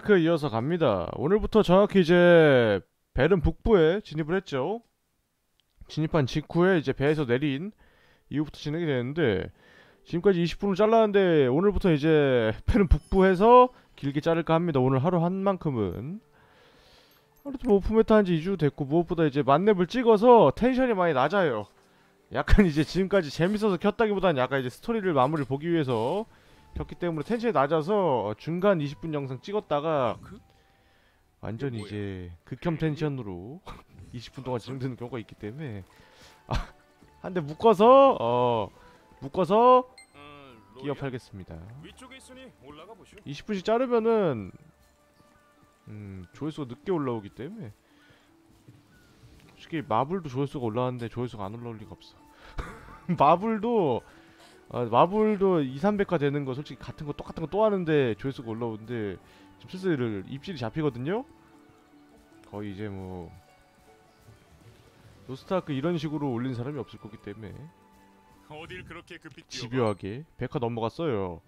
로스트아크에 이어서 갑니다. 오늘부터 정확히 이제 벨은 북부에 진입을 했죠. 진입한 직후에 이제 배에서 내린 이후부터 진행이 되는데, 지금까지 20분을 잘랐는데 오늘부터 이제 벨은 북부에서 길게 자를까 합니다. 오늘 하루 한 만큼은. 아무래도 뭐 오픈메타 한지 2주 됐고, 무엇보다 이제 만렙을 찍어서 텐션이 많이 낮아요. 약간 이제 지금까지 재밌어서 켰다기보다는 약간 이제 스토리를 마무리 보기 위해서 켰기 때문에 텐션이 낮아서 중간 20분 영상 찍었다가 완전 이제 극혐 텐션으로 20분 동안 진행되는 경우가 있기 때문에 한 대 묶어서 끼어 팔겠습니다. 20분씩 자르면은 조회수가 늦게 올라오기 때문에, 솔직히 마블도 조회수가 올라왔는데 조회수가 안 올라올 리가 없어. 마블도 2, 300화 되는 거 솔직히 같은 거 똑같은 거 또 하는데 조회수가 올라오는데, 지금 슬슬 입질이 잡히거든요. 거의 이제 뭐 로스트아크 이런 식으로 올린 사람이 없을 거기 때문에 어딜 그렇게 급히 집요하게 100화 넘어갔어요.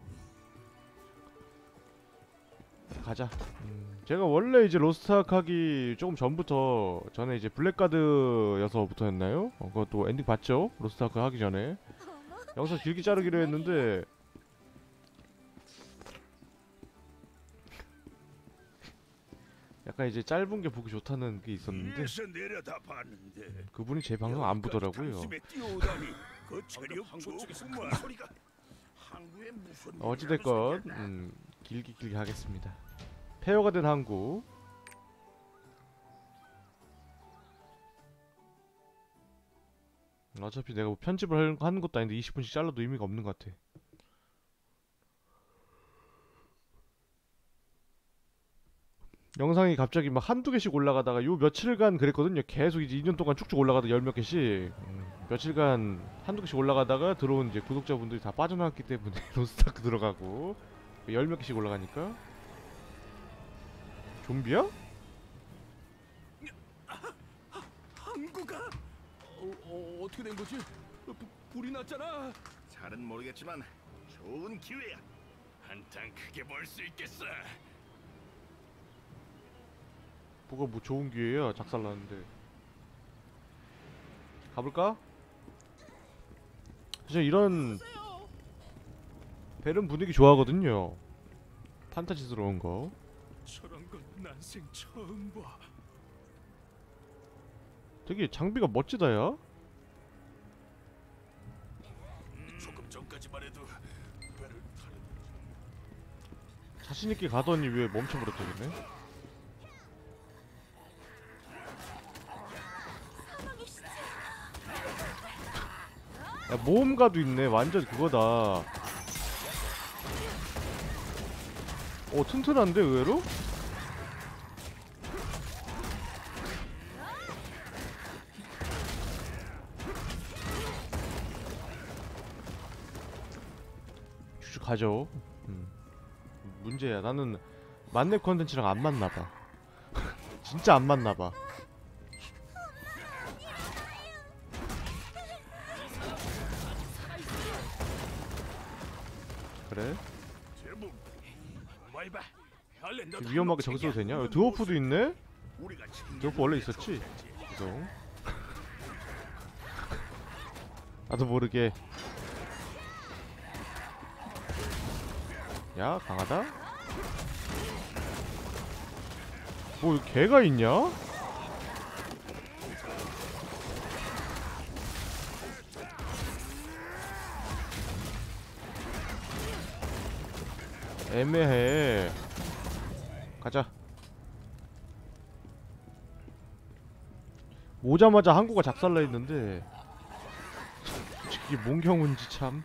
가자. 제가 원래 이제 로스트아크 하기 조금 전부터, 전에 이제 블랙가드여서부터였나요? 그것도 엔딩 봤죠? 로스트아크 하기 전에 영상 길게 자르기로 했는데 약간 이제 짧은 게 보기 좋다는 게 있었는데, 그분이 제 방송 안 보더라고요. 어찌됐건 길게 하겠습니다. 폐허가 된 항구. 어차피 내가 뭐 편집을 하는 것도 아닌데 20분씩 잘라도 의미가 없는 것 같아. 영상이 갑자기 막 한두 개씩 올라가다가 요 며칠간 그랬거든요. 계속 이제 2년 동안 쭉쭉 올라가다 열 몇 개씩. 며칠간 한두 개씩 올라가다가 들어온 이제 구독자분들이 다 빠져나왔기 때문에 로스트아크 들어가고 열 몇 개씩 올라가니까. 좀비야? 항구가 어떻게 된 거지? 불이 났잖아. 잘은 모르겠지만 좋은 기회야. 한탕 크게 벌 수 있겠어. 뭐가 뭐 좋은 기회야, 작살나는데. 가볼까? 진짜 이런 벨은 분위기 좋아하거든요. 판타지스러운 거. 저런 건 난생 처음 봐. 되게 장비가 멋지다, 야. 조금 전까지만 해도 배를 타는 자신있게 가더니 왜 멈춰버렸대, 걔네. 야, 모험가도 있네. 완전 그거다. 튼튼한데, 의외로? 쭉 가죠. 문제야. 나는 만렙 컨텐츠랑 안 맞나봐. 진짜 안 맞나봐. 그래? 위험하게 저기 써도 되냐? 드워프도 있네? 드워프 원래 있었지? 이동. 나도 모르게. 야, 강하다? 뭐 개가 있냐? 애매해. 가자. 오자마자 항구가 작살나 있는데 이게 뭔 경우인지 참.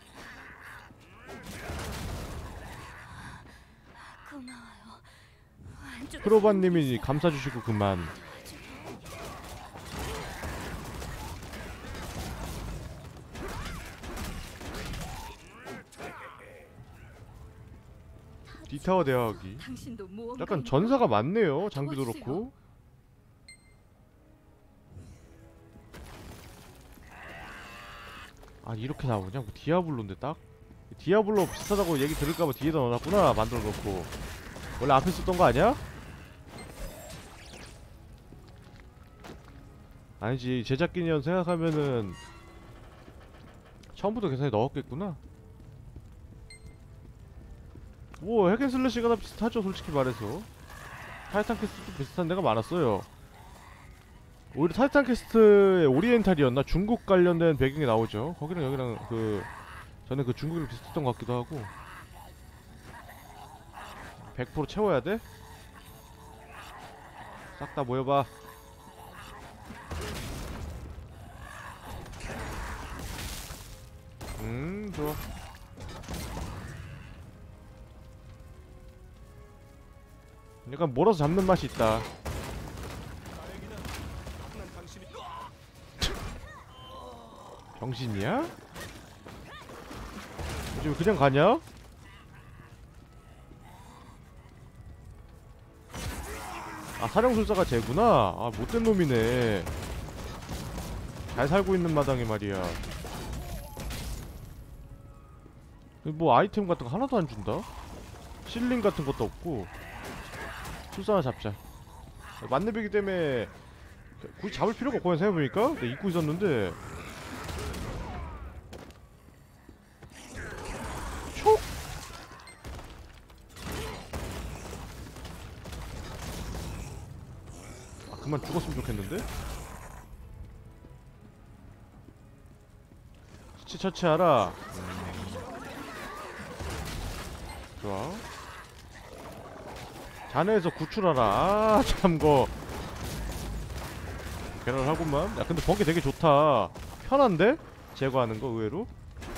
크로바님이 감싸주시고 그만. 디타워 대화하기. 약간 전사가 많네요. 장비도 그렇고. 아, 이렇게 나오냐? 디아블로인데 딱? 디아블로 비슷하다고 얘기 들을까봐 뒤에다 넣어놨구나. 만들어놓고. 원래 앞에 썼던 거 아니야? 아니지, 제작기년 생각하면은 처음부터 계산에 넣었겠구나. 뭐 핵앤슬래시가 다 비슷하죠, 솔직히 말해서. 타이탄 퀘스트도 비슷한 데가 많았어요. 오히려 타이탄 퀘스트의 오리엔탈이었나? 중국 관련된 배경이 나오죠. 거기랑 여기랑 저는 그 중국이랑 비슷했던 것 같기도 하고. 100% 채워야 돼? 싹 다 모여봐. 좋아. 약간 몰아서 잡는 맛이 있다. 난 당신이 정신이야? 지금 그냥 가냐? 아, 사령술사가 쟤구나. 아, 못된 놈이네. 잘 살고 있는 마당에 말이야. 뭐 아이템 같은 거 하나도 안 준다? 실링 같은 것도 없고. 술사 하나 잡자. 만렙이기 때문에 굳이 잡을 필요가 없거든, 생각해보니까. 내가 잊고 있었는데. 촉! 아, 그만 죽었으면 좋겠는데? 수치 처치하라. 좋아. 잔해에서 구출하라. 아, 참거 괴랄하구만. 야, 근데 번개 되게 좋다. 편한데? 제거하는 거 의외로.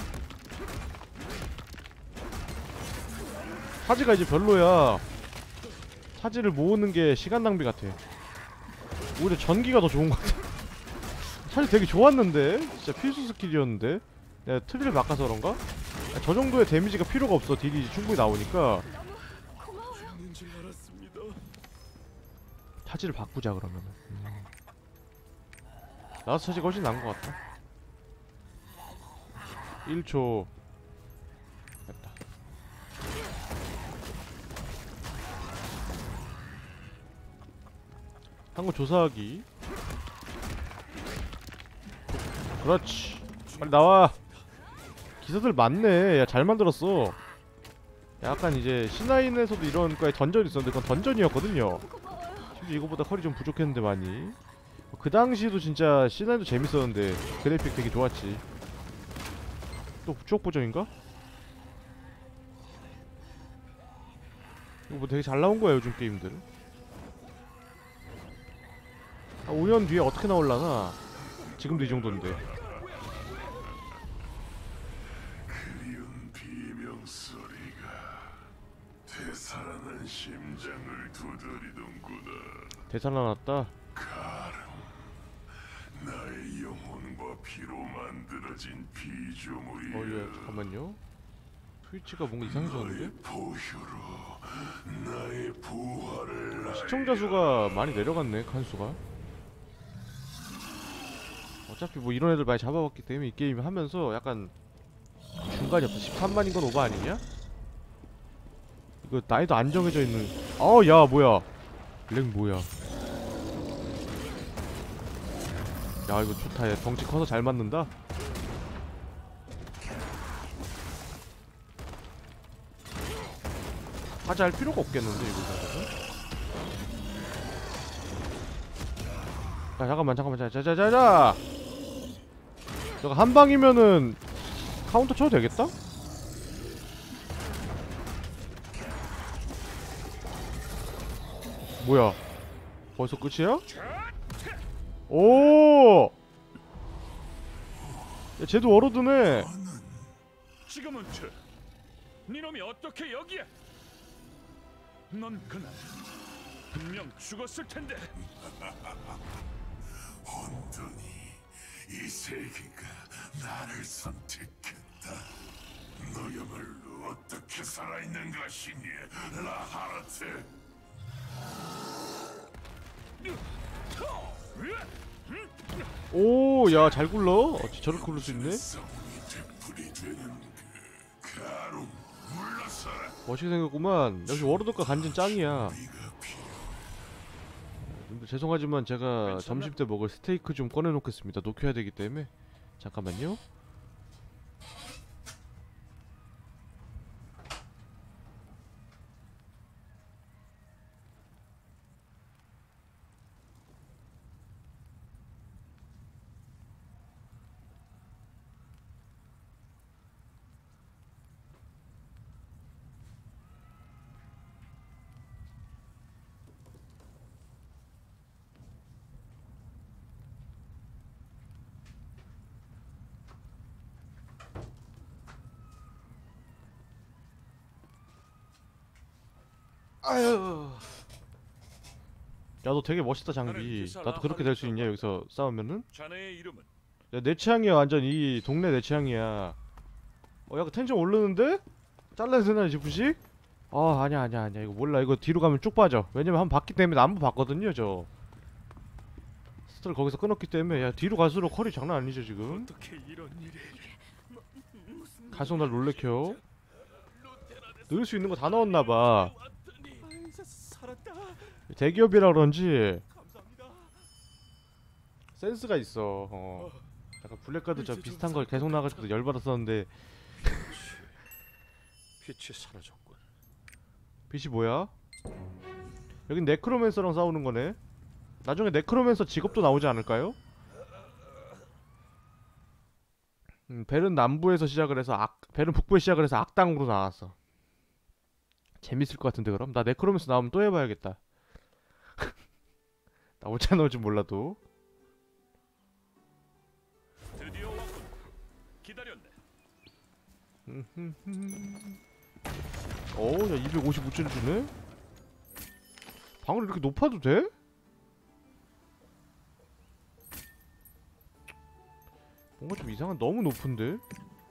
차지가 이제 별로야. 차지를 모으는 게 시간 낭비 같아. 오히려 전기가 더 좋은 것 같아. 차지 되게 좋았는데? 진짜 필수 스킬이었는데? 내가 트리를 바꿔서 그런가? 야, 저 정도의 데미지가 필요가 없어. 딜이 충분히 나오니까. 있는 줄 알았습니다. 차지를 바꾸자 그러면은. 나도 차지가 훨씬 나은 것 같다. 1초. 됐다. 한거 조사하기. 그렇지. 빨리 나와. 기사들 많네. 야, 잘 만들었어. 약간 이제 C9에서도 이런 거에 던전이 있었는데 그건 던전이었거든요. 심지어 이거보다 컬이 좀 부족했는데 많이. 그 당시에도 진짜 C9도 재밌었는데 그래픽 되게 좋았지. 또 추억 보정인가? 이거 뭐 되게 잘 나온 거야 요즘 게임들. 아, 5년 뒤에 어떻게 나올라나? 지금도 이 정도인데. 그리운 비명 소리가 되살아난 심장을 두드리던구나. 되살아났다. 가름, 나의 영혼과 피로 만들어진 피조물이야. 예, 잠깐만요. 트위치가 뭔가 이상해졌는데? 너의 보혈로 나의 부활을 시청자 수가 많이 내려갔네, 칸수가. 어차피 뭐 이런 애들 많이 잡아봤기 때문에 이 게임 하면서 약간 중간이 없어. 13만인 건 오버 아니냐? 이거 나이도 안 정해져 있는. 야, 뭐야? 렉 뭐야? 야, 이거 좋다. 얘 덩치 커서 잘 맞는다. 하자 할 필요가 없겠는데 이거 정도는? 자, 잠깐만. 자자자자. 저거 한 방이면은 카운터 쳐도 되겠다? 뭐야? 벌써 끝이야? 오! 야, 쟤도 워로드네. 지금은 네 놈이 어떻게 여기에? 넌 그날 분명 죽었을 텐데. 혼돈이 이 세계가 나를 선택했다. 너야말로 어떻게 살아있는 것이니, 라하르트? 오, 야, 잘 굴러. 저렇게 굴릴 수 있네. 성이 되풀이 되는 그 가름, 물러서라. 멋있게 생겼구만. 역시 워로드가 간진 짱이야. 근데 죄송하지만 제가 괜찮나? 점심때 먹을 스테이크 좀 꺼내놓겠습니다. 녹여야 되기 때문에. 잠깐만요. 아유. 야, 너 되게 멋있다, 장비. 나도 그렇게 될 수 있냐, 여기서 싸우면은? 자네의 이름은? 야, 내 취향이야, 완전. 이 동네 내 취향이야. 약간 텐션 오르는데? 잘라야 되나, 이 부식? 아니야. 이거 몰라. 이거 뒤로 가면 쭉 빠져. 왜냐면 한 번 봤기 때문에 안 봤거든요, 저. 스트를 거기서 끊었기 때문에. 야, 뒤로 갈수록 컬이 장난 아니죠, 지금? 어떻게 이런 일이? 갈수록 날 놀래켜. 넣을 수 있는 거 다 넣었나봐. 살았다. 대기업이라 그런지 감사합니다. 센스가 있어. 약간 블랙카드 저 비슷한 걸 계속 나가지고 열받았었는데. 빛이 사라졌군. 빛이 뭐야? 여긴 네크로맨서랑 싸우는 거네. 나중에 네크로맨서 직업도 나오지 않을까요? 벨은 남부에서 시작을 해서 벨은 북부에 시작을 해서 악당으로 나왔어. 재밌을 것 같은데 그럼? 나 네크로맨서 나오면 또 해봐야겠다. 나올지 안 나올지 몰라도. 드디어 왔군. 기다렸네. 야 255짜리 주네? 방울 이렇게 높아도 돼? 뭔가 좀 이상한. 너무 높은데?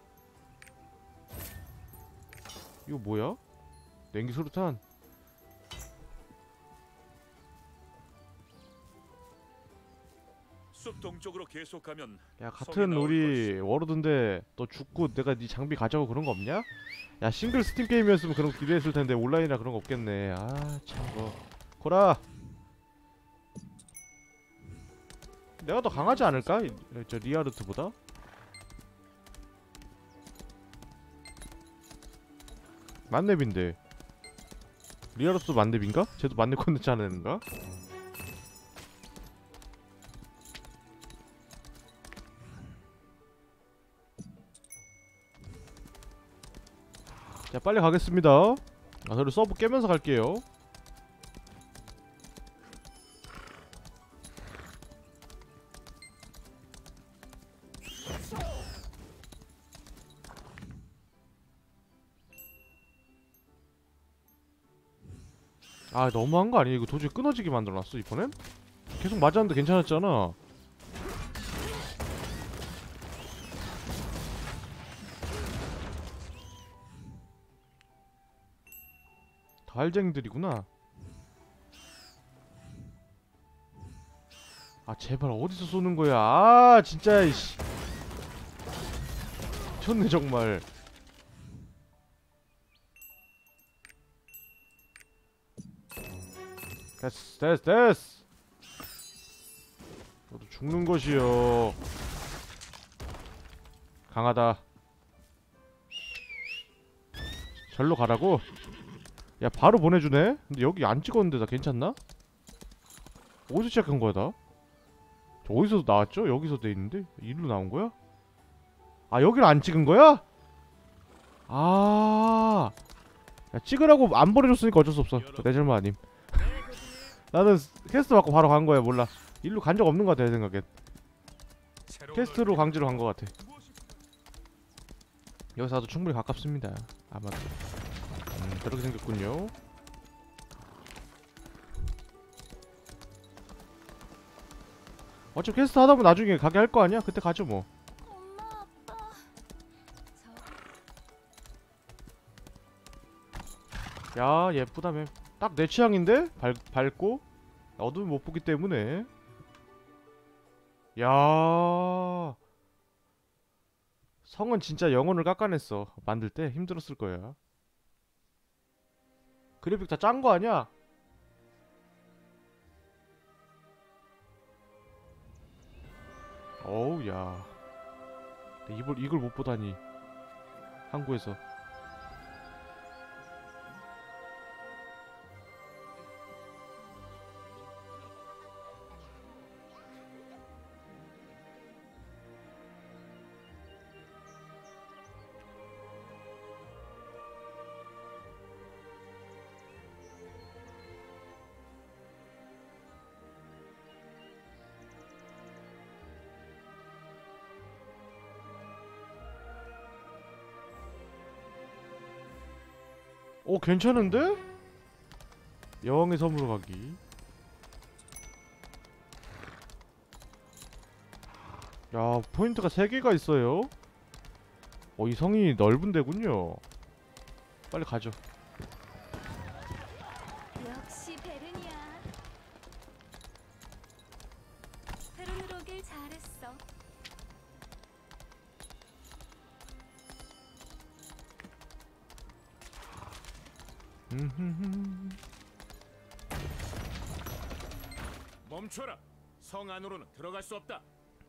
이거 뭐야? 냉기 수류탄. 숲 동쪽으로 계속 가면 야, 성이 같은 나올 우리 워로드인데 너 죽고 내가 네 장비 가져가고 그런 거 없냐? 야, 싱글 스팀 게임이었으면 그런 거 기대했을 텐데 온라인이라 그런 거 없겠네. 참 코라. 내가 더 강하지 않을까? 저 리아르트보다? 만렙인데. 리아르트도 만렙인가? 쟤도 만렙 컨텐츠 하는 애인가? 자, 빨리 가겠습니다. 저를 서브 깨면서 갈게요. 너무한 거 아니야? 이거 도저히 끊어지게 만들어놨어 이번엔? 계속 맞았는데 괜찮았잖아. 달쟁이들이구나. 제발 어디서 쏘는 거야? 진짜 이씨. 미쳤네 정말. 됐어. 너도 죽는 것이요. 강하다. 절로 가라고? 야, 바로 보내주네? 근데 여기 안 찍었는데 나 괜찮나? 어디서 시작한 거야 나? 저 어디서 나왔죠? 여기서 돼 있는데? 일로 나온 거야? 여기를 안 찍은 거야? 야, 찍으라고 안 보내줬으니까 어쩔 수 없어. 내 잘못 아님. 나는 퀘스트 받고 바로 간 거야. 몰라. 일로 간 적 없는 거 같아 내 생각엔. 퀘스트로 강제로 간 거 같아. 여기서 와도 충분히 가깝습니다 아마도. 그렇게 생겼군요. 어차피 퀘스트 하다보면 나중에 가게 할 거 아니야? 그때 가죠 뭐. 엄마, 아빠. 야, 예쁘다 맵. 딱 내 취향인데? 밝고 어두운 못 보기 때문에. 야, 성은 진짜 영혼을 깎아냈어. 만들 때 힘들었을 거야. 그래픽 다 짠 거 아니야? 어우 야 이걸 못 보다니 한국에서. 오 괜찮은데? 여왕의 섬으로 가기. 야 포인트가 3개가 있어요. 이 성이 넓은 데군요. 빨리 가죠. 역시 베른이야. 베른으로 오길 잘했어. 멈춰라. 성 안으로는 들어갈 수 없다.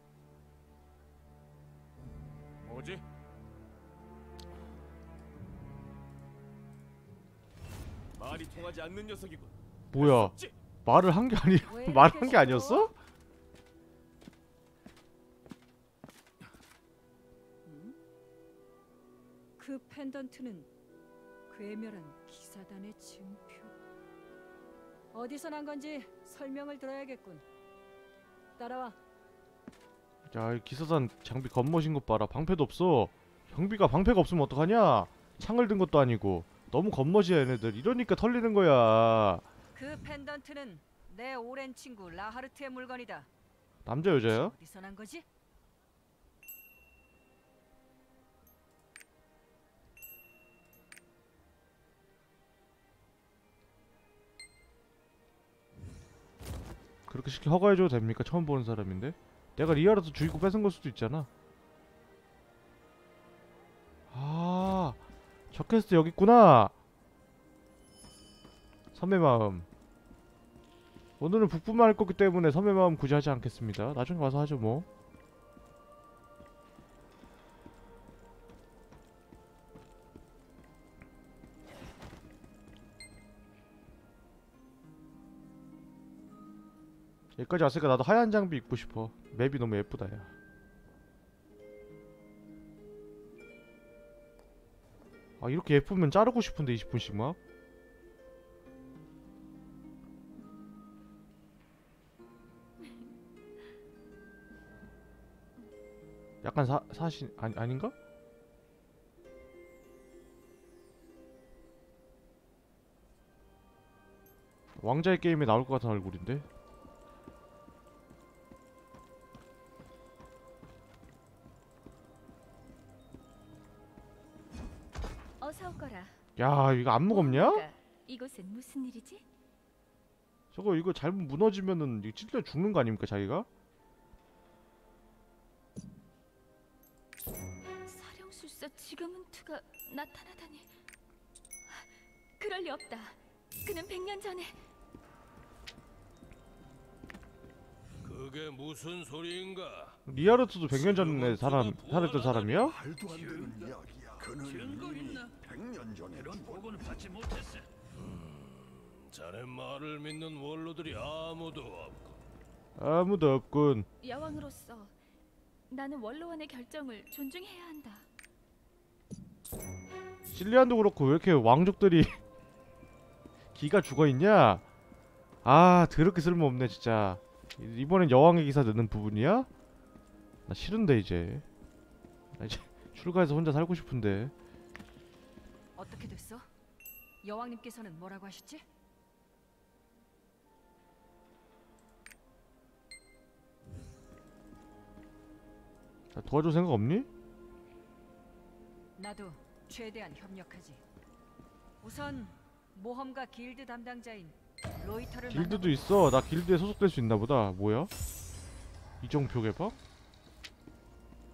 뭐지? 말이 통하지 않는 녀석이군. 뭐야 없지? 말을 한 게 아니 왜 말을 이렇게 한 게 아니었어? 그 펜던트는 괴멸한 기사단의 증표. 어디서 난 건지 설명을 들어야겠군. 따라와. 야, 이 기사단 장비 겉멋인 것 봐라. 방패도 없어. 경비가 방패가 없으면 어떡하냐? 창을 든 것도 아니고. 너무 겉멋이야 얘네들. 이러니까 털리는 거야. 그 펜던트는 내 오랜 친구 라하르트의 물건이다. 남자 여자야? 어디서 난 거지? 그렇게 쉽게 허가해줘도 됩니까? 처음 보는 사람인데. 내가 리아라도 주이고 뺏은 걸 수도 있잖아. 아, 저 퀘스트 여기 있구나. 섬의 마음. 오늘은 북부만 할 거기 때문에 섬의 마음 굳이 하지 않겠습니다. 나중에 와서 하죠 뭐. 여기까지 왔으니까 나도 하얀 장비 입고 싶어. 맵이 너무 예쁘다 야. 아 이렇게 예쁘면 자르고 싶은데 20분씩 막. 약간 사신 아닌가? 왕자의 게임에 나올 것 같은 얼굴인데. 어서 오거라. 야 이거 안 무겁냐? 뭔가 이곳은 무슨 일이지? 저거 이거 잘못 무너지면은 이거 찔려 죽는 거 아닙니까 자기가? 사령술사 지가문투가 나타나다니. 그럴 리 없다. 그는 100년 전에. 그게 무슨 소리인가? 리아르트도 100년 전에 살았던 사람이야? 말도 안 되는 이야기야. 그는 이미 100년 전에 보고는 받지 못했어. 자네 말을 믿는 원로들이 아무도 없고. 아무도 없군. 여왕으로서 나는 원로원의 결정을 존중해야 한다. 실리안도 그렇고 왜 이렇게 왕족들이 기가 죽어있냐? 아 더럽게 쓸모없네 진짜. 이번엔 여왕의 기사 넣는 부분이야? 나 싫은데 이제. 나 이제 출가해서 혼자 살고 싶은데. 어떻게 됐어? 여왕님께서는 뭐라고 하셨지? 나 도와줄 생각 없니? 나도 최대한 협력하지. 우선 모험가 길드 담당자인 로이터를 길드도 있어. 나 길드에 소속될 수 있나 보다. 뭐야? 이정표 개박?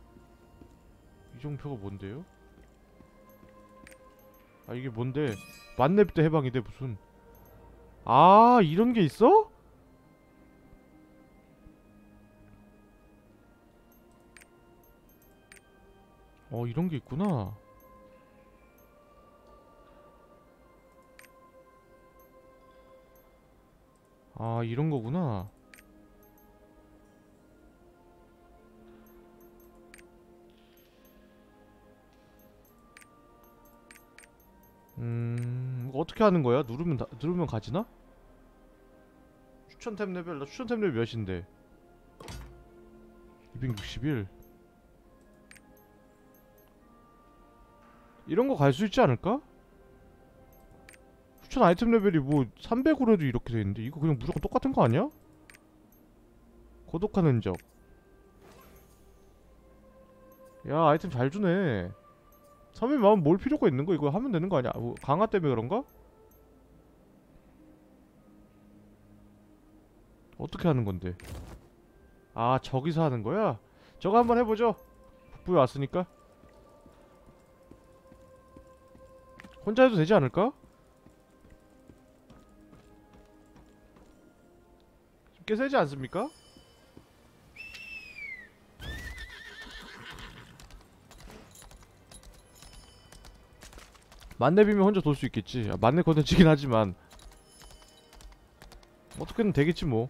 이정표가 뭔데요? 아 이게 뭔데? 만렙 때 해방이 돼 무슨. 아 이런 게 있어? 이런 게 있구나. 아 이런 거구나. 이거 어떻게 하는 거야? 누르면 가지나? 추천템 레벨, 나 추천템 레벨 몇인데? 261. 이런 거 갈 수 있지 않을까? 추천 아이템 레벨이 뭐 300으로 해도 이렇게 돼 있는데 이거 그냥 무조건 똑같은 거 아니야? 고독한 흔적. 야 아이템 잘 주네. 3인 마음 몰 필요가 있는 거? 이거 하면 되는 거 아니야? 뭐 강화 때문에 그런가? 어떻게 하는 건데? 아 저기서 하는 거야? 저거 한번 해보죠. 북부에 왔으니까. 혼자 해도 되지 않을까? 꽤 세지 않습니까? 만렙이면 혼자 돌 수 있겠지. 만렙 컨텐츠긴 하지만 어떻게든 되겠지 뭐.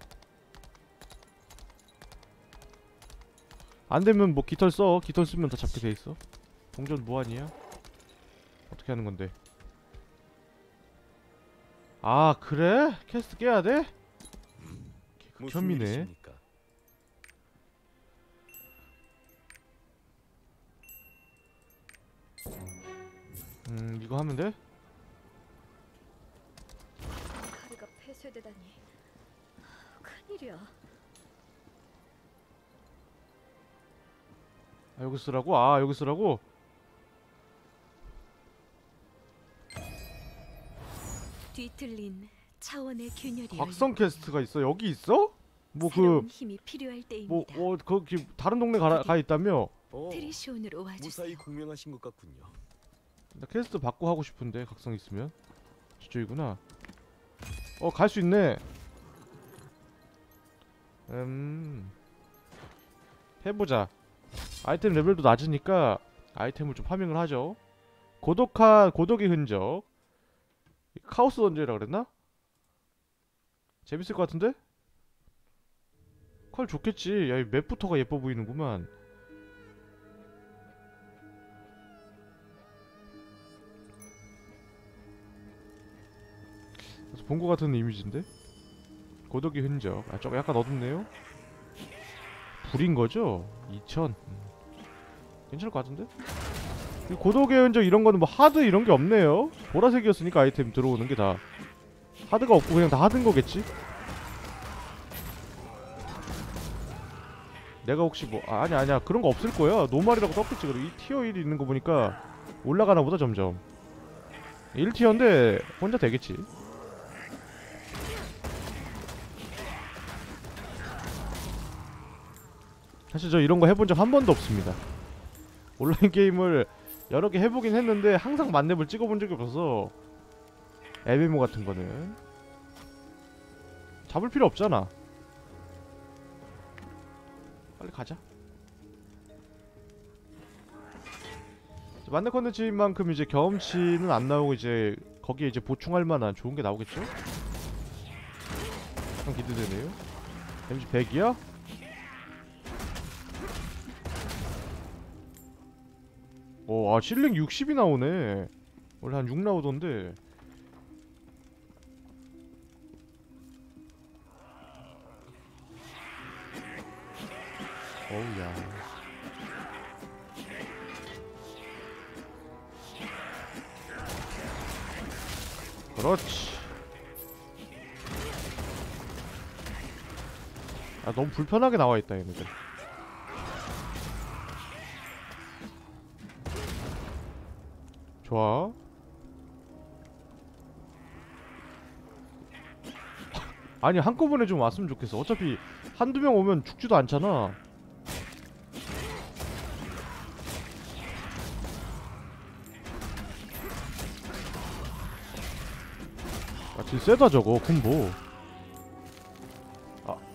안되면 뭐 깃털 써. 깃털 쓰면 다 잡게 돼있어. 동전 무한이야. 어떻게 하는 건데? 아 그래? 퀘스트 깨야 돼? 극혐이네. 이거 하면 돼? 카드가 폐쇄되다니 큰일이야. 아 여기 쓰라고? 아 여기 쓰라고? 뒤틀린 차원의 균열이 각성 퀘스트가 있어? 여기 있어? 뭐 새로운 힘이 필요할 뭐 때입니다. 거기 다른 동네 가 있다며? 트리시온으로 와주세요. 무사히 공명하신 것 같군요. 나 퀘스트 받고 하고 싶은데 각성 있으면. 저쪽이구나. 갈 수 있네. 해보자. 아이템 레벨도 낮으니까 아이템을 좀 파밍을 하죠. 고독의 흔적. 카오스 던전이라 그랬나? 재밌을 것 같은데? 컬 좋겠지. 야, 이 맵부터가 예뻐 보이는구만. 그래서 본 것 같은 이미지인데? 고독의 흔적. 아, 저거 약간 어둡네요? 불인 거죠? 2000. 괜찮을 것 같은데? 이 고독의 흔적 이런 거는 뭐 하드 이런 게 없네요? 보라색이었으니까 아이템 들어오는 게 다. 하드가 없고 그냥 다 하드인 거겠지? 내가 혹시 뭐 아니야 그런 거 없을 거야. 노말이라고 떴겠지. 그리고 이 티어 1이 있는 거 보니까 올라가나 보다 점점. 1티어인데 혼자 되겠지. 사실 저 이런 거 해본 적 한 번도 없습니다. 온라인 게임을 여러 개 해보긴 했는데 항상 만렙을 찍어본 적이 없어서. MMO 같은 거는 잡을 필요 없잖아. 빨리 가자. 만렙 컨텐츠인 만큼 이제 경험치는 안 나오고 이제 거기에 이제 보충할 만한 좋은 게 나오겠죠? 약간 기대되네요. 데미지 100이야? 실링 60이 나오네. 원래 한 6 나오던데. 어우야. 그렇지. 아 너무 불편하게 나와있다 얘네들. 좋아. 아니 한꺼번에 좀 왔으면 좋겠어. 어차피 한두 명 오면 죽지도 않잖아. 진짜 세다 저거 콤보. 아.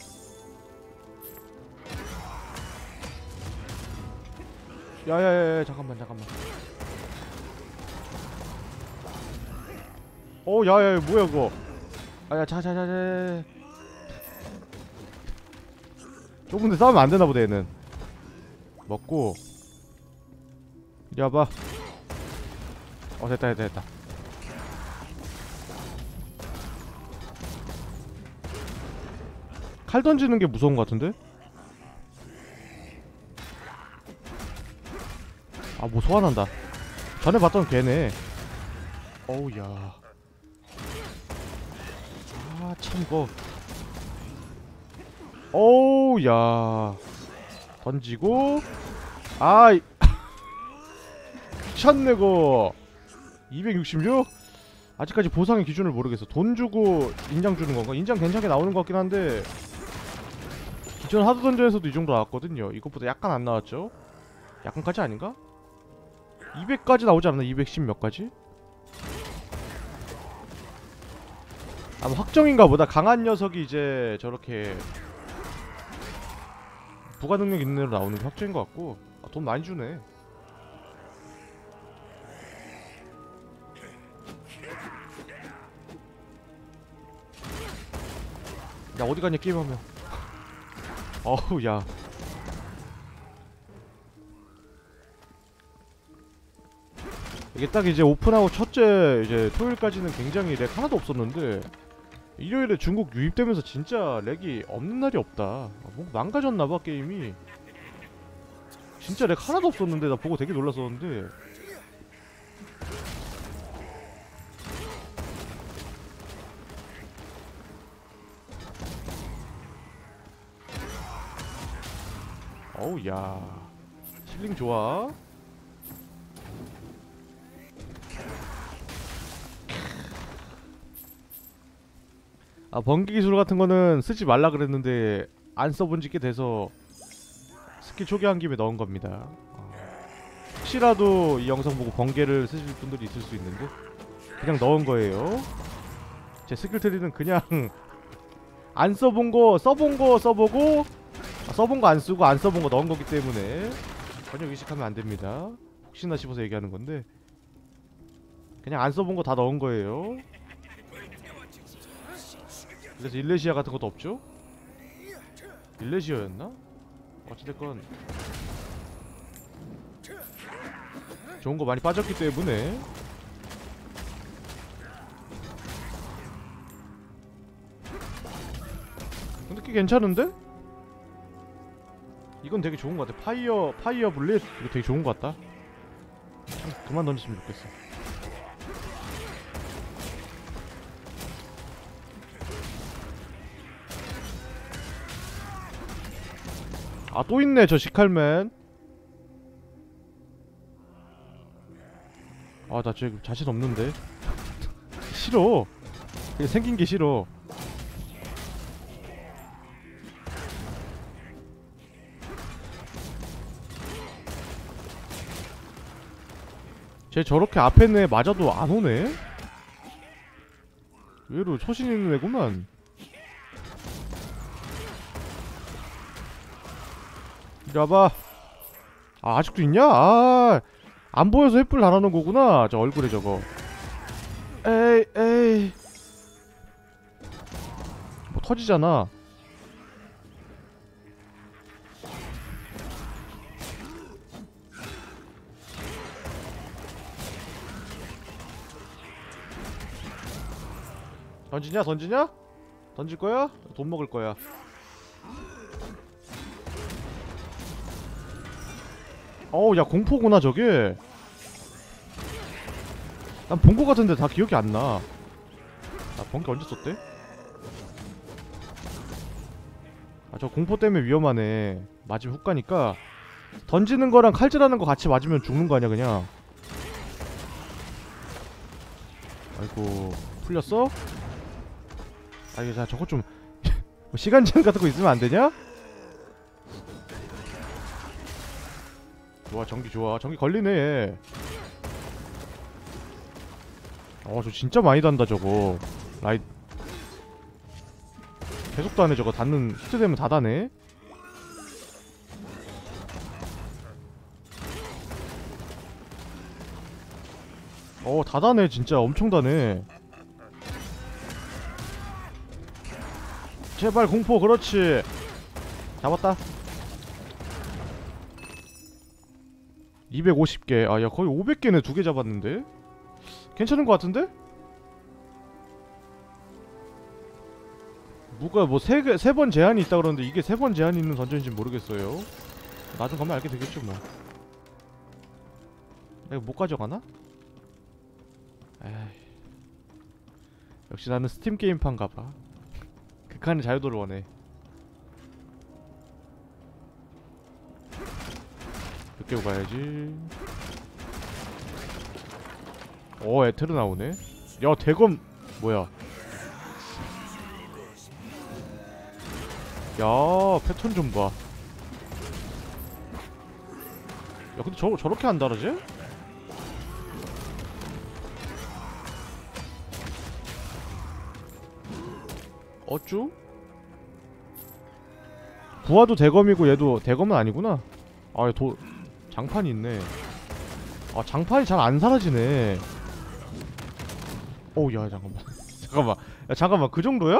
야야야 잠깐만. 야야 뭐야 그거. 아야 자자자자. 좁은데 싸우면 안 되나 보다 얘는. 먹고. 이리 와봐. 됐다. 칼 던지는 게 무서운 것 같은데? 아, 뭐 소환한다. 전에 봤던 걔네. 어우야. 아, 참 이거. 어우야. 던지고. 아이. 미쳤네 거. 266? 아직까지 보상의 기준을 모르겠어. 돈 주고 인장 주는 건가? 인장 괜찮게 나오는 것 같긴 한데 기존 하드던전에서도 이 정도 나왔거든요. 이것보다 약간 안 나왔죠? 약간까지 아닌가? 200까지 나오지 않나? 210 몇 가지? 아마 확정인가 보다. 강한 녀석이 이제 저렇게 부가 능력 있는 애로 나오는 게 확정인 것 같고. 아, 돈 많이 주네. 야 어디 가냐 게임하면. 어우 야. 이게 딱 이제 오픈하고 첫째 이제 토요일까지는 굉장히 렉 하나도 없었는데 일요일에 중국 유입되면서 진짜 렉이 없는 날이 없다. 뭐 망가졌나봐 게임이. 진짜 렉 하나도 없었는데 나 보고 되게 놀랐었는데. 어우 야 힐링 좋아. 아 번개 기술 같은 거는 쓰지 말라 그랬는데 안 써본 지 꽤 돼서 스킬 초기화한 김에 넣은 겁니다. 혹시라도 이 영상 보고 번개를 쓰실 분들이 있을 수 있는데 그냥 넣은 거예요. 제 스킬 트리는 그냥 안 써본 거 써본 거 써보고 써본 거 안 쓰고 안 써본 거 넣은 거기 때문에 전혀 의식하면 안 됩니다. 혹시나 싶어서 얘기하는 건데 그냥 안 써본 거 다 넣은 거예요. 그래서 일레시아 같은 것도 없죠? 일레시아였나? 어찌됐건 좋은 거 많이 빠졌기 때문에. 근데 꽤 괜찮은데? 이건 되게 좋은 것 같아. 파이어 블릿 이거 되게 좋은 것 같다. 그만 던졌으면 좋겠어. 아 또 있네 저 시칼맨. 아 나 지금 자신 없는데. 싫어. 그냥 생긴 게 싫어. 쟤 저렇게 앞에 있는 애 맞아도 안 오네? 의외로 초신 있는 애구만. 이리 와봐. 아 아직도 있냐? 아 안 보여서 횃불 달아놓은 거구나. 저 얼굴에 저거. 에이 뭐 터지잖아. 던지냐? 던질 거야? 돈 먹을 거야. 어우 야 공포구나 저게. 난 본 거 같은데 다 기억이 안 나. 나 번개 언제 썼대? 아 저 공포 때문에 위험하네. 맞으면 훅 가니까 던지는 거랑 칼질하는 거 같이 맞으면 죽는 거 아니야 그냥. 아이고 풀렸어? 아 이게 자 저거 좀 시간 제한 같은 거 있으면 안 되냐? 좋아 전기 좋아. 전기 걸리네. 저 진짜 많이 단다 저거. 라이 계속 다네. 저거 닿는 히트 되면 다 다네. 다 다네. 진짜 엄청 다네. 제발 공포. 그렇지. 잡았다. 250개. 아, 야, 거의 500개네. 2개 잡았는데? 괜찮은 것 같은데? 누가 뭐 3번 제한이 있다 그러는데 이게 3번 제한이 있는 던전인지 모르겠어요. 나중 가면 알게 되겠죠 뭐. 내가 못 가져가나? 에이. 역시 나는 스팀 게임판 가봐. 극한의 자유도를 원해. 몇 개고 가야지. 에테르 나오네. 야, 대검 뭐야? 야, 패턴 좀 봐. 야, 근데 저렇게 안 다르지? 어쭈? 부하도 대검이고 얘도 대검은 아니구나. 아, 장판이 있네. 아, 장판이 잘 안 사라지네. 야, 잠깐만. 잠깐만. 야, 잠깐만. 그 정도야?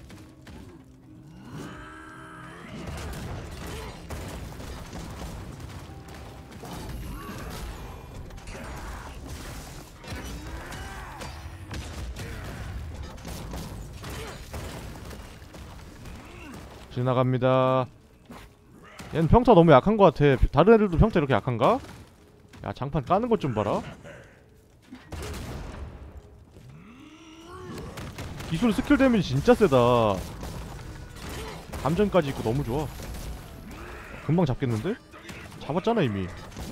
지나갑니다. 얘는 평타 너무 약한 것 같아. 다른 애들도 평타 이렇게 약한가? 야, 장판 까는 것 좀 봐라. 기술 스킬 데미지 진짜 세다. 감전까지 있고 너무 좋아. 금방 잡겠는데? 잡았잖아 이미.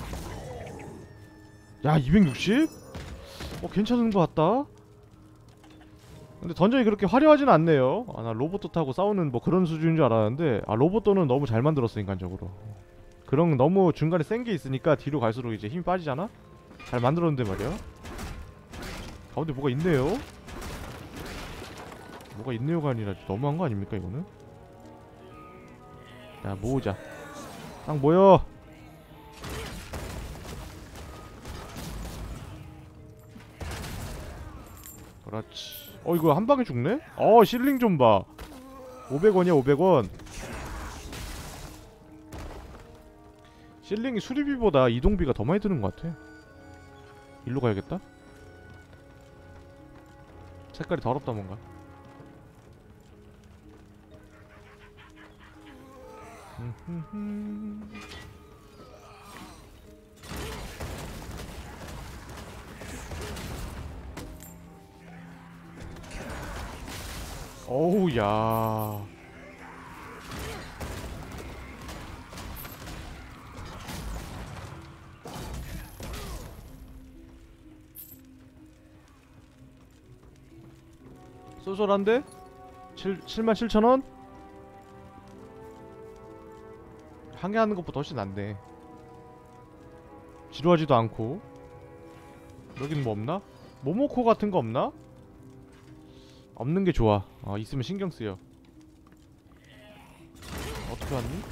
야, 260? 괜찮은 것 같다. 근데 던전이 그렇게 화려하진 않네요. 아, 나 로봇도 타고 싸우는 뭐 그런 수준인 줄 알았는데, 아, 로봇도는 너무 잘 만들었어 인간적으로. 그런 너무 중간에 센 게 있으니까 뒤로 갈수록 이제 힘이 빠지잖아? 잘 만들었는데 말이야. 가운데 뭐가 있네요? 뭐가 있네요가 아니라 너무한 거 아닙니까 이거는? 야, 모으자. 딱 모여. 그렇지. 이거 한 방에 죽네? 실링 좀 봐. 500원이야 500원. 실링이 수리비보다 이동비가 더 많이 드는 것 같아. 일로 가야겠다. 색깔이 더럽다 뭔가. 어우, 야. 쏠쏠한데? 77,000원? 한 개 하는 것보다 훨씬 낫네. 지루하지도 않고. 여긴 뭐 없나? 모모코 같은 거 없나? 없는 게 좋아. 있으면 신경 쓰여. 어떻게 왔니?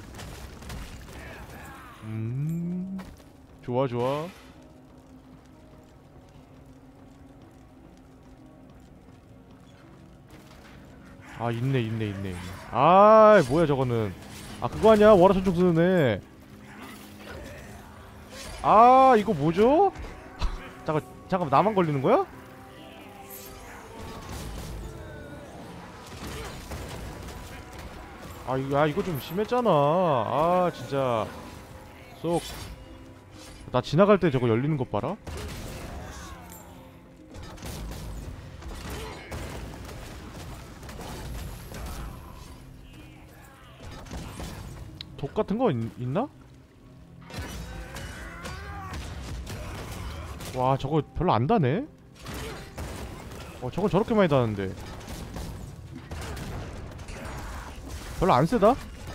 좋아 좋아. 아, 있네. 아, 뭐야 저거는. 아, 그거 아니야? 월화천총 쓰는 애. 아, 이거 뭐죠? 잠깐 나만 걸리는 거야? 이거 좀 심했잖아. 아, 진짜. 나 지나갈 때 저거 열리는 것 봐라. 독 같은 거 있나? 와, 저거 별로 안 다네? 저건 저렇게 많이 다는데 별로 안 세다?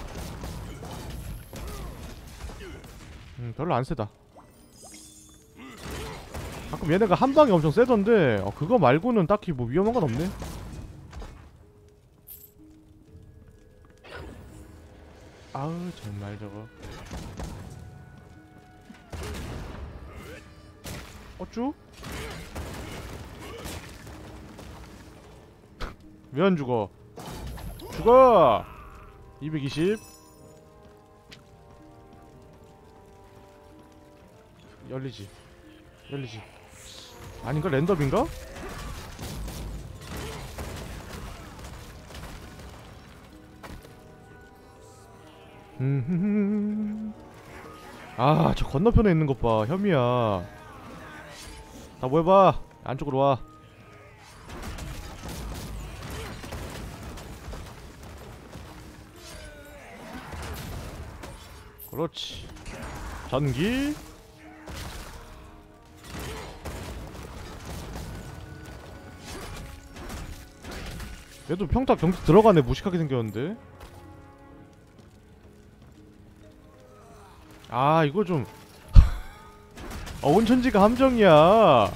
별로 안 세다. 가끔 얘네가 한 방이 엄청 세던데 그거 말고는 딱히 뭐 위험한 건 없네. 아우 정말 저거. 어쭈? 왜 안 죽어? 죽어! 220. 열리지. 열리지. 아닌가? 랜덤인가? 아, 저 건너편에 있는 것 봐. 혐이야. 다 모여봐. 안쪽으로 와. 그렇지. 전기. 얘도 평타 경기 들어가네. 무식하게 생겼는데. 아, 이거 좀 온천지가 함정이야.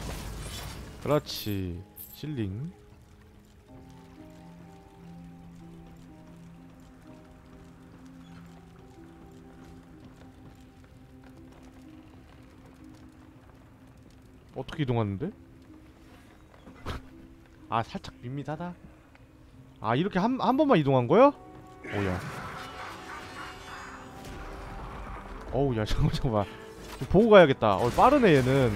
그렇지. 실링. 어떻게 이동하는데? 아, 살짝 밋밋하다. 아, 이렇게 한 번만 이동한 거야? 오야. 어우, 야, 잠깐만. 보고 가야겠다. 빠르네, 얘는.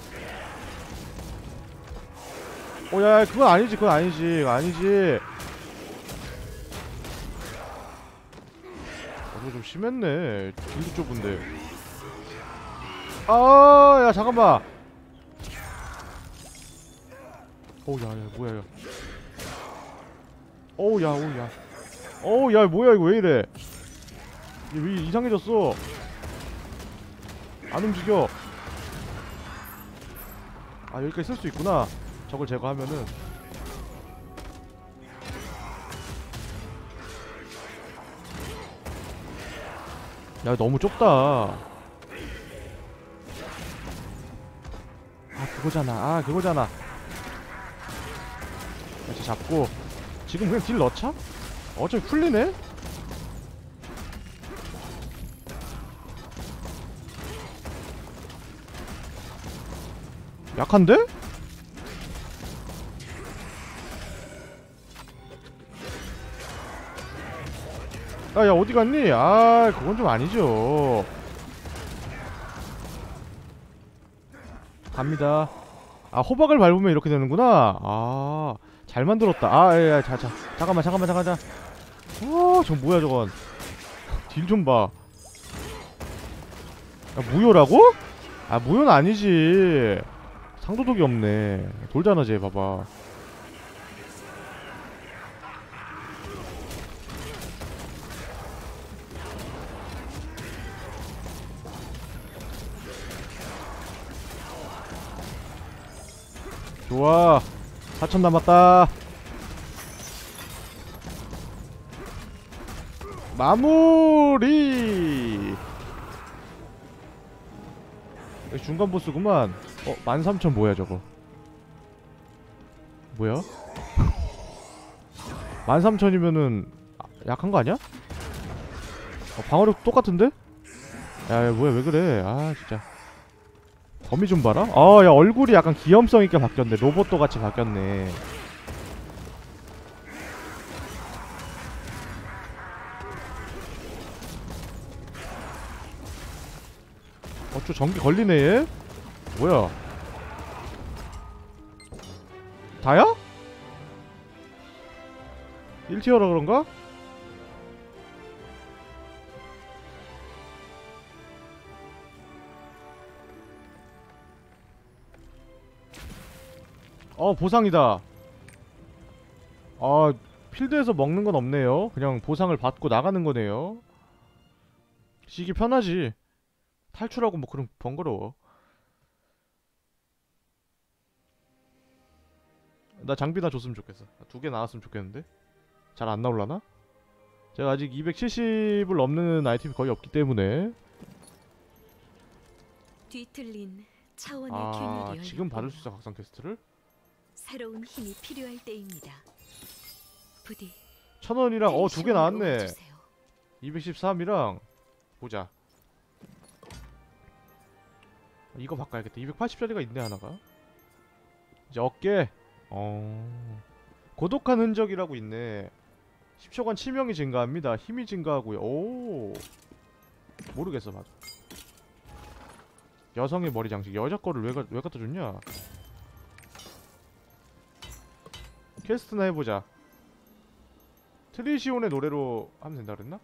야, 그건 아니지, 그건 아니지, 그건 아니지. 이거 좀 심했네. 길도 좁은데. 아, 야, 잠깐만. 어우, 야, 뭐야, 야. 어우, 야, 어우, 야. 어우, 야, 뭐야, 이거 왜 이래. 얘 왜 이상해졌어. 안 움직여. 아, 여기까지 쓸 수 있구나. 저걸 제거하면은. 야, 너무 좁다. 아, 그거잖아. 아, 그거잖아. 다시 잡고. 지금 그냥 딜 넣자? 어차피 풀리네? 약한데? 아, 야, 어디 갔니? 아, 그건 좀 아니죠. 갑니다. 아, 호박을 밟으면 이렇게 되는구나. 아, 잘 만들었다. 아, 야, 잠깐만. 저 뭐야, 저건. 딜 좀 봐. 야, 무효라고? 아, 무효는 아니지. 상도덕이 없네. 돌잖아, 쟤. 봐봐. 좋아. 4천 남았다. 마무리. 여기 중간 보스구만. 13,000 뭐야 저거. 뭐야? 13,000이면은 약한 거 아니야? 방어력 똑같은데? 야, 뭐야, 왜 그래. 아, 진짜. 범위 좀 봐라. 아, 야, 얼굴이 약간 귀염성 있게 바뀌었네. 로봇도 같이 바뀌었네. 저 전기 걸리네, 얘? 뭐야? 다야? 1티어라 그런가? 보상이다. 필드에서 먹는 건 없네요. 그냥 보상을 받고 나가는 거네요. 시기 편하지. 탈출하고 뭐 그런 번거로워. 나 장비나 줬으면 좋겠어. 2개 나왔으면 좋겠는데. 잘 안 나올라나? 제가 아직 270을 넘는 아이템이 거의 없기 때문에. 뒤틀린 차원의 균열이 열렸고 지금 받을 수 있어, 각성 퀘스트를? 새로운 힘이 필요할 때입니다. 부디 1,000원이랑 2개 나왔네. 도와주세요. 213이랑 보자. 이거 바꿔야겠다. 280짜리가 있네 하나가. 이제 어깨. 고독한 흔적이라고 있네. 10초간 치명이 증가합니다. 힘이 증가하고요. 오. 모르겠어 맞아. 여성의 머리 장식. 여자 거를 왜 갖다 줬냐? 퀘스트나 해보자. 트리시온의 노래로 하면 된다 그랬나?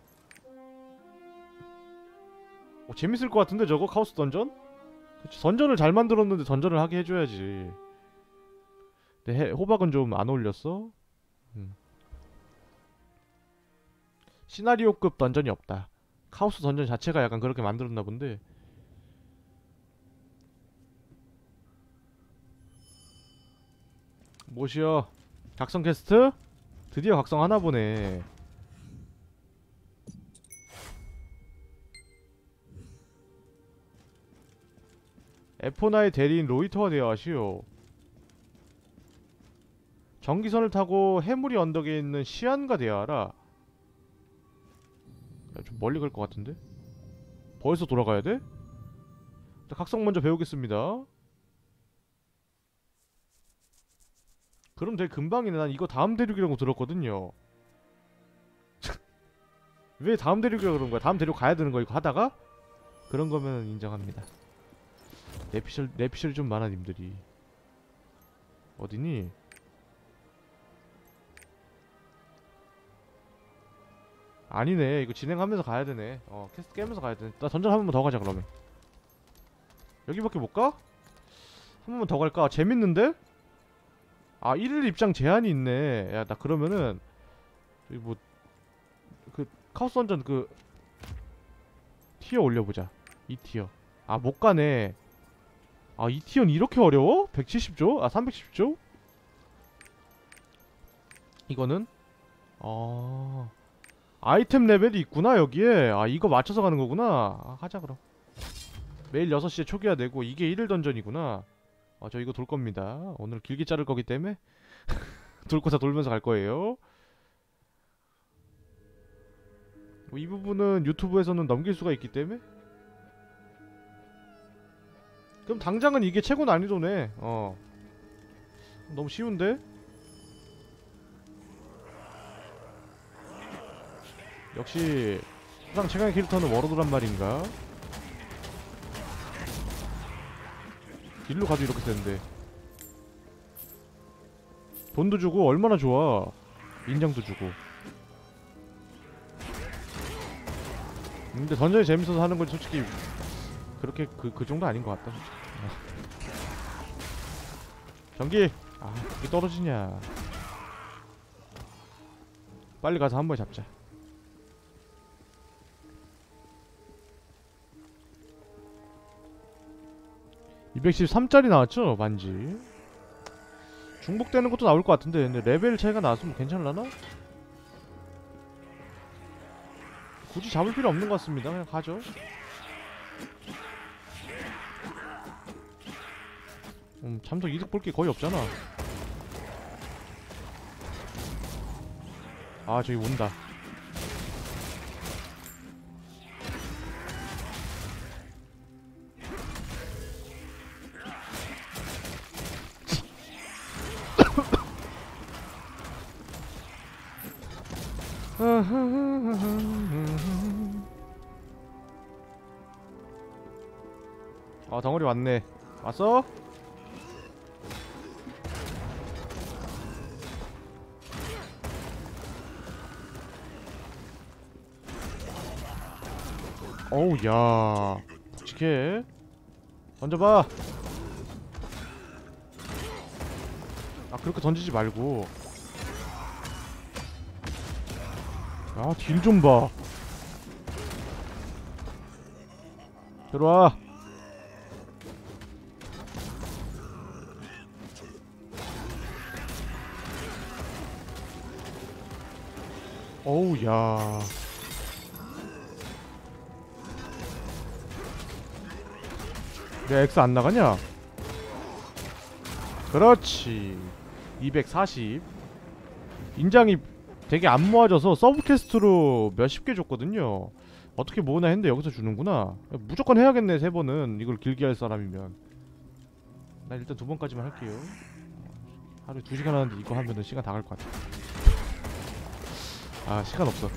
재밌을 것 같은데 저거? 카오스 던전? 그치, 던전을 잘 만들었는데 던전을 하게 해줘야지. 근데 호박은 좀 안 어울렸어? 시나리오급 던전이 없다. 카오스 던전 자체가 약간 그렇게 만들었나 본데. 뭐시여? 각성 퀘스트? 드디어 각성하나 보네. 에포나의 대리인 로이터와 대화하시오. 전기선을 타고 해무리 언덕에 있는 시안과 대화하라. 야, 좀 멀리 갈 것 같은데? 벌써 돌아가야 돼? 자, 각성 먼저 배우겠습니다. 그럼 되게 금방이네. 난 이거 다음 대륙이라고 들었거든요. 왜 다음 대륙이라고 그런 거야? 다음 대륙 가야 되는 거 이거 하다가? 그런 거면 인정합니다. 내피셜이 좀 많아 님들이. 어디니? 아니네. 이거 진행하면서 가야 되네. 퀘스트 깨면서 가야 되네. 나 던전 한 번만 더 가자 그러면. 여기밖에 못 가? 한 번만 더 갈까? 재밌는데? 아 1일 입장 제한이 있네. 야 나 그러면은 저기 뭐 그 카오스 던전 그 티어 올려보자. 2티어. 아 못가네. 아 2티어는 이렇게 어려워? 170조? 아 310조? 이거는? 아이템 레벨이 있구나 여기에. 아 이거 맞춰서 가는 거구나. 아 가자 그럼. 매일 6시에 초기화 되고 이게 1일 던전이구나. 저 이거 돌 겁니다. 오늘 길게 자를 거기 때문에 돌고사 돌면서 갈 거예요. 뭐 이 부분은 유튜브에서는 넘길 수가 있기 때문에. 그럼 당장은 이게 최고 난이도네. 너무 쉬운데? 역시 세상 최강의 캐릭터는 워로드란 말인가? 일로 가도 이렇게 되는데 돈도 주고 얼마나 좋아. 인정도 주고. 근데 던전이 재밌어서 하는 건 솔직히 그렇게 그 정도 아닌 것 같다 솔직히. 전기! 아 이게 떨어지냐. 빨리 가서 한 번에 잡자. 213짜리 나왔죠? 반지. 중복되는 것도 나올 것 같은데. 근데 레벨 차이가 나왔으면 괜찮을라나? 굳이 잡을 필요 없는 것 같습니다. 그냥 가죠. 참석 이득 볼 게 거의 없잖아. 아 저기 온다. 덩어리 왔네. 왔어? 어우 야 묵직해. 던져봐. 아 그렇게 던지지 말고. 야 딜 좀 봐. 들어와. 어우 야 내 X 안 나가냐? 그렇지. 240. 인장이 되게 안 모아져서 서브퀘스트로 몇십 개 줬거든요. 어떻게 모으나 했는데 여기서 주는구나. 무조건 해야겠네 3번은 이걸 길게 할 사람이면. 난 일단 2번까지만 할게요. 하루에 2시간 하는데 이거 하면은 시간 다 갈 것 같아. 아 시간 없어.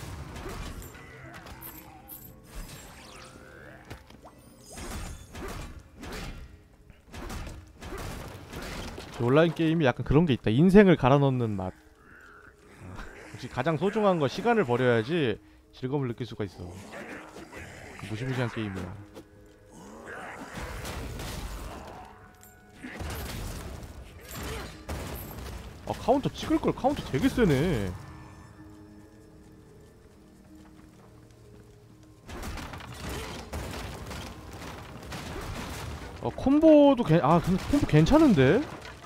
온라인 게임이 약간 그런 게 있다. 인생을 갈아 넣는 맛. 역시 가장 소중한 거 시간을 버려야지 즐거움을 느낄 수가 있어. 무시무시한 게임이야. 카운터 찍을걸. 카운터 되게 세네. 콤보도 근데 콤보 괜찮은데?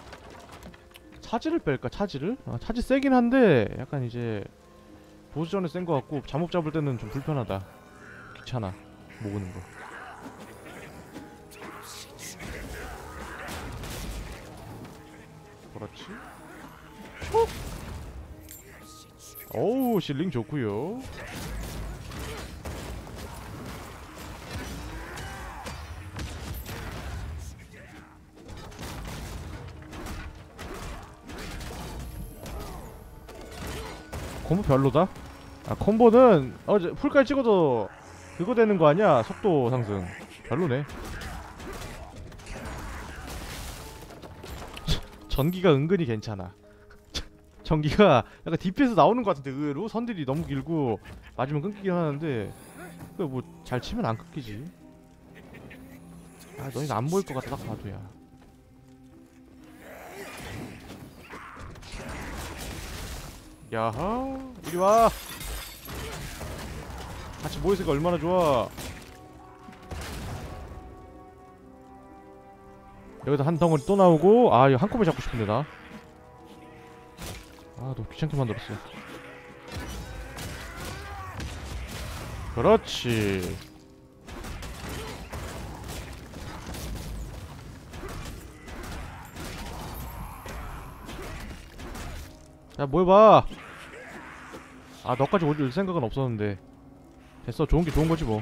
차지를 뺄까? 차지를? 차지 세긴 한데 약간 이제 보스전에 센 거 같고 잠옷 잡을 때는 좀 불편하다. 귀찮아 모으는 거. 그렇지. 촉! 어우 실링 좋구요. 콤보 별로다? 콤보는 어제 풀까지 찍어도 그거 되는 거 아니야? 속도 상승. 별로네. 전기가 은근히 괜찮아. 전기가 약간 DP에서 나오는 것 같은데 의외로 선들이 너무 길고 맞으면 끊기긴 하는데 그 뭐 잘 치면 안 끊기지. 너희가 안 보일 것 같아 딱 봐도야. 야하 이리와. 같이 모여있으니까 얼마나 좋아. 여기서 한 덩어리 또 나오고. 이거 한꺼번에 잡고 싶은데 나. 너무 귀찮게 만들었어. 그렇지. 야 뭐 해봐. 너까지 올 생각은 없었는데. 됐어. 좋은게 좋은거지 뭐.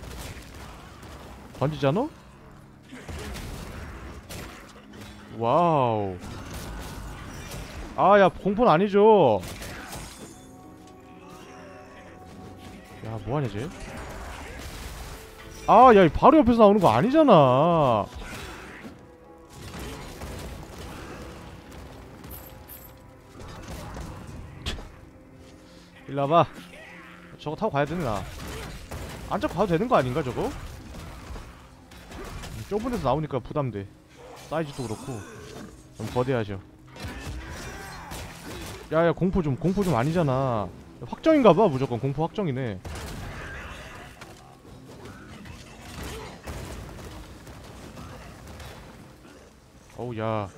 던지잖아? 와우. 야 공포는 아니죠. 야 뭐하냐 쟤. 야 바로 옆에서 나오는 거 아니잖아. 일로 와봐. 저거 타고 가야 되나? 안 잡고 가도 되는 거 아닌가 저거? 좁은 데서 나오니까 부담돼. 사이즈도 그렇고 좀 거대하죠. 야야 공포 좀 아니잖아. 확정인가봐. 무조건 공포 확정이네. 어우 야.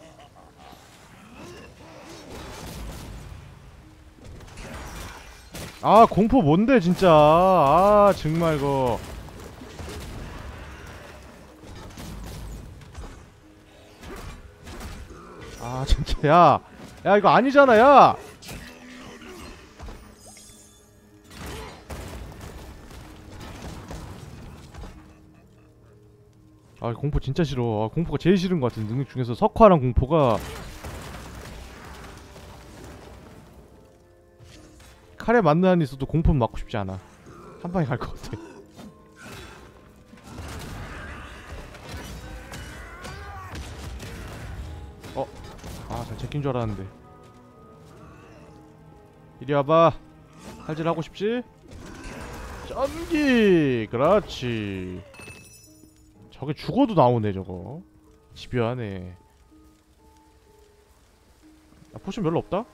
공포 뭔데 진짜. 정말 이거. 진짜 야 이거 아니잖아 야. 공포 진짜 싫어. 공포가 제일 싫은 것 같은 능력 중에서 석화랑 공포가. 칼에 맞는 한이 있어도 공포는 맞고 싶지 않아. 한 방에 갈 것 같아. 잘 제낀 줄 알았는데. 이리 와봐. 칼질 하고 싶지? 전기! 그렇지. 저게 죽어도 나오네 저거. 집요하네. 포션 별로 없다?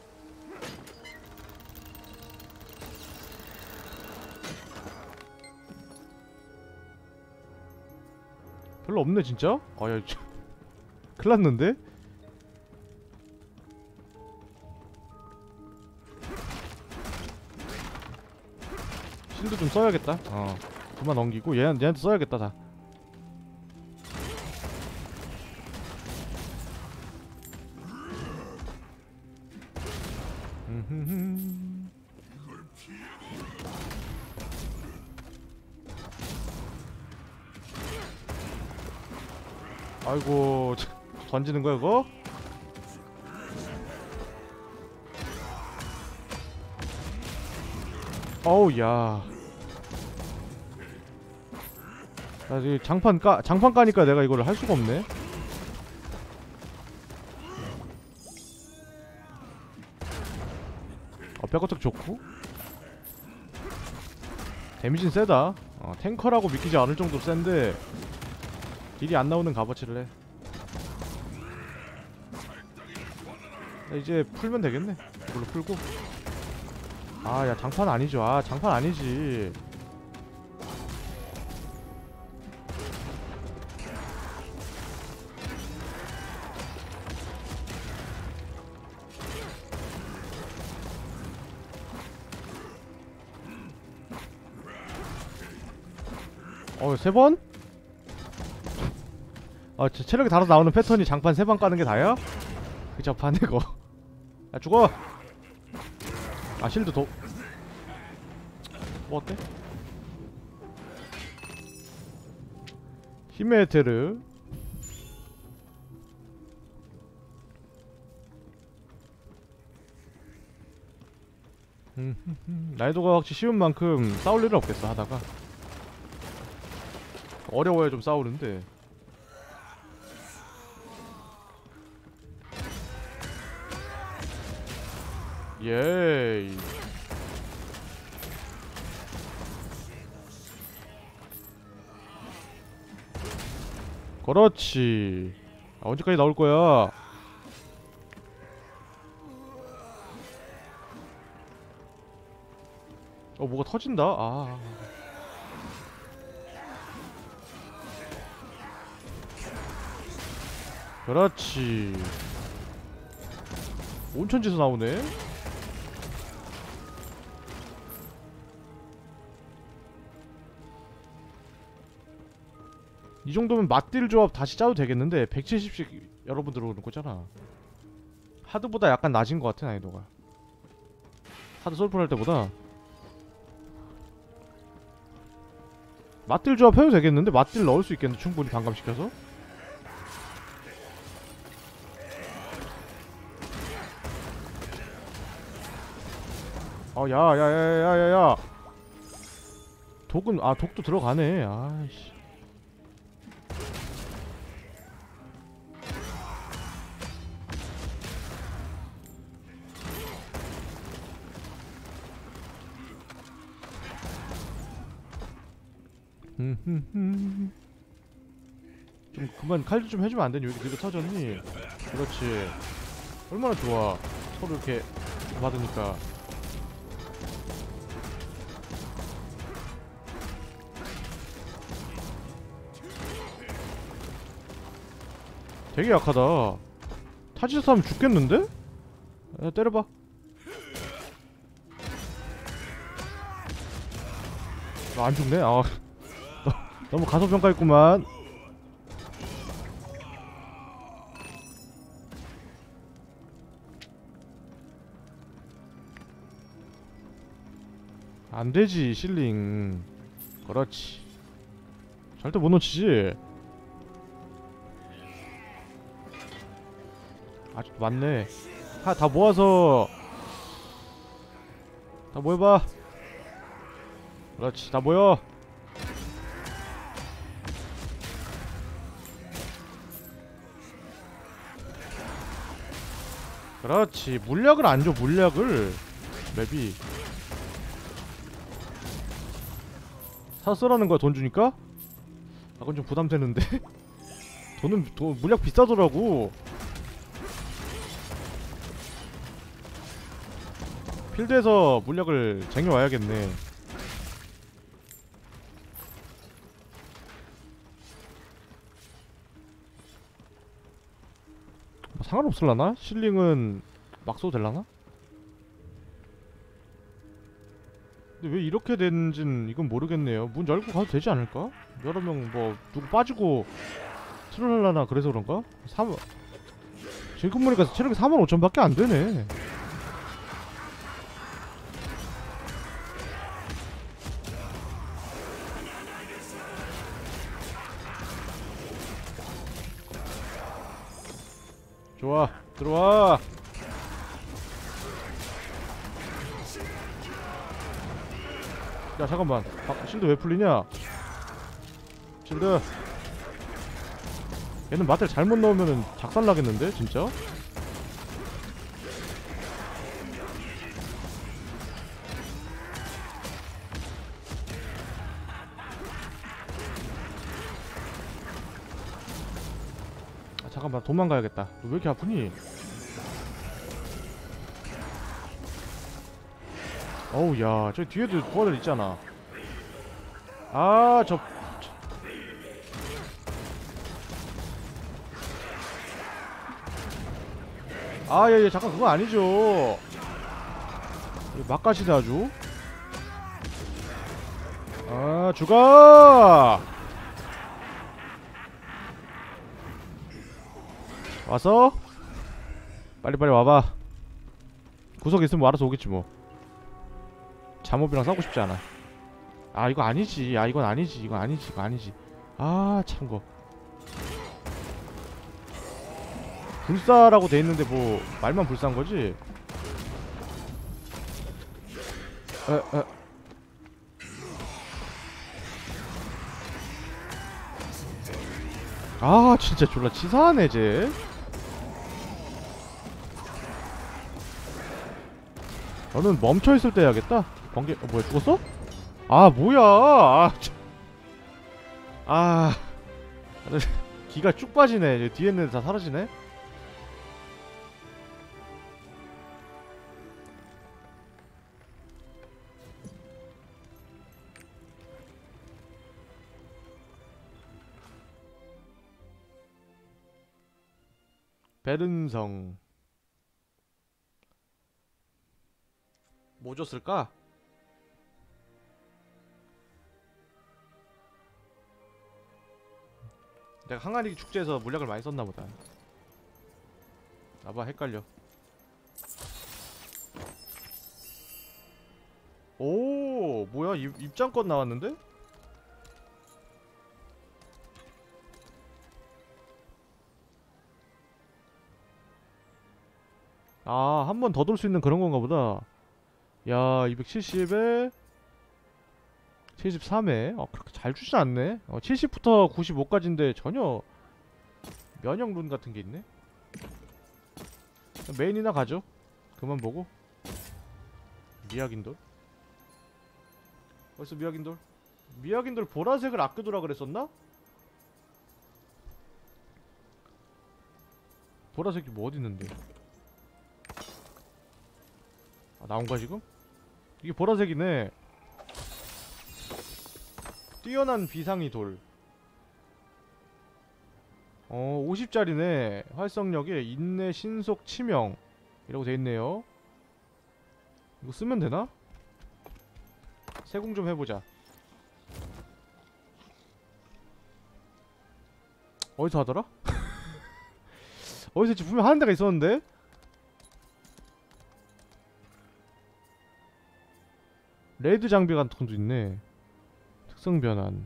별로 없네 진짜? 야 큰일났는데? 실드 좀 써야겠다. 그만 넘기고 얘한테 써야겠다 다. 아이고 던지는 거야 그거? 어우 야. 나 지금 장판 까니까 내가 이거를 할 수가 없네. 백어택 좋고 데미지는 세다. 탱커라고 믿기지 않을 정도로 센데 딜이 안 나오는 값어치를 해. 이제 풀면 되겠네. 이걸로 풀고. 아 야 장판 아니죠. 아 장판 아니지. 세 번? 체력이 달아서 나오는 패턴이 장판 3번 까는 게 다야? 그 접하네 그거. 야 죽어! 아 실드 도.. 뭐 어때? 힘의 테르. 난이도가 확실히 쉬운 만큼 싸울 일은 없겠어 하다가. 어려워야 좀 싸우는데. 예이. 그렇지. 언제까지 나올 거야? 뭐가 터진다. 그렇지. 온천지에서 나오네. 이 정도면 맞딜 조합 다시 짜도 되겠는데 170씩 여러 번 들어오는 거잖아. 하드보다 약간 낮은 것 같아 난이도가. 하드 솔플 할 때보다. 맞딜 조합 해도 되겠는데? 맞딜 넣을 수 있겠는데 충분히 반감시켜서? 야야야야야야. 독은 독도 들어가네. 아이씨. 좀 그만 칼질 좀 해주면 안 되니? 왜 이렇게 늦게 터졌니? 그렇지. 얼마나 좋아. 서로 이렇게 받으니까. 되게 약하다. 타짓에서 하면 죽겠는데? 야, 때려봐. 안 죽네? 너무 가소평가했구만. 안되지 실링. 그렇지. 절대 못 놓치지. 아직도 많네. 다 모아서 다 모여봐. 그렇지. 다 모여. 그렇지. 물약을 안 줘. 물약을. 맵이 사서 쓰라는 거야. 돈 주니까? 그건 좀 부담되는데. 물약 비싸더라고. 필드에서 물약을 쟁여와야겠네. 상관없을라나? 실링은 막 써도 될라나? 근데 왜 이렇게 된진 이건 모르겠네요. 문 열고 가도 되지 않을까? 여러 명 뭐 누구 빠지고 트롤하려나 그래서 그런가? 지금 보니까 체력이 45,000밖에 안 되네. 좋아, 들어와. 야 잠깐만, 실드 왜 풀리냐? 실드. 얘는 마텔 잘못 넣으면은 작살나겠는데 진짜? 아 잠깐만, 도망가야겠다. 너 왜 이렇게 아프니? 어우 야, 저 뒤에도 부하들 있잖아. 아, 예, 예, 잠깐, 그거 아니죠. 막가시네 아주. 아, 죽어! 왔어? 빨리빨리 와봐. 구석에 있으면 알아서 오겠지 뭐. 잠옷이랑 싸우고 싶지 않아. 아, 이거 아니지. 아, 이건 아니지. 이건 아니지. 이거 아니지. 아, 참거. 불사라고 돼있는데 뭐 말만 불사인거지? 에. 아 진짜 졸라 치사하네 쟤. 너는 멈춰있을 때 해야겠다. 번개. 뭐야, 죽었어? 아 뭐야. 아 기가 쭉 빠지네. 뒤에 있는 애들 다 사라지네. 베른성. 뭐 줬을까? 내가 항아리 축제에서 물약을 많이 썼나보다. 나봐, 헷갈려. 오 뭐야, 입장권 나왔는데? 아, 한 번 더 돌 수 있는 그런 건가 보다. 야, 270에 73에 그렇게 잘 주진 않네. 70부터 95까지인데 전혀 면역 룬 같은 게 있네. 메인이나 가죠. 그만 보고. 미약인돌. 어디서 미약인돌? 미약인돌 보라색을 아껴두라 그랬었나? 보라색이 뭐 어딨는데? 아, 나온거야 지금? 이게 보라색이네. 뛰어난 비상이 돌. 50짜리네. 활성력에 인내, 신속, 치명 이라고 돼있네요. 이거 쓰면 되나? 세공 좀 해보자. 어디서 하더라? 어디서 분명 하는 데가 있었는데? 레드 장비 같은 것도 있네. 특성 변환.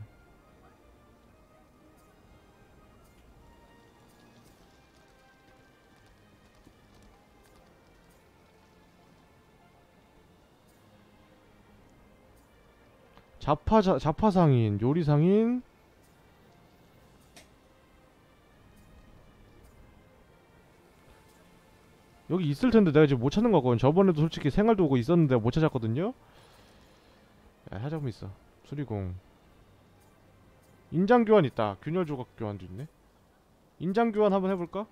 자파상인, 요리상인. 여기 있을텐데 내가 지금 못 찾는 거 같거든. 저번에도 솔직히 생활도구 있었는데 못 찾았거든요. 야, 하자금 있어. 수리공. 인장 교환 있다. 균열 조각 교환도 있네. 인장 교환 한번 해볼까?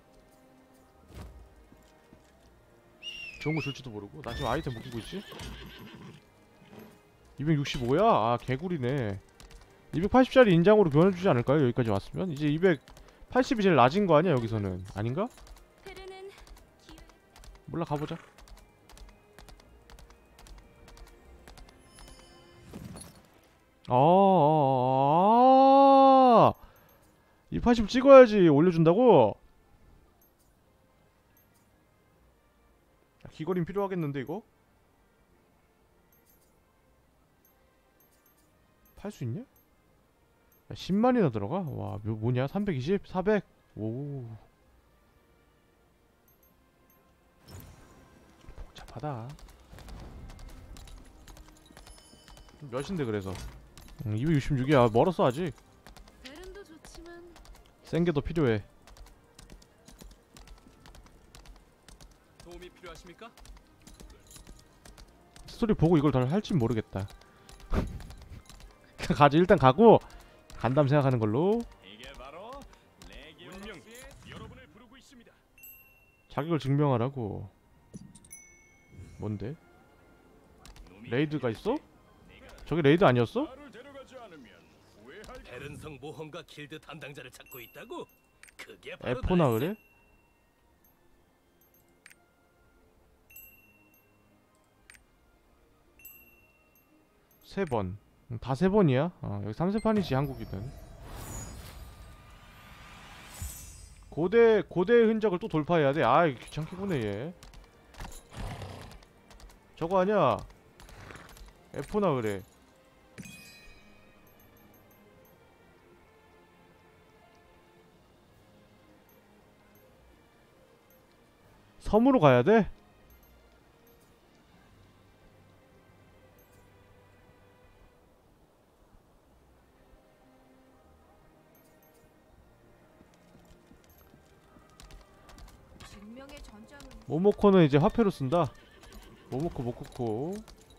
좋은 거 줄지도 모르고. 나 지금 아이템 못 끼고 있지? 265야? 아, 개구리네. 280짜리 인장으로 교환해주지 않을까요? 여기까지 왔으면? 이제 280이 제일 낮은 거 아니야, 여기서는? 아닌가? 몰라, 가보자. 아, 280 찍어야지 올려준다고? 귀걸이는 필요하겠는데 이거? 팔 수 있냐? 야, 10만이나 들어가? 와, 뭐냐? 320? 400? 오. 급하다. 몇인데 그래서 266이야. 멀었어 아직. 베른도 좋지만 센 게 더 필요해. 도움이 필요하십니까? 스토리 보고 이걸 더 할진 모르겠다. 그냥 가지. 일단 가고 간담 생각하는 걸로. 이게 바로 레기온 여러분을 부르고 있습니다. 자격을 증명하라고. 뭔데? 레이드가 있어? 저게 레이드 아니었어? 나를 데려가지 않으면 후회할 베른성 모험가 길드 담당자를 찾고 있다고? 그게 바로 에포나 나였어. 그래? 세 번. 다 세 번이야? 여기 3세판이지 한국이든. 고대의 흔적을 또 돌파해야 돼. 아, 이거 귀찮게 보네 얘. 저거 아니야? 에포나 그래. 섬으로 가야 돼? 증명의 전장은 모모코는 이제 화폐로 쓴다. 모모코 모코코.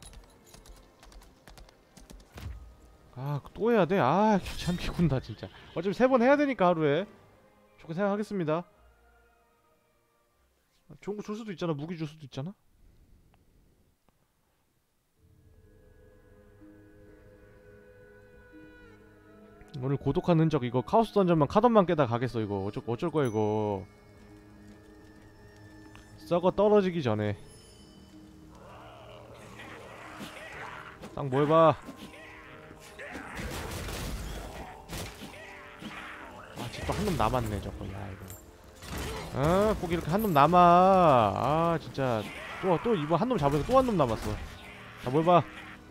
아, 또 해야 돼? 아, 귀찮게 군다 진짜. 어차피 3번 해야 되니까 하루에. 좋게 생각하겠습니다. 좋은 거 줄 수도 있잖아. 무기 줄 수도 있잖아. 오늘 고독한 흔적 이거 카오스 던전만 카던만 깨다 가겠어 이거. 어쩔 거야 이거. 썩어 떨어지기 전에. 딱 뭐 해봐. 아, 진짜 한 놈 남았네 저거. 야 이거. 꼭 이렇게 한 놈 남아. 아 진짜 또 이번 한 놈 잡으니까 또 한 놈 남았어. 자, 뭐 해봐.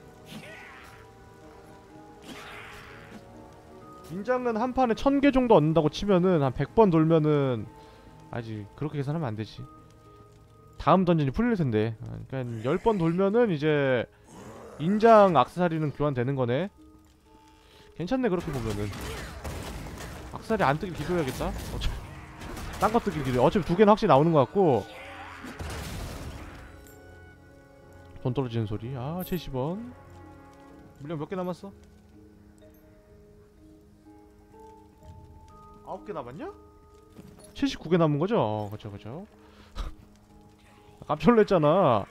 인장은 한 판에 1000개 정도 얻는다고 치면은 한 100번 돌면은 아직 그렇게 계산하면 안 되지. 다음 던전이 풀릴 텐데. 그러니까 10번 돌면은 이제 인장 악세사리는 교환되는 거네. 괜찮네 그렇게 보면은. 악세사리 안 뜨길 기도해야겠다. 어차피 딴 거 뜨길 기도해. 어차피 2개는 확실히 나오는 것 같고. 돈 떨어지는 소리. 아 70원. 물량 몇 개 남았어? 9개 남았냐? 79개 남은 거죠? 그쵸. 깜짝 놀랐잖아.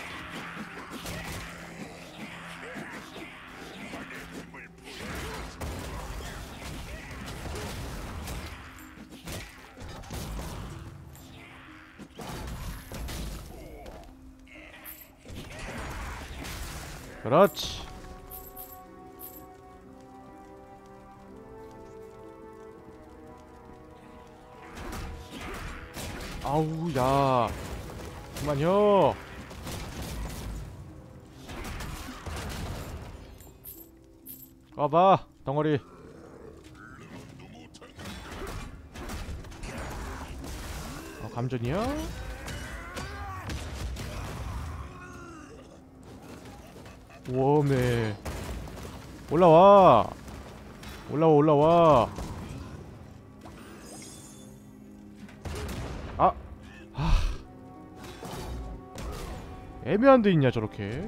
그렇지. 아우 야 그만요. 와봐 덩어리. 감전이야? 웜에 올라와. 애매한 데 있냐 저렇게.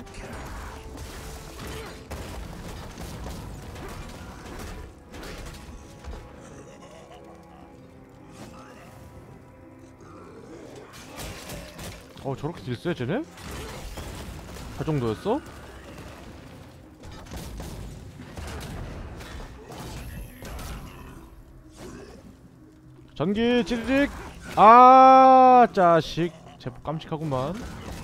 저렇게 딜 쎄 쟤네? 그 정도였어? 전기 찌르릭. 아 짜식 제법 깜찍하구만.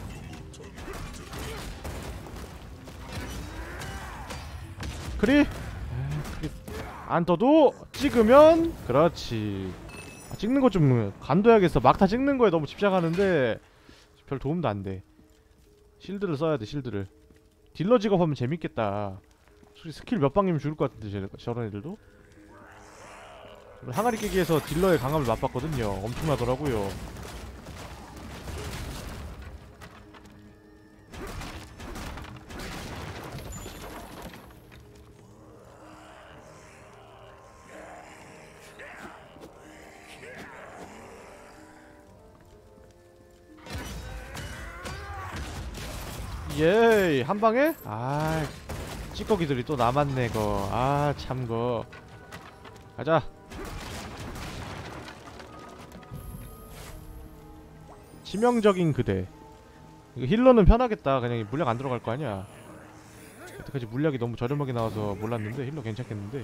크리? 크리 안 떠도 찍으면 그렇지. 찍는 거 좀 간둬야겠어. 막타 찍는 거에 너무 집착하는데 별 도움도 안 돼. 실드를 써야 돼. 실드를. 딜러 직업하면 재밌겠다. 솔직히 스킬 몇 방이면 죽을 것 같은데 저런 애들도. 항아리 깨기에서 딜러의 강함을 맛봤거든요. 엄청나더라고요. 예이 한방에? 아 찌꺼기들이 또 남았네 거. 아 참거. 가자. 치명적인 그대. 이거 힐러는 편하겠다. 그냥 물약 안 들어갈 거 아니야. 여태까지 물약이 너무 저렴하게 나와서 몰랐는데 힐러 괜찮겠는데.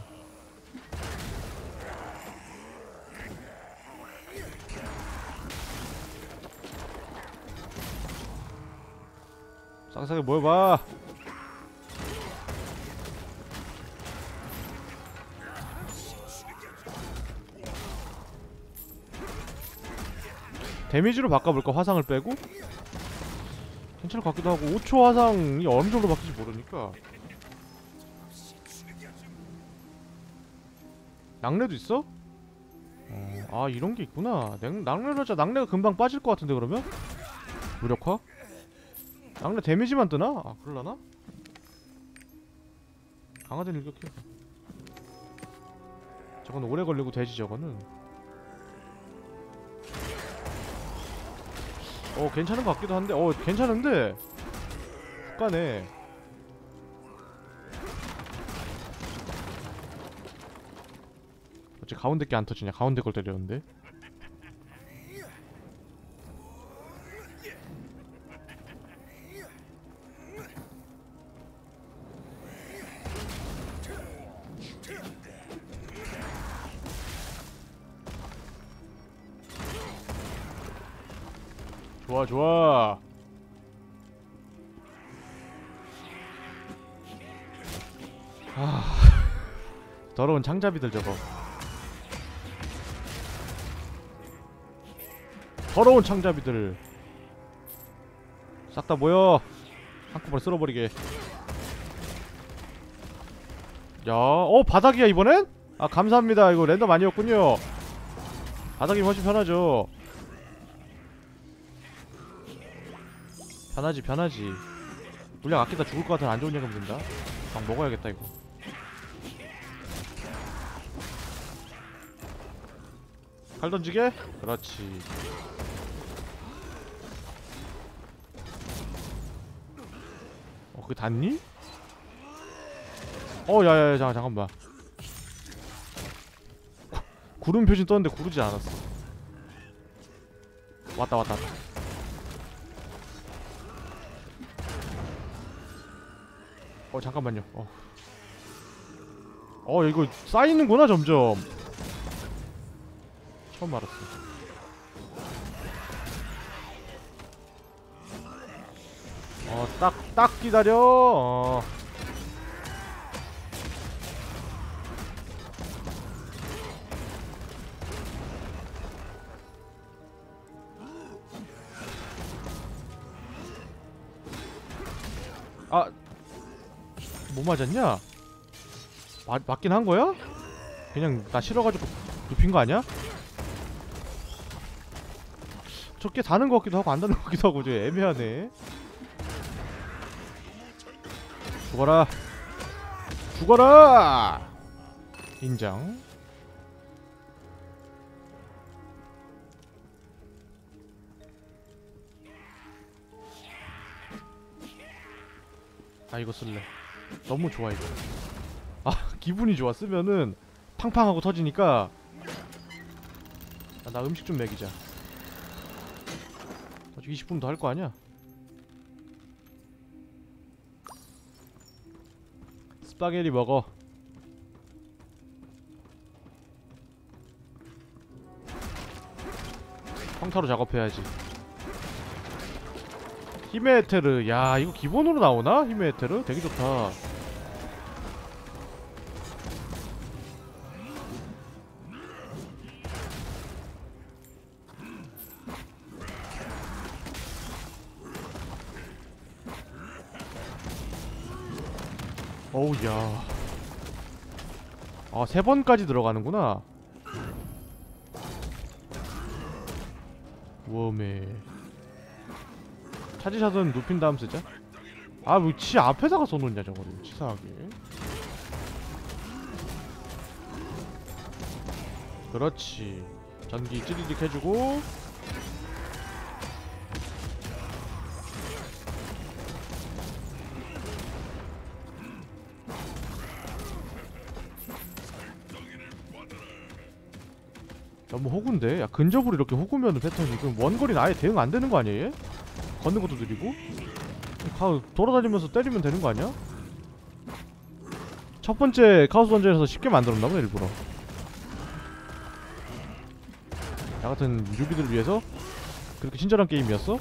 쌍쌍하게 모여봐. 데미지로 바꿔볼까? 화상을 빼고? 괜찮을 것 같기도 하고 5초 화상이 어느 정도 바뀔지 모르니까. 낙뢰도 있어? 아 이런게 있구나. 낙뢰로 하자. 낙뢰가 금방 빠질 것 같은데 그러면? 무력화? 낙뢰 데미지만 뜨나? 아 그럴라나? 강화된 일격해. 저건 오래 걸리고 되지 저거는. 괜찮은 것 같기도 한데 괜찮은데 훅 가네. 어째 가운데 게 안 터지냐. 가운데 걸 때렸는데. 좋아 좋아. 더러운 창잡이들 저거. 더러운 창잡이들 싹 다 모여. 한꺼번에 쓸어버리게. 야, 바닥이야 이번엔? 아 감사합니다. 이거 랜덤 아니었군요. 바닥이 훨씬 편하죠. 편하지. 물약 아끼다 죽을 것 같은 안 좋은 얘기 하면 된다. 막 먹어야겠다 이거. 칼 던지게? 그렇지. 그게 닿니? 야야야 잠깐만. 구름 표시 떴는데 구르지 않았어. 왔다. 잠깐만요. 이거 쌓이는구나 점점. 처음 알았어. 딱 기다려. 뭐 맞았냐? 맞긴 한 거야? 그냥 나 싫어가지고 눕힌 거 아니야? 저게 다는 거 같기도 하고 안 다는 거 같기도 하고 좀 애매하네. 죽어라! 인정. 이거 쓸래. 너무 좋아 이거. 기분이 좋아. 쓰면은 팡팡하고 터지니까. 나 음식 좀 먹이자. 아직 20분 더 할 거 아니야? 스파게티 먹어. 평타로 작업해야지. 힘의 에테르. 야 이거 기본으로 나오나? 힘의 에테르? 되게 좋다. 어우야. 3번까지 들어가는구나. 웜에 차지샷은 눕힌 다음 쓰자. 왜 치 앞에다가 써놓냐 저거를. 치사하게. 그렇지. 전기 찌리릭 해주고. 너무 호구인데? 야 근접으로 이렇게 호구면은 패턴이 그럼 원거리는 아예 대응 안 되는 거 아니야 얘? 걷는 것도 느리고? 돌아다니면서 때리면 되는 거 아니야? 첫 번째 카오스 던전에서 쉽게 만들었나 보네 일부러. 나 같은 뉴비들 위해서 그렇게 친절한 게임이었어?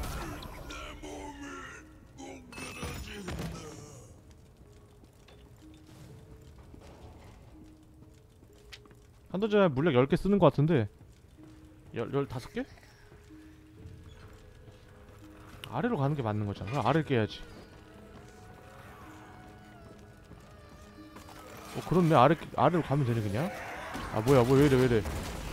한 던전에 물약 10개 쓰는 거 같은데 15개? 아래로 가는 게 맞는 거잖아. 그럼 아래를 깨야지. 그렇네. 아래로 가면 되네 그냥. 아 뭐야 뭐 왜이래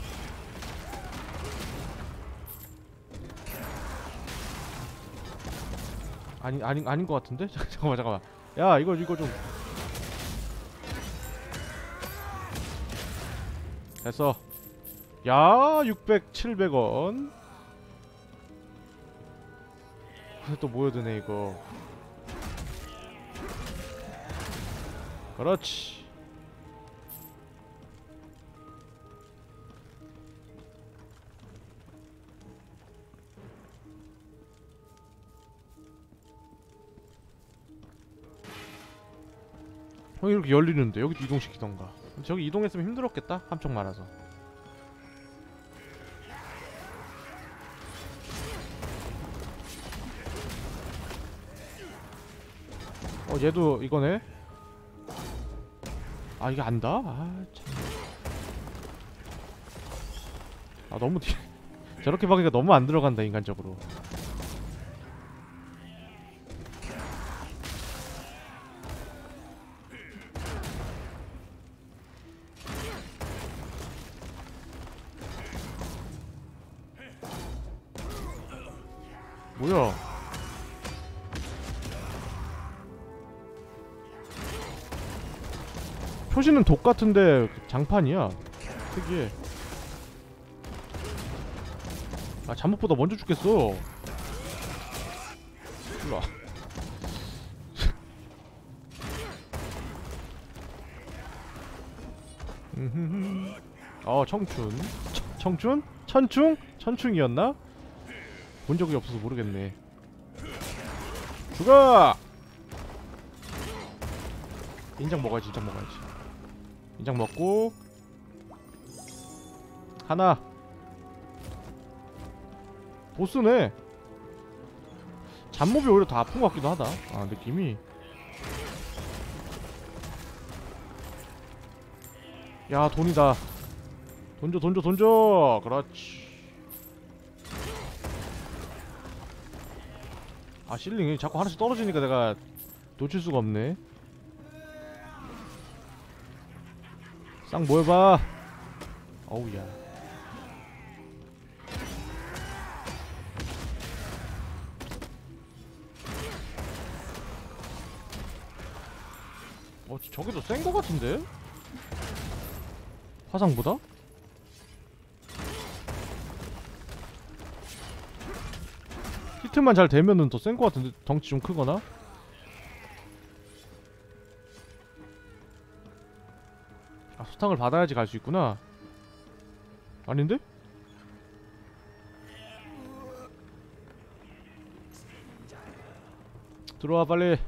아닌 것 같은데? 잠깐만 야 이거 좀 됐어. 야 600, 700원 근데 또 모여드네 이거. 그렇지. 이렇게 열리는데 여기도 이동시키던가. 저기 이동했으면 힘들었겠다 함정 많아서. 얘도 이거네. 아 이게 안다? 아 참. 아 너무 저렇게 박으니까 너무 안 들어간다 인간적으로. 뭐야? 표시는 독 같은데 장판이야. 특이해. 아 잠옷보다 먼저 죽겠어. 일로와. 청춘. 청춘? 천충? 천충이었나? 본 적이 없어서 모르겠네. 죽어! 인장 먹어야지. 인장 먹고 하나. 보스네. 잡몹이 오히려 더 아픈 것 같기도 하다. 아 느낌이. 야 돈이다. 던져. 그렇지. 아 실링이 자꾸 하나씩 떨어지니까 내가 놓칠 수가 없네. 싹 모여봐. 어우야. 저게 더 센 거 같은데? 화상보다? 히트만 잘 되면은 더 센 거 같은데? 덩치 좀 크거나? 아 수탕을 받아야지 갈 수 있구나. 아닌데? 들어와 빨리.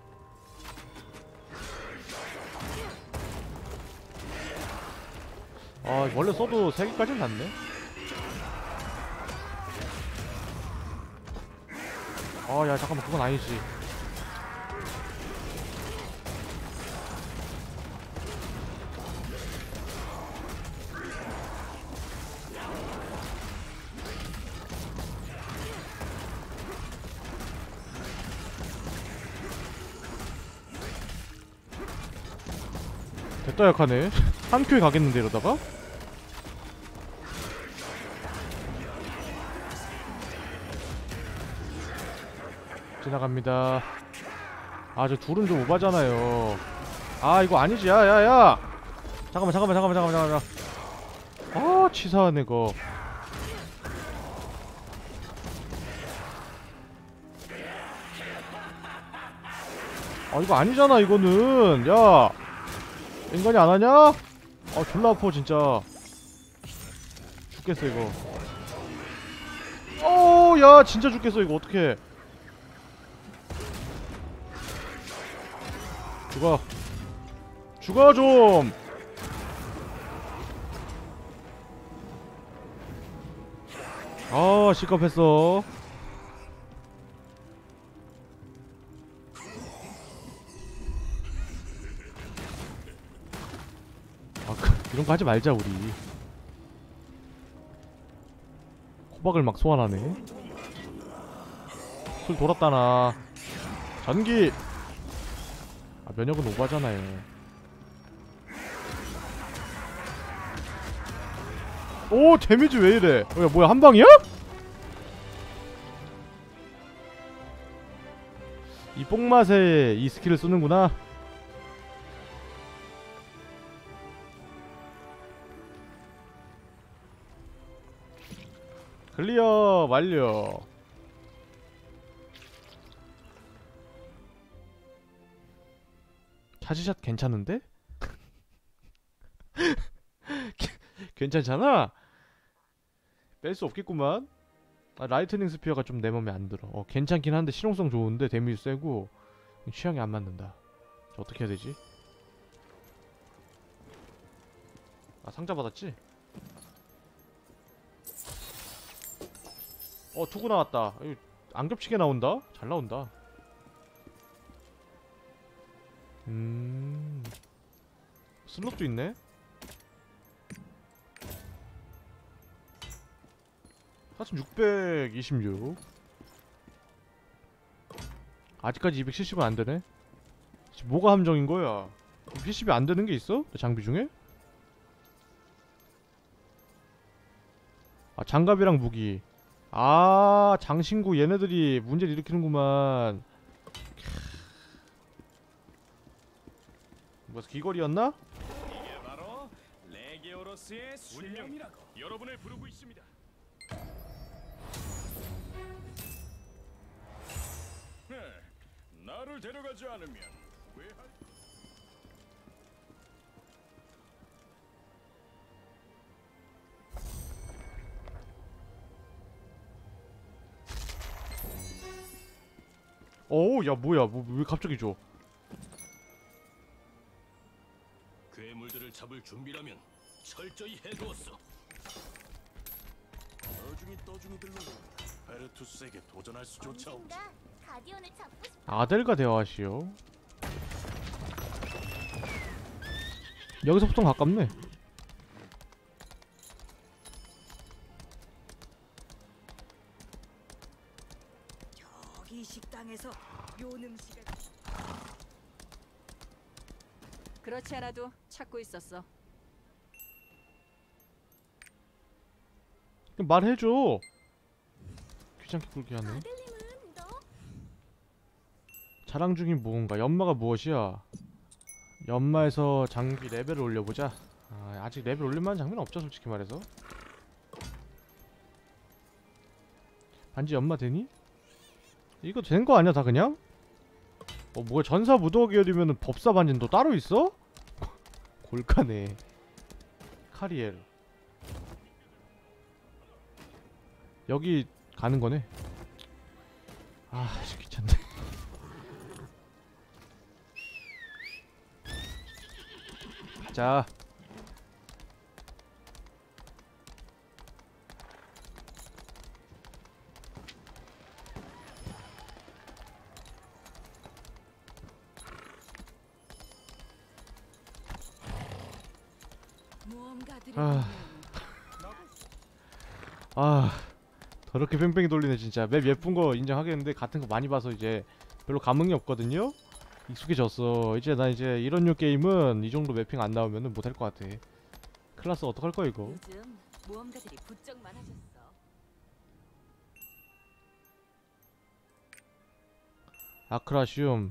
아 원래 써도 3개까지는 닿네. 아 야 잠깐만 그건 아니지. 됐다 약하네. 한 큐에 가겠는데 이러다가? 지나갑니다. 아 저 둘은 좀 오바잖아요. 아 이거 아니지. 야야야 잠깐만. 아 치사하네 거. 아 이거 아니잖아 이거는. 야 인간이 안하냐? 아 졸라 아파 진짜. 죽겠어 이거. 야 진짜 죽겠어 이거. 어떡해. 죽어 좀. 시겁했어. 이런 거 하지 말자 우리. 호박을 막 소환하네. 술 돌았다 나. 전기. 면역은 오바잖아요. 오 데미지 왜 이래. 야 뭐야 한방이야? 이 뽕맛에 이 스킬을 쓰는구나. 클리어 완료. 차지샷 괜찮은데? 괜찮잖아? 뺄 수 없겠구만. 라이트닝 스피어가 좀 내 맘에 안 들어. 괜찮긴 한데 실용성 좋은데 데미지 세고 취향이 안 맞는다. 저 어떻게 해야 되지? 상자 받았지? 투구 나왔다. 이거 안 겹치게 나온다? 잘 나온다. 슬롯도 있네? 사실 626. 아직까지 270은 안되네. 뭐가 함정인 거야? 270이 안되는 게 있어? 장비 중에? 장갑이랑 무기. 장신구 얘네들이 문제를 일으키는구만. 뭐야 귀걸이였나? 이게 바로 레기오로스의 운명이라고 여러분을 부르고 있습니다. 나를 데려가지 않으면 왜 할... 야 뭐야 왜 갑자기 줘. 괴물들을 잡을 준비라면 철저히 해두었어. 떠중이들로 베르투스에게 도전할 수조차 없지. 언젠가 가디언을 잡고 싶어. 아델과 대화하시오. 여기서부터 가깝네. 저기 식당에서 요 음식을. 그렇지 않아도 찾고 있었어. 그럼 말해줘. 귀찮게 굴게 하네. 아델님은 너 자랑 중인 무언가. 연마가 무엇이야? 연마에서 장비 레벨을 올려보자. 아직 레벨 올릴만한 장비는 없죠 솔직히 말해서. 반지 연마 되니? 이거 된 거 아니야 다 그냥? 뭐야 전사 무도가 계열이면은 법사 반지는 또 따로 있어? 골카네. 카리엘. 여기 가는 거네. 귀찮네. 가자. 모험가들의 더럽게 뺑뺑이 돌리네 진짜. 맵 예쁜 거 인정하겠는데 같은 거 많이 봐서 이제 별로 감흥이 없거든요. 익숙해졌어. 나 이제 이런 류 게임은 이 정도 매핑 안 나오면은 못할 것 같아. 클라스 어떡할 거야 이거. 요즘 모험가들이 부쩍 많아졌어. 아크라시움.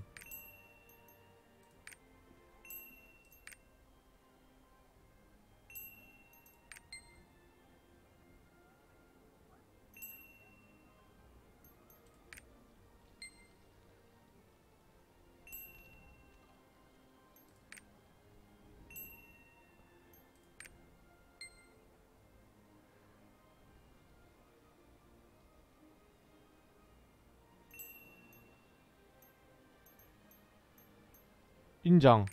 인장.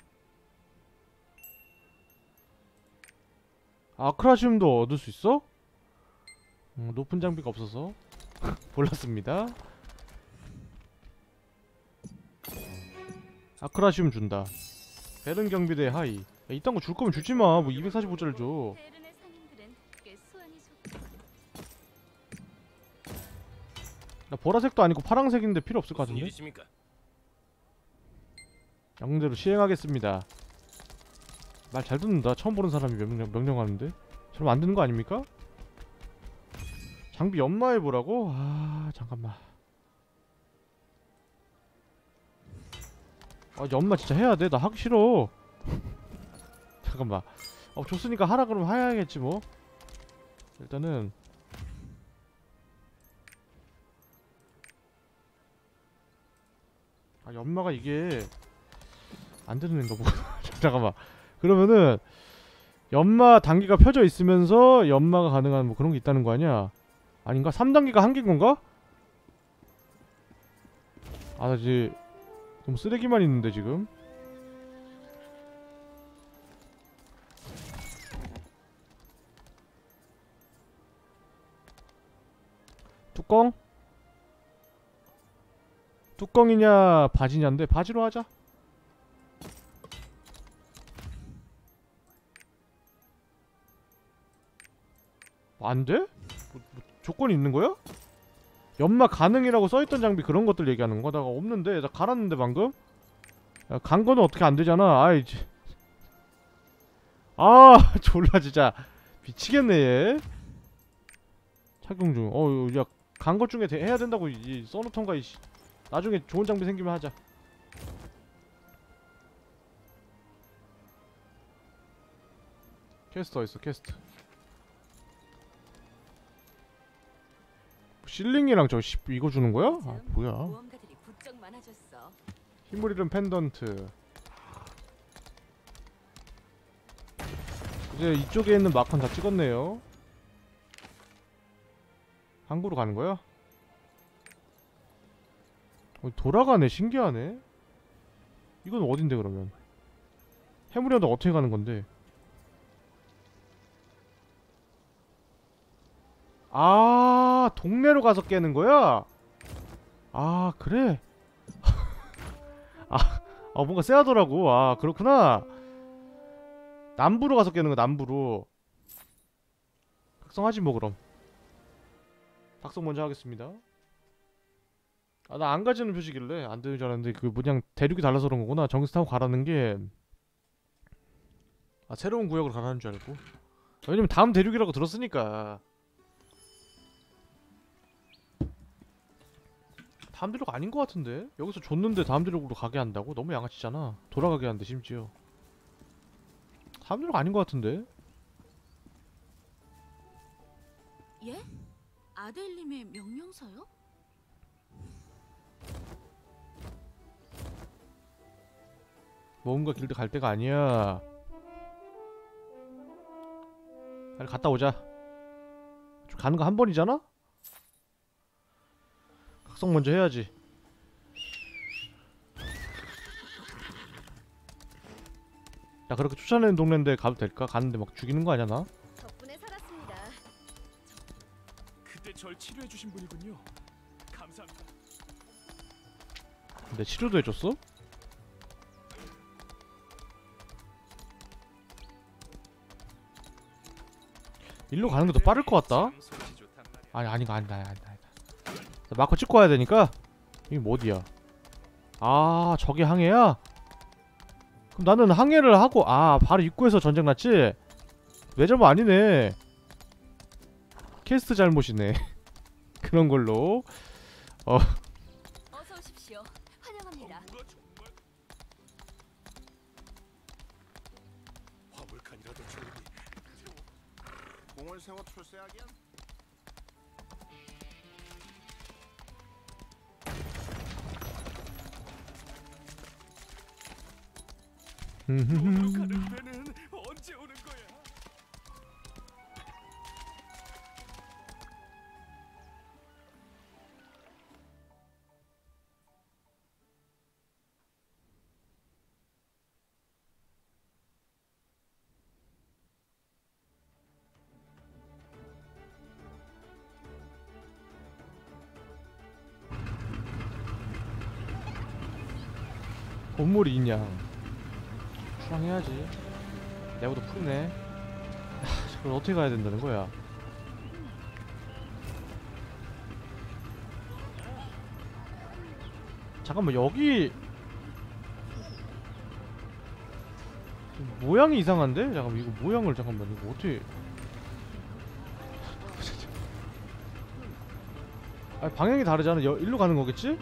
아크라시움도 얻을 수 있어? 높은 장비가 없어서 몰랐습니다. 아크라시움 준다. 베른 경비대 하이. 야, 이딴 거 줄 거면 주지마. 뭐 245짜리 줘. 베른의 상인들은 꽤 수완이 좋고. 나 보라색도 아니고 파랑색인데 필요 없을 것 무슨 같은데? 일이십니까? 양대로 시행하겠습니다. 말 잘 듣는다. 처음 보는 사람이 명령하는데. 저럼 안 되는 거 아닙니까? 장비 연마해보라고? 아 잠깐만. 아 연마 진짜 해야돼. 나 하기 싫어. 잠깐만. 줬으니까 하라 그러면 해야겠지 뭐. 일단은 연마가 이게 안 되는 거 보고. 잠깐만. 그러면은 연마 단계가 펴져 있으면서 연마가 가능한 뭐 그런 게 있다는 거 아니야? 아닌가? 3단계가 한계인 건가? 아, 나 이제 너무 쓰레기만 있는데 지금. 뚜껑? 뚜껑이냐 바지냐인데 바지로 하자. 안 돼? 뭐 조건이 있는 거야? 연마 가능이라고 써있던 장비 그런 것들 얘기하는 거? 나 없는데? 나 갈았는데 방금? 야, 간 거는 어떻게 안 되잖아. 아이 졸라 진짜 미치겠네 얘. 착용 중. 야 간 것 중에 해야 된다고 써놓던가 이씨. 나중에 좋은 장비 생기면 하자. 퀘스트 어딨어 퀘스트. 실링이랑 저 이거 주는 거야? 아 뭐야. 모험가들이 부쩍 많아졌어. 힘을 잃은 펜던트. 이제 이쪽에 있는 마컨 다 찍었네요. 항구로 가는 거야? 돌아가네. 신기하네. 이건 어딘데 그러면? 해무리언도 어떻게 가는 건데? 아 동네로 가서 깨는 거야? 아 그래? 뭔가 쎄하더라고. 아 그렇구나. 남부로 가서 깨는 거야. 남부로. 작성하지 뭐 그럼. 작성 먼저 하겠습니다. 나 안 가지는 표시길래 안 되는 줄 알았는데 그 뭐냐 대륙이 달라서 그런 거구나. 정스 타고 가라는 게. 새로운 구역으로 가라는 줄 알고. 왜냐면 다음 대륙이라고 들었으니까. 다음 대륙 아닌 것 같은데? 여기서 줬는데 다음 대륙으로 가게 한다고? 너무 양아치잖아. 돌아가게 한대 심지어. 다음 대륙 아닌 것 같은데? 예? 아델님의 명령서요? 모험가 길드 갈 때가 아니야. 빨리 갔다 오자. 가는 거 한 번이잖아? 각성 먼저 해야지. 야 그렇게 추천하는 동네인데 가도 될까? 가는데 막 죽이는 거 아니야 나? 덕분에 살았습니다. 그때 절 치료해 주신 분이군요. 감사합니다. 근데 치료도 해줬어? 일로 가는 게 더 빠를 것 같다? 참 솜씨 좋단 말이야. 아니다. 마커 찍고 와야 되니까. 이게 뭐 어디야? 저게 항해야? 그럼 나는 항해를 하고 바로 입구에서 전쟁 났지? 내 잘못 아니네. 캐스트 잘못이네. 그런 걸로. 어서 오십시오. 환영합니다. 누가 정말 화물칸이라도 저기 공을 세워 출세하기엔 너로 가는 배는 언제 오는 거야? 본물이 있냐. 출항해야지. 내보다 푸르네. 그걸 어떻게 가야 된다는 거야. 잠깐만, 여기 모양이 이상한데? 잠깐만, 이거 모양을 잠깐만, 이거 어떻게 아니, 방향이 다르잖아. 일로 가는 거겠지?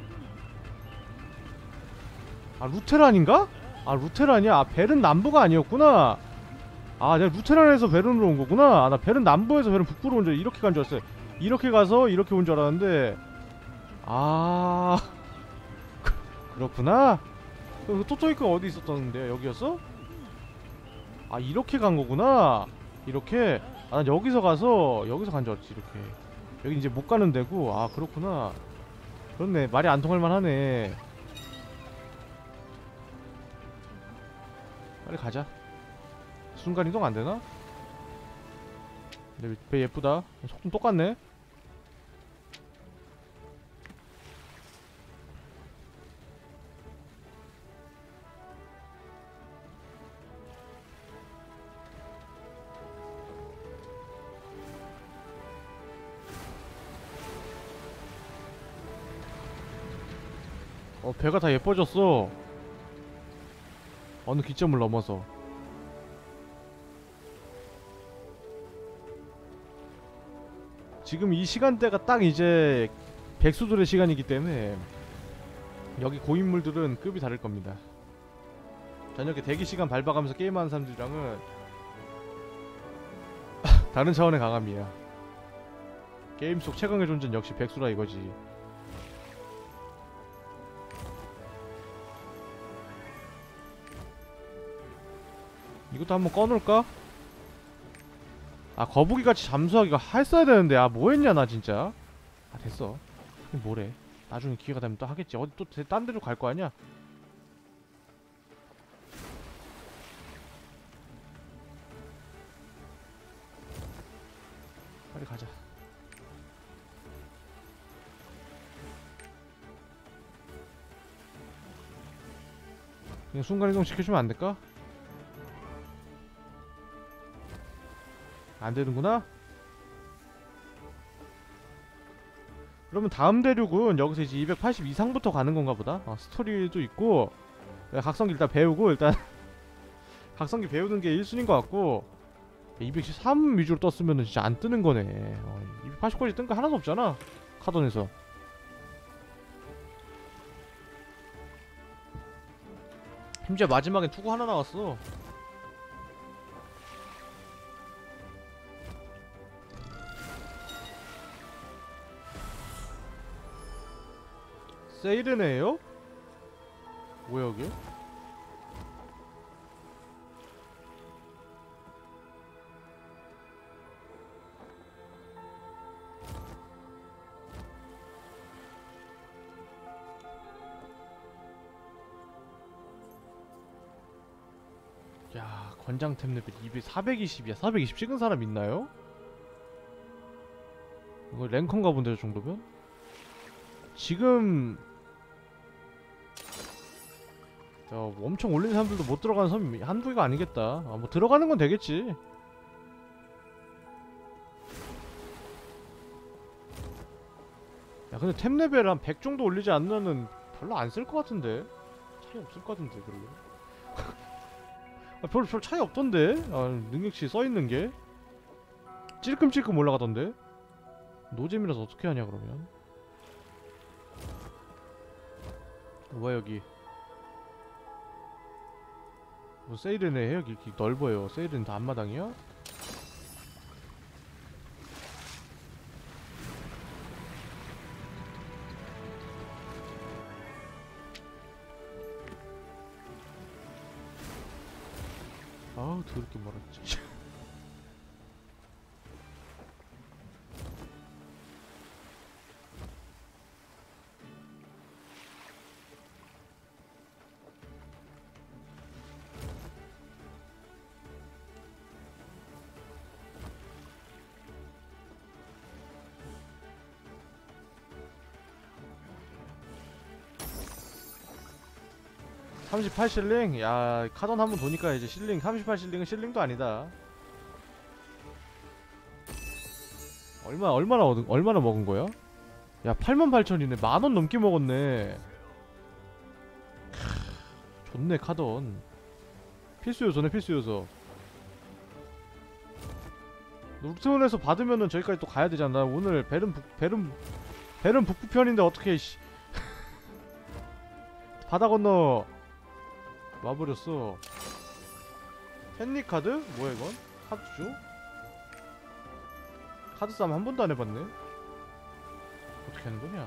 아, 루테란인가? 아, 루테란이야. 아, 벨은 남부가 아니었구나. 아, 내가 루테란에서 베른으로 온 거구나. 아, 나 베른 남부에서 베른 북부로 온 줄, 이렇게 간 줄 알았어요. 이렇게 가서 이렇게 온 줄 알았는데. 아, 그렇구나. 그 토토이크가 어디 있었던데? 여기였어? 아, 이렇게 간 거구나. 이렇게. 아, 난 여기서 간 줄 알았지. 이렇게. 여기 이제 못 가는 데고. 아, 그렇구나. 그렇네. 말이 안 통할 만하네. 빨리 가자. 순간이동 안 되나? 근데 배 예쁘다. 속도 똑같네. 배가 다 예뻐졌어. 어느 기점을 넘어서. 지금 이 시간대가 딱 이제 백수들의 시간이기 때문에 여기 고인물들은 급이 다를 겁니다. 저녁에 대기시간 밟아가면서 게임하는 사람들이랑은 다른 차원의 강함이야. 게임 속 최강의 존재는 역시 백수라 이거지. 이것도 한번 꺼놓을까? 아, 거북이같이 잠수하기가 했어야 되는데. 아, 뭐했냐 나 진짜. 아, 됐어. 뭐래. 나중에 기회가 되면 또 하겠지. 어디 또 딴 데로 갈 거 아니야? 빨리 가자. 그냥 순간이동 시켜주면 안 될까? 안 되는구나? 그러면 다음 대륙은 여기서 이제 280 이상부터 가는 건가 보다. 스토리도 있고. 각성기 일단 배우고, 일단 각성기 배우는 게 1순위인 것 같고. 213 위주로 떴으면 진짜 안 뜨는 거네. 280까지 뜬 거 하나도 없잖아, 카던에서. 심지어 마지막엔 투구 하나 나왔어. 세이르네요? 뭐야 여기? 야, 권장템 레벨 420이야. 420 찍은 사람 있나요? 이거 랭컨가 본데 저 정도면? 지금 엄청 올린 사람들도 못 들어가는 섬이 한두 개가 아니겠다. 뭐 들어가는 건 되겠지. 야, 근데 템 레벨 한 100 정도 올리지 않으면은 별로 안 쓸 것 같은데? 차이 없을 것 같은데, 별로. 별 차이 없던데? 능력치 써있는 게? 찔끔찔끔 올라가던데? 노잼이라서 어떻게 하냐, 그러면? 뭐야, 여기. 뭐 세일이네. 여기 이렇게 넓어요. 세일은 다 앞마당이야? 아우, 더럽게 멀었지. 38실링? 야, 카던 한번 도니까 이제 실링 38실링은 실링도 아니다. 얼마나 먹은 거야? 야, 88,000이네. 만원 넘게 먹었네. 좋네, 카던. 필수 요소네, 필수 요소. 룩스온에서 받으면은 저기까지 또 가야 되잖아. 오늘 벨은 북부편인데 어떻게 씨. 바다 건너 와버렸어. 팬닉 카드? 뭐야 이건? 카드죠? 카드 싸움 한 번도 안 해봤네. 어떻게 하는 거냐?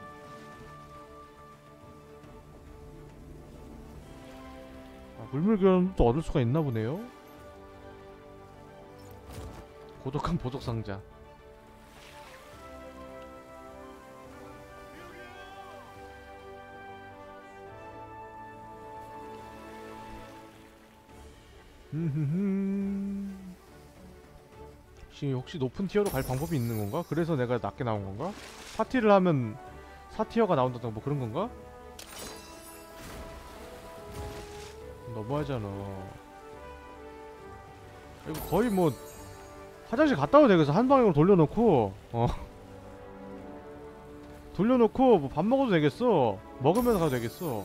아, 물물교환도 얻을 수가 있나 보네요. 고독한 보석 상자. 혹시 높은 티어로 갈 방법이 있는 건가? 그래서 내가 낮게 나온 건가? 4티를 하면 4티어가 나온다던가 뭐 그런 건가? 너무하잖아. 이거 거의 뭐 화장실 갔다 와도 되겠어. 한 방향으로 돌려놓고 돌려놓고 뭐 밥 먹어도 되겠어. 먹으면서 가도 되겠어.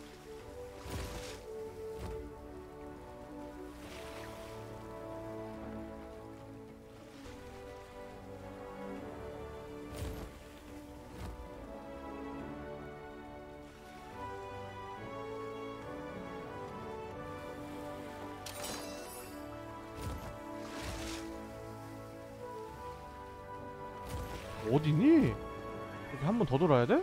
어디니? 이렇게 한 번 더 돌아야 돼?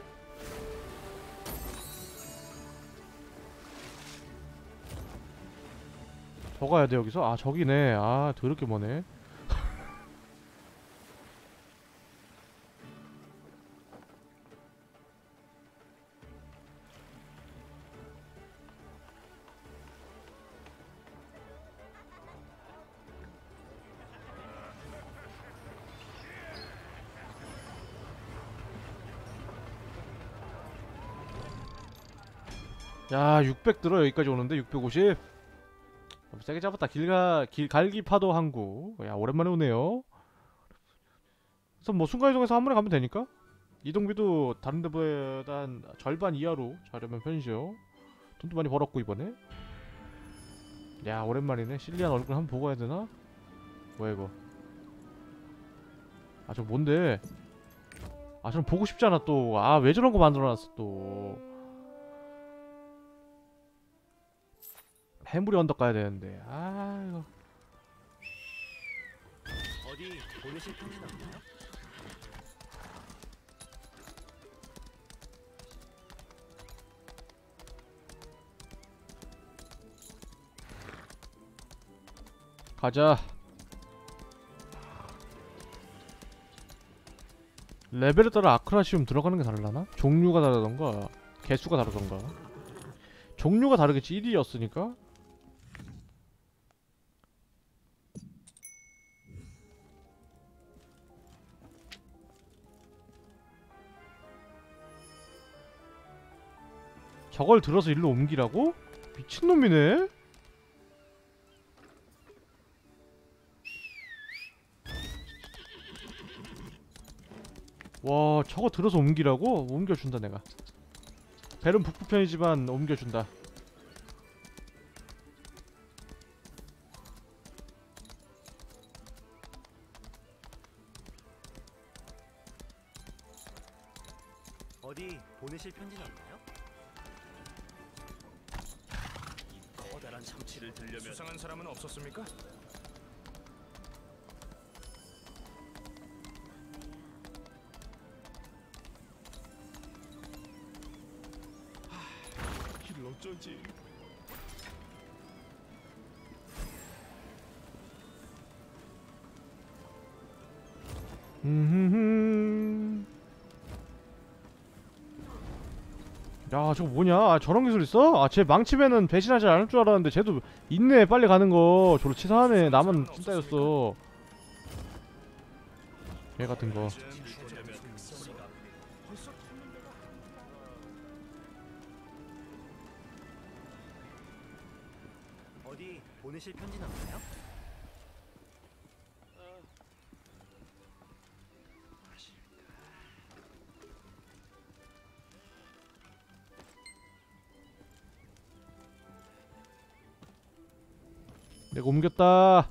더 가야 돼 여기서? 아 저기네. 아 더럽게 머네. 야, 600 들어. 여기까지 오는데 650. 세게 잡았다. 갈기 파도 항구. 야, 오랜만에 오네요. 그래서 뭐 순간이동해서 한 번에 가면 되니까. 이동비도 다른 데보다 한 절반 이하로 자려면 편이죠. 돈도 많이 벌었고 이번에. 야, 오랜만이네. 실리안 얼굴 한번 보고 해야 되나? 뭐야 이거. 아, 저 뭔데? 아, 전 보고 싶잖아 또. 아, 왜 저런 거 만들어놨어 또. 해물이 언덕 가야 되는데. 아, 이거. 어디 보내실 편은 없나요? 가자. 레벨에 따라 아크라시움 들어가는 게 다르려나? 종류가 다르던가 개수가 다르던가. 종류가 다르겠지. 1위였으니까. 저걸 들어서 일로 옮기라고? 미친놈이네? 와, 저거 들어서 옮기라고? 옮겨준다 내가. 벨은 북부편이지만 옮겨준다. 어디 보내실 편지는 없나요? 이 커다란 참치를 들려면 수상한 사람은 없었습니까? 이를 어쩌지? 야, 저거 뭐냐? 아, 저런 기술 있어? 아, 쟤 망치면은 배신하지 않을 줄 알았는데 쟤도 있네. 빨리 가는 거. 저로 치사하네. 나만 찐따였어. 개 같은 거. 어디 보내실 편지는 없나요? 내가 옮겼다.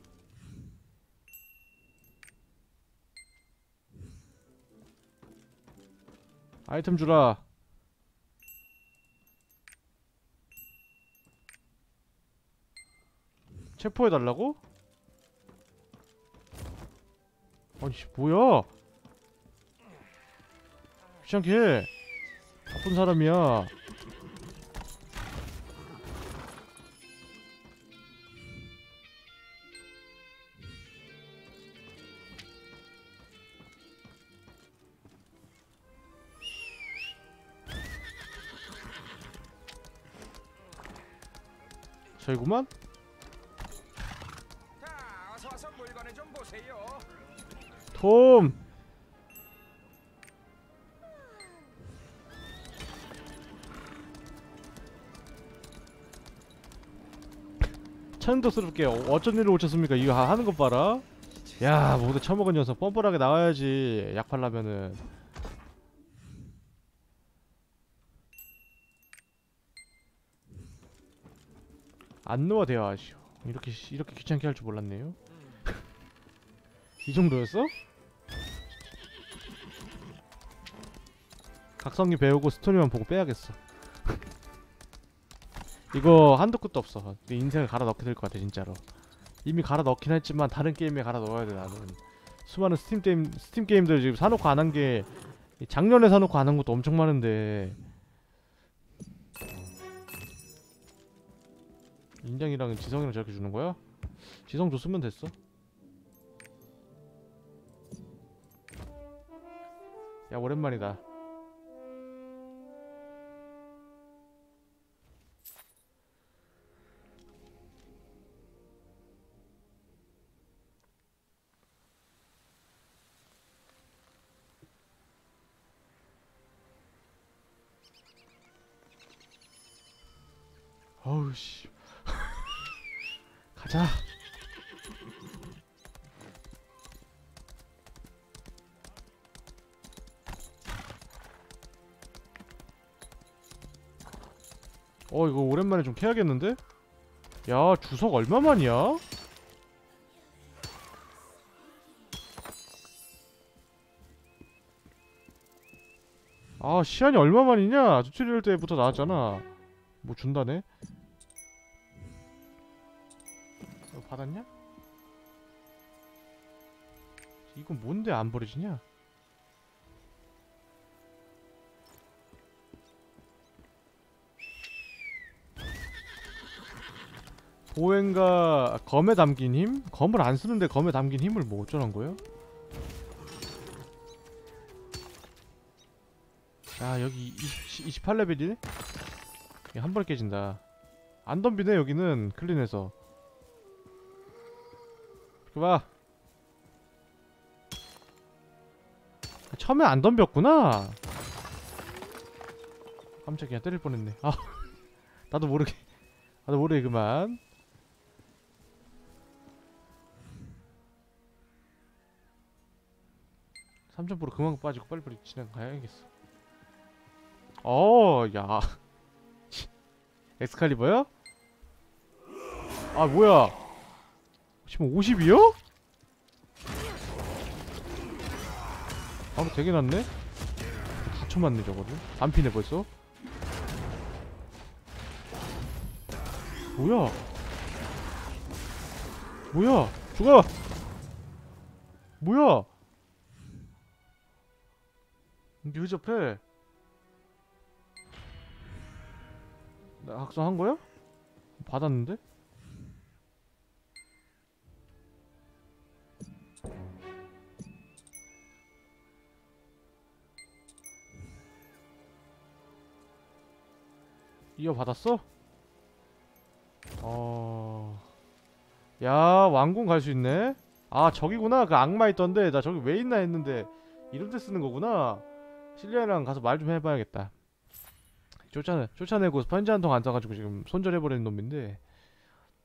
아이템 주라. 체포해달라고? 아니 뭐야? 귀찮게 해. 나쁜 사람이야. 저이구만? 자, 어서 와서 물건을 좀 보세요. 톰! 천덕스럽게 어쩐 일로 오셨습니까? 이거 하는 것 봐라. 야, 모두 처먹은 녀석 뻔뻔하게 나와야지. 약 팔라면은. 안 놓아 대화하시오. 이렇게 귀찮게 할 줄 몰랐네요. 이 정도였어? 각성기 배우고 스토리만 보고 빼야겠어. 이거 한도 끝도 없어. 내 인생을 갈아 넣게 될 것 같아 진짜로. 이미 갈아 넣긴 했지만 다른 게임에 갈아 넣어야 돼 나는. 수많은 스팀 게임들 지금 사놓고 안 한 게 작년에 사놓고 안 한 것도 엄청 많은데. 인장이랑 지성이랑 저렇게 주는 거야? 지성 줬으면 됐어. 야 오랜만이다. 어우씨. 가자. 이거 오랜만에 좀 캐야겠는데? 야 주석 얼마만이야? 아 시간이 얼마만이냐? 튜토리얼 때부터 나왔잖아. 뭐 준다네? 받았냐? 이건 뭔데 안 버려지냐? 보행과 검에 담긴 힘? 검을 안 쓰는데 검에 담긴 힘을 뭐 어쩌란 거예요? 야 여기 28레벨이네? 한 번에 깨진다. 안 덤비네 여기는 클린해서. 봐. 처음에 안 덤볐구나. 깜짝이야 때릴 뻔했네. 아 나도 모르게 그만. 3,000% 그만 빠지고 빨리빨리 진행가야겠어. 야 엑스칼리버야? 아 뭐야 지금 50이요? 바로 되게 낮네? 다 쳐맞네 저거를. 안 피네 벌써? 뭐야 죽어! 뭐야 이게 흐접해. 나 각성한 거야? 받았는데? 이어받았어? 야 왕궁 갈 수 있네? 아 저기구나. 그 악마 있던데 나 저기 왜 있나 했는데 이런데 쓰는 거구나. 실리아랑 가서 말 좀 해봐야겠다. 쫓아내고 편지 한 통 안 써가지고 지금 손절해버리는 놈인데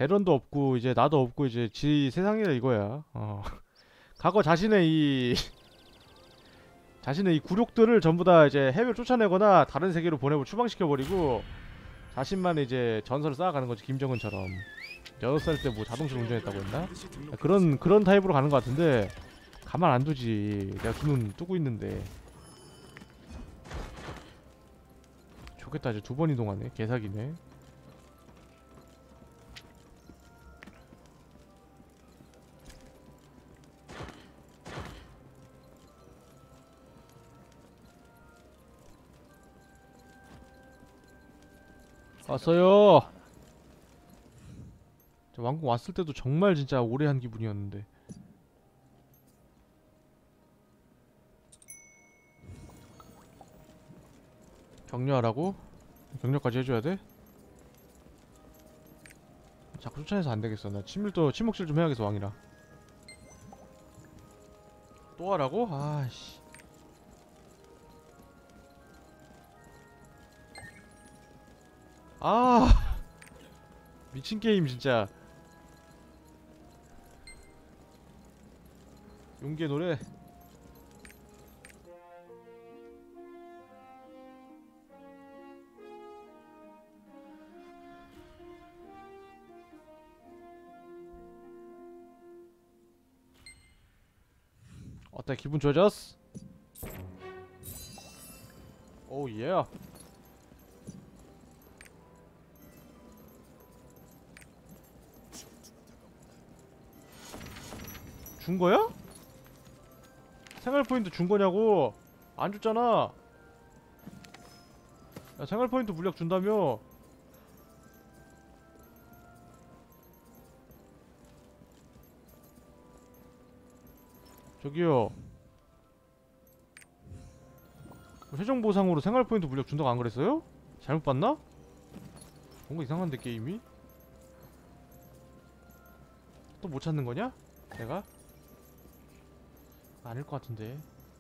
대런도 없고 이제 나도 없고 이제 지 세상이라 이거야. 과거 자신의 이 자신의 이 굴욕들을 전부 다 이제 해외로 쫓아내거나 다른 세계로 보내고 추방시켜버리고 자신만의 이제 전설을 쌓아가는 거지. 김정은처럼 6살 때 뭐 자동차를 운전했다고 했나? 그런 타입으로 가는 것 같은데 가만 안 두지. 내가 두 눈 뜨고 있는데. 좋겠다. 이제 2번 이동하네. 개사기네. 왔어요. 저 왕궁 왔을 때도 정말 진짜 오래 한 기분이었는데. 격려하라고? 격려까지 해줘야 돼? 자꾸 쫓아내서 안 되겠어. 나 침묵질 좀 해야겠어. 왕이라. 또 하라고? 아씨. 아 미친 게임 진짜. 용기의 노래. 어때? 기분 좋아졌어? 오 예. 준 거야? 생활 포인트 준 거냐고? 안 줬잖아. 야, 생활 포인트 물약 준다며? 저기요. 최종 보상으로 생활 포인트 물약 준다고 안 그랬어요? 잘못 봤나? 뭔가 이상한데 게임이? 또 못 찾는 거냐? 내가? 아닐 것 같은데.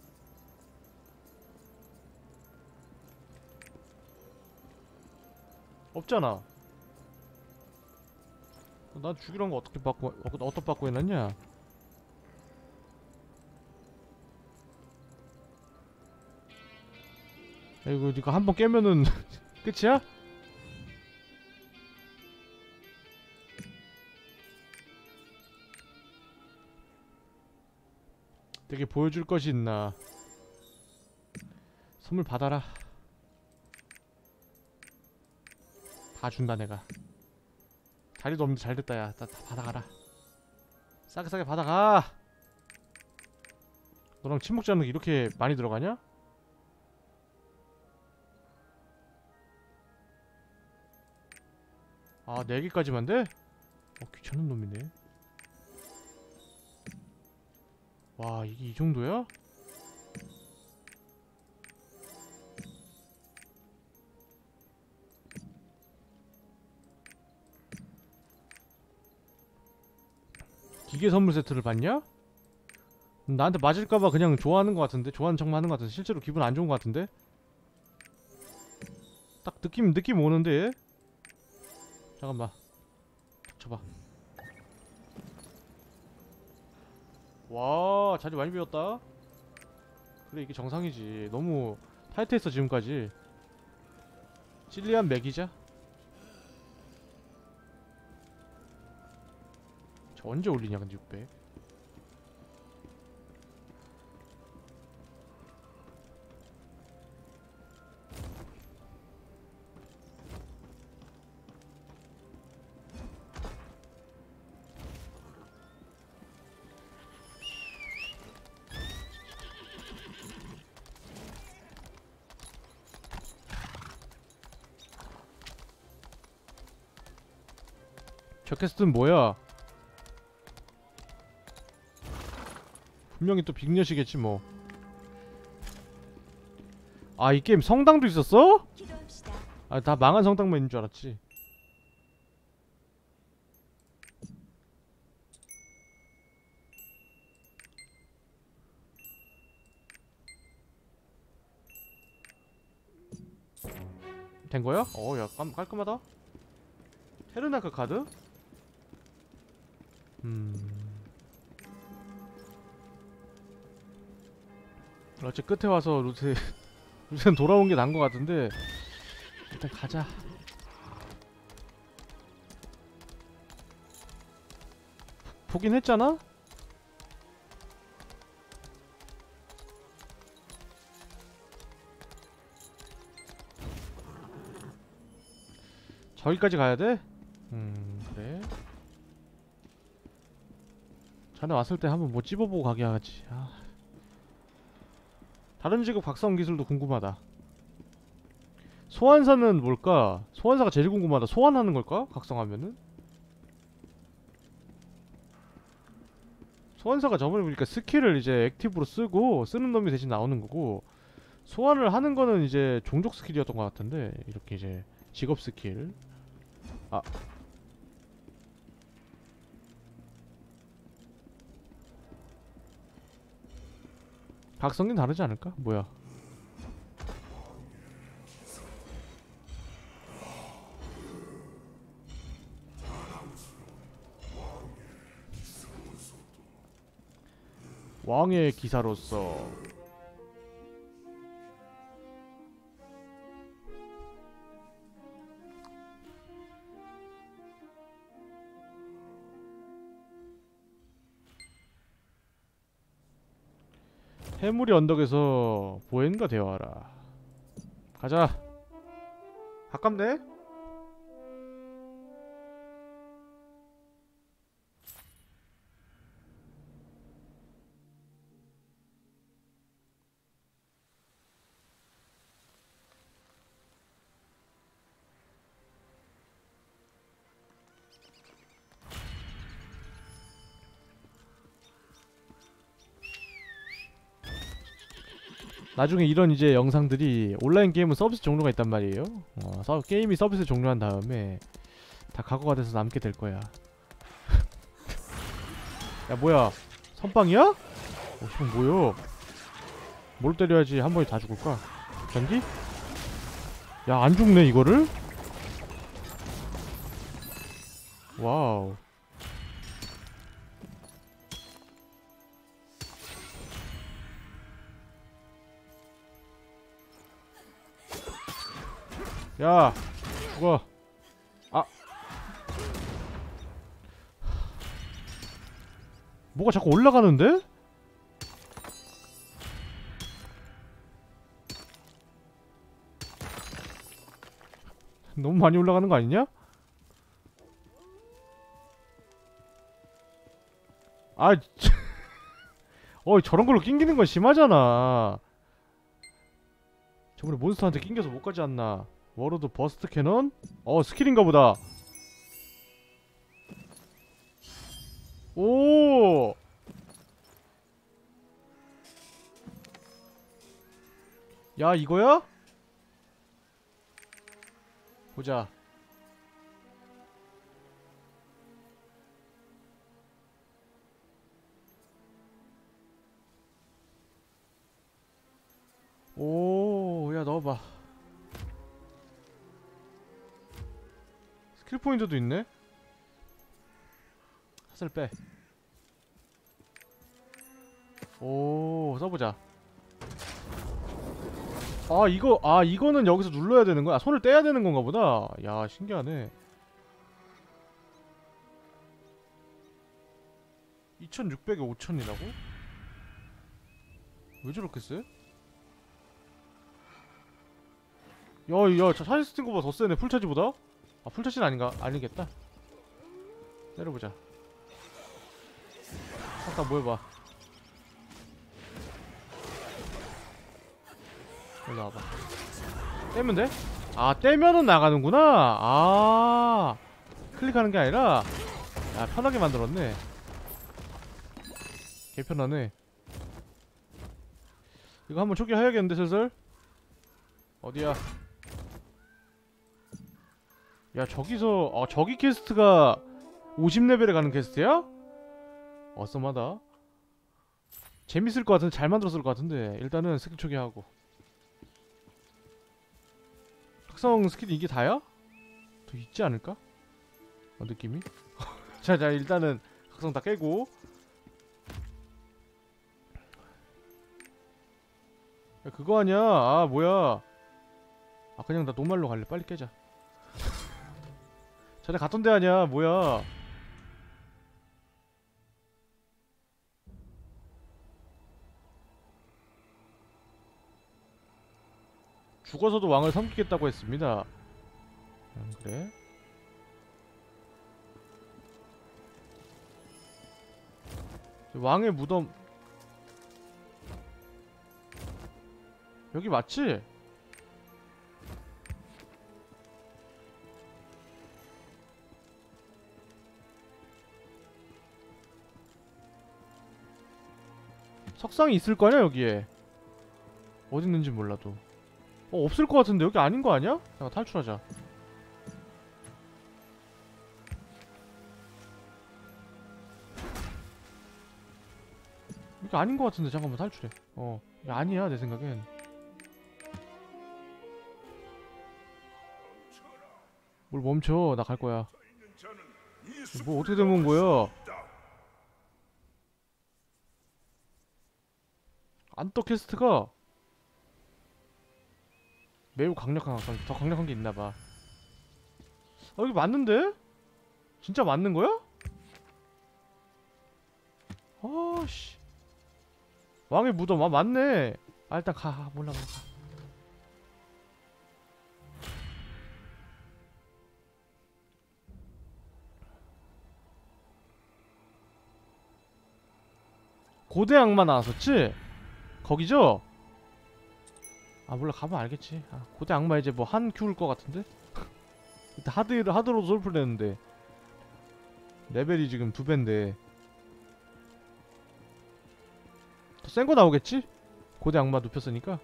없잖아. 난 주기로 한 거 어떻게 받고 어떻게 받고 해놨냐? 이거 니가 한 번 깨면은 끝이야? 되게 보여줄 것이 있나? 선물 받아라. 다 준다 내가. 자리도 없는데 잘됐다. 야, 다 받아가라. 싸게 받아가. 너랑 침묵자는 이렇게 많이 들어가냐? 아 4개까지만 돼? 귀찮은 놈이네. 와 이게 이 정도야? 기계 선물 세트를 받냐? 나한테 맞을까봐 그냥 좋아하는 것 같은데? 좋아하는 척만 하는 것 같은데? 실제로 기분 안 좋은 것 같은데? 딱 느낌 오는데? 잠깐만 쳐봐. 와 자리 많이 비웠다. 그래 이게 정상이지. 너무 타이트했어 지금까지. 찔리한 맥이자. 저 언제 올리냐 근데 600. 저 캐스트는 뭐야? 분명히 또 빅녀시겠지 뭐. 아 이 게임 성당도 있었어? 기도합시다. 아 다 망한 성당만 있는 줄 알았지. 된 거야? 야 깔끔하다. 테르나크 카드? 어째 끝에 와서 루테는 돌아온 게 나은 것 같은데 일단 가자. 보긴 했잖아? 저기까지 가야 돼? 그래. 전에 왔을 때 한번 뭐 찝어보고 가게 하지. 아. 다른 직업 각성 기술도 궁금하다. 소환사는 뭘까? 소환사가 제일 궁금하다. 소환하는 걸까? 각성하면은? 소환사가 저번에 보니까 스킬을 이제 액티브로 쓰고 쓰는 놈이 대신 나오는 거고, 소환을 하는 거는 이제 종족 스킬이었던 것 같은데, 이렇게 이제 직업 스킬. 아. 각성긴 다르지 않을까? 뭐야? 왕의 기사로서 해무리 언덕에서 보엔과 대화하라. 가자. 가깝네? 나중에 이런 이제 영상들이 온라인 게임은 서비스 종료가 있단 말이에요. 게임이 서비스 종료한 다음에 다 각오가 돼서 남게 될 거야. 야 뭐야? 선빵이야? 지금 뭐야? 뭘 때려야지 한 번에 다 죽을까? 전기? 야 안 죽네 이거를? 와우. 야 죽어. 아 뭐가 자꾸 올라가는데? 너무 많이 올라가는 거 아니냐? 아 저런 걸로 낑기는 건 심하잖아. 저번에 몬스터한테 낑겨서 못 가지 않나. 워로드 버스트 캐논? 스킬인가 보다. 오! 야, 이거야? 보자. 오, 야, 넣어봐. 스킬 포인트도 있네? 사슬 빼. 오, 써보자. 이거는 여기서 눌러야 되는 거야? 손을 떼야 되는 건가 보다. 야, 신기하네. 2600에 5000이라고? 왜 저렇게 세? 야, 저 사이스 스팅거보다 더 세네, 풀차지보다? 풀차지는 아니겠다. 때려보자. 잠깐 모여봐. 일로 와봐. 떼면 돼? 떼면은 나가는구나. 클릭하는 게 아니라. 야, 편하게 만들었네. 개 편하네. 이거 한번 초기화해야겠는데 슬슬? 어디야? 야, 저기서 저기 퀘스트가 50레벨에 가는 퀘스트야? 어썸하다. 재밌을 것 같은데, 잘 만들었을 것 같은데. 일단은 스킬 초기화하고. 각성 스킬이 이게 다야? 더 있지 않을까? 느낌이? 자, 일단은 석상 다 깨고. 야, 그거 아니야. 아 뭐야. 아 그냥 나 노말로 갈래. 빨리 깨자. 전에 갔던 데 아니야. 뭐야. 죽어서도 왕을 섬기겠다고 했습니다. 그래? 왕의 무덤 여기 맞지? 석상이 있을 거 아니야 여기에. 어디 있는지 몰라도. 없을 것 같은데 여기 아닌 거 아니야? 잠깐 탈출하자. 여기 아닌 것 같은데 잠깐만 탈출해. 이게 아니야 내 생각엔. 뭘 멈춰. 나 갈 거야. 뭐 어떻게 된 거야? 안떠 퀘스트가 매우 강력한 악상. 더 강력한 게 있나봐. 여기 맞는데? 진짜 맞는 거야? 아씨. 왕의 무덤. 아 맞네. 아 일단 가. 몰라. 고대 악마 나왔었지? 거기죠? 아 몰라 가면 알겠지. 아, 고대 악마 이제 뭐 한 큐일 것 같은데? 이때 하드로도 솔플 됐는데 레벨이 지금 2배인데 더 센 거 나오겠지? 고대 악마 눕혔으니까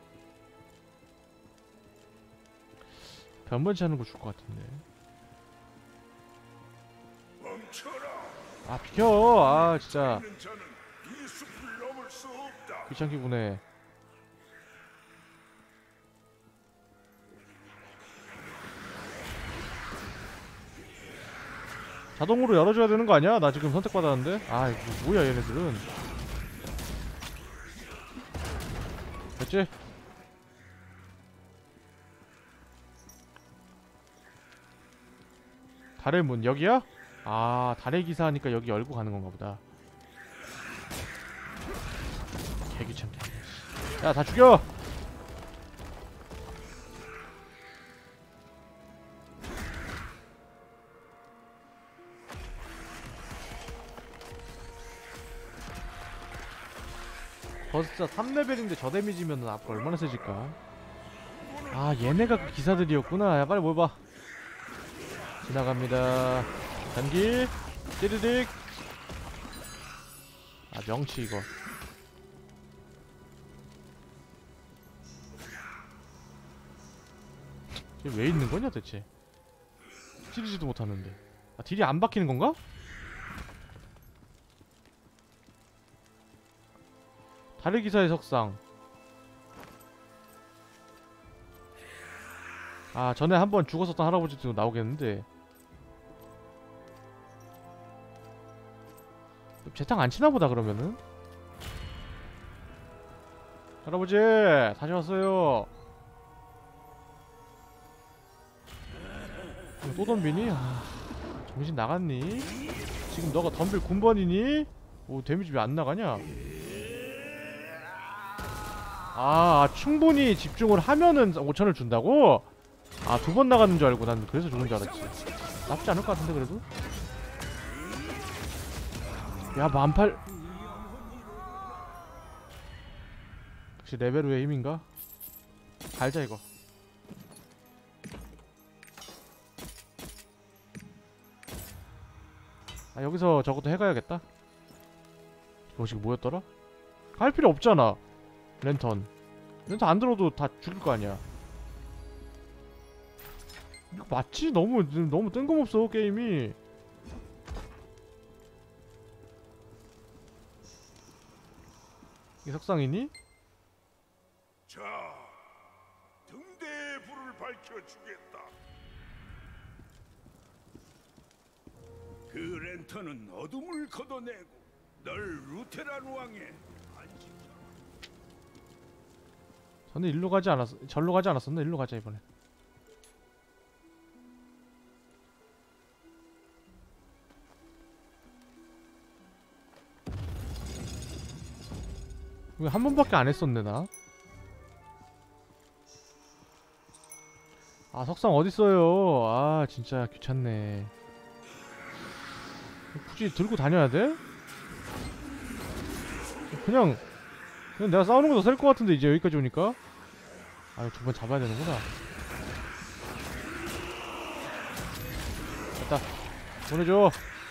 변번치 하는 거 줄 것 같은데. 아 비켜. 아 진짜 귀찮게 구네. 자동으로 열어줘야 되는 거 아니야? 나 지금 선택받았는데? 아 이거 뭐야 얘네들은. 됐지? 달의 문 여기야? 아 달의 기사 하니까 여기 열고 가는 건가 보다. 개귀찮게. 야 다 죽여! 벌써 3레벨인데 저 데미지면은 앞으로 얼마나 세질까? 아 얘네가 그 기사들이었구나. 야 빨리 뭘 봐. 지나갑니다. 단기 찌르릭. 아 명치 이거. 이게 왜 있는 거냐 대체? 찌르지도 못하는데. 아 딜이 안 박히는 건가? 달의 기사의 석상. 아 전에 한번 죽었었던 할아버지도 나오겠는데. 재탕 안 치나보다 그러면은. 할아버지 다시 왔어요. 또 덤비니? 아, 정신 나갔니? 지금 너가 덤빌 군번이니? 오 데미지 왜 안 나가냐? 아 충분히 집중을 하면은 5천을 준다고? 아 2번 나가는 줄 알고 난 그래서 죽은 줄 알았지. 나쁘지 않을 것 같은데 그래도? 야 18,000. 역시 레벨 후의 힘인가? 갈자 이거. 아 여기서 저것도 해가야겠다. 이거 지금 뭐였더라? 갈 필요 없잖아. 랜턴 안 들어도 다 죽일 거 아니야. 이거 맞지? 너무 뜬금없어 게임이. 이게 석상이니? 자, 등대의 불을 밝혀주겠다. 그 랜턴은 어둠을 걷어내고 널 루테란 왕의 안식자. 저는 일로 가지 않았어. 절로 가지 않았었나? 일로 가자 이번에. 왜 한 번밖에 안 했었네 나? 아 석상 어딨어요? 아 진짜 귀찮네. 굳이 들고 다녀야 돼? 그냥 내가 싸우는 거 더 셀 것 같은데 이제 여기까지 오니까. 아 두 번 잡아야 되는구나. 됐다. 보내줘.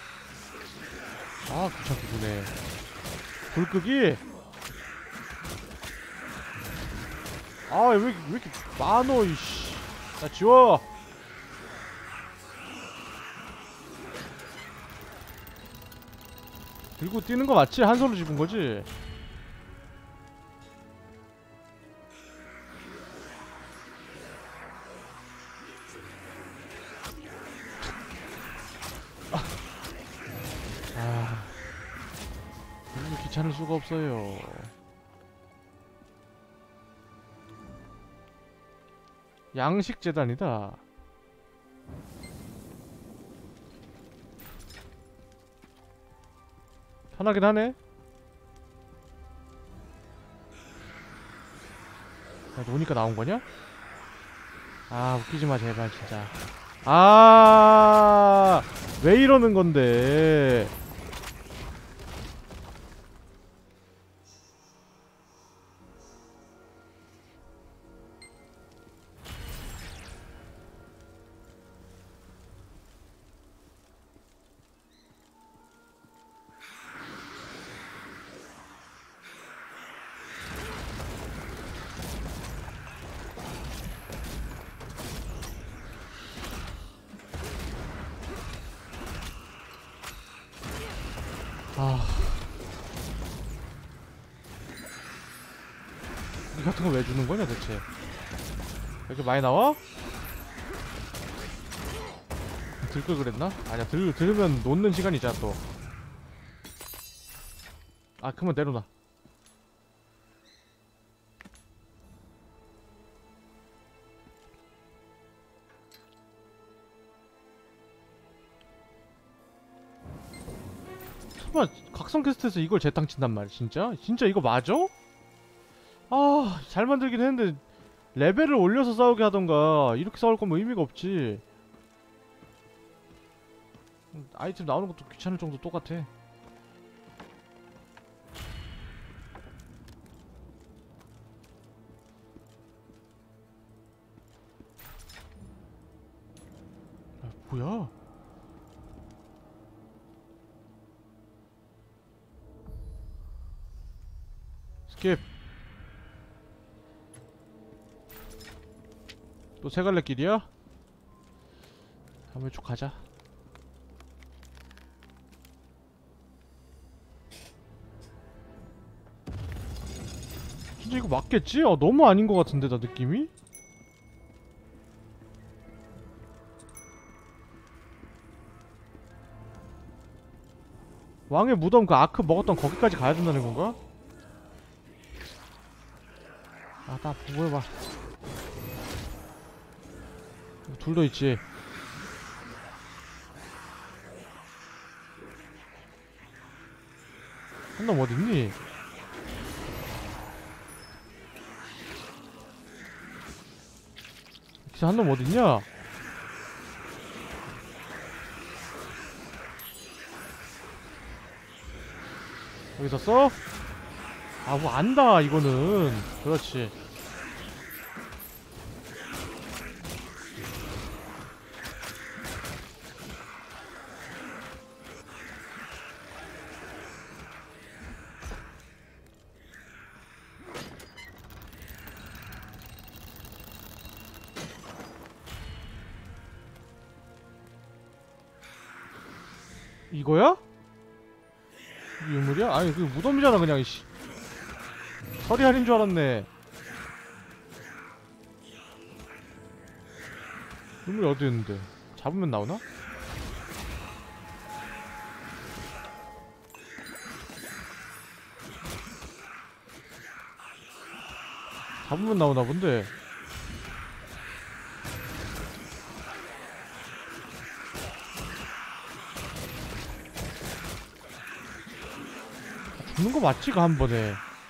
아 귀찮게 보내. 불 끄기. 아 왜 이렇게 많어 이씨. 나 지워. 들고 뛰는 거 맞지? 한 손으로 집은 거지? 이거 귀찮을 수가 없어요. 양식 재단이다. 편하긴 하네. 야, 노니까 나온 거냐? 아 웃기지 마 제발 진짜. 아 왜 이러는 건데? 아, 이 같은 거 왜 주는 거냐 대체? 이렇게 많이 나와? 들 걸 그랬나? 아니야 들으면 놓는 시간이 있잖아 또. 아 그만 내려놔. 정말 각성 퀘스트에서 이걸 재탕 친단 말이야 진짜? 진짜 이거 맞아? 아 잘 만들긴 했는데 레벨을 올려서 싸우게 하던가. 이렇게 싸울 거면 의미가 없지. 아이템 나오는 것도 귀찮을 정도 똑같아. 아, 뭐야? 스킵. 또 세 갈래 길이야? 한번 쭉 가자. 진짜 이거 맞겠지? 너무 아닌 것 같은데 나 느낌이? 왕의 무덤 그 아크 먹었던 거기까지 가야 된다는 건가? 아, 나 보여봐. 둘 더 있지. 한 놈 어딨니? 기사 한 놈 어딨냐? 여기 있었어? 아, 뭐 안다 이거는. 그렇지. 이거야? 이게 유물이야? 아니 그 무덤이잖아 그냥 이씨. 서리할인 줄 알았네. 유물이 어디 있는데? 잡으면 나오나? 잡으면 나오나 본데. 죽는 거 맞지? 그 한 번에.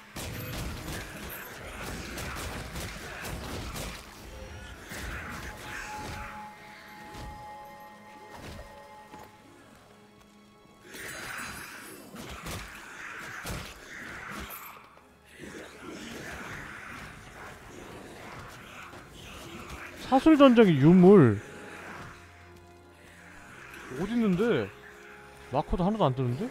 사술전쟁의 유물 어딨는데? 마커도 하나도 안 뜨는데?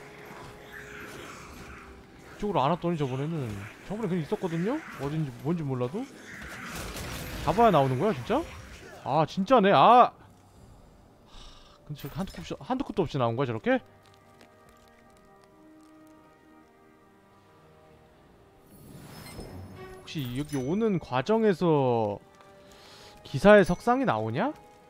이쪽으로 안 왔더니 저번에 그냥 있었거든요? 어딘지 뭔지 몰라도? 가봐야 나오는 거야 진짜? 아 진짜네. 아 근데 저렇게 한두 컷도 없이 나온 거야 저렇게? 혹시 여기 오는 과정에서 기사의 석상이 나오냐?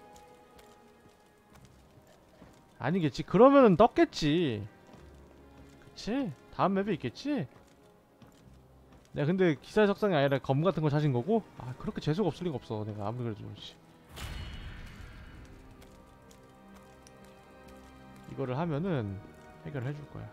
아니겠지. 그러면은 떴겠지. 그치? 다음 맵에 있겠지? 내가 근데 기사의 석상이 아니라 검 같은 거 찾은 거고? 아 그렇게 재수가 없을 리가 없어. 내가 아무리 그래도 그렇지. 이거를 하면은 해결을 해줄 거야.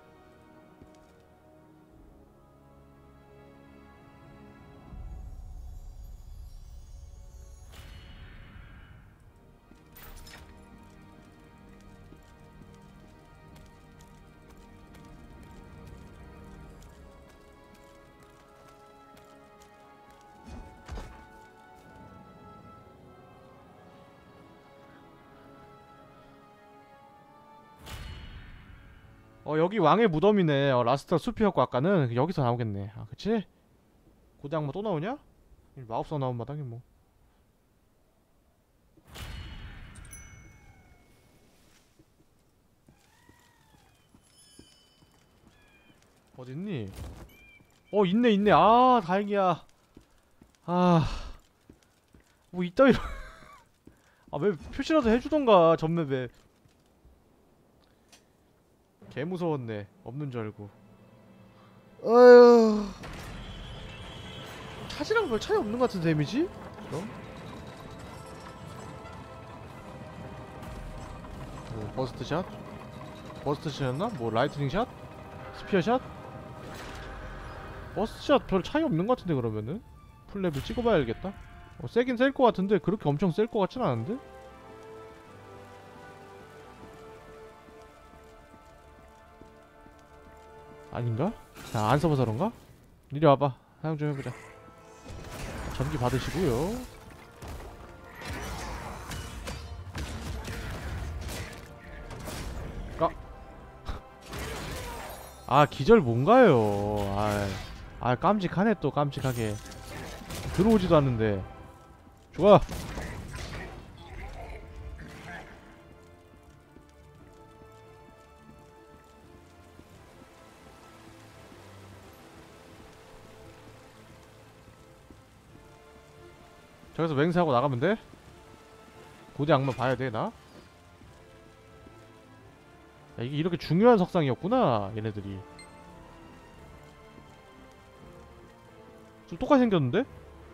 여기 왕의 무덤이네. 라스트가 숲이었고 아까는 여기서 나오겠네. 아 그치? 고대 악마 또 나오냐? 마법사 나온 마당에 뭐. 어딨니? 있네. 아 다행이야. 아 뭐 이따위로 아 왜 표시라도 해주던가 전맵에. 개 무서웠네. 없는 줄 알고. 어휴. 타지랑 별 차이 없는 것 같은 데미지? 그럼? 뭐 버스트 샷? 버스트 샷이었나? 뭐 라이트닝 샷? 스피어 샷? 버스트 샷 별 차이 없는 것 같은데 그러면은? 풀레벨 찍어봐야 알겠다. 세긴 셀 것 같은데 그렇게 엄청 셀 것 같진 않은데? 아닌가? 안 써봐서 그런가? 이리 와봐. 사용 좀 해보자. 전기 받으시고요. 아 기절 뭔가요? 아 깜찍하네 또 깜찍하게. 들어오지도 않는데. 좋아. 저기서 맹세하고 나가면 돼? 고대 악마 봐야 돼 나? 야, 이게 이렇게 중요한 석상이었구나 얘네들이. 좀 똑같이 생겼는데?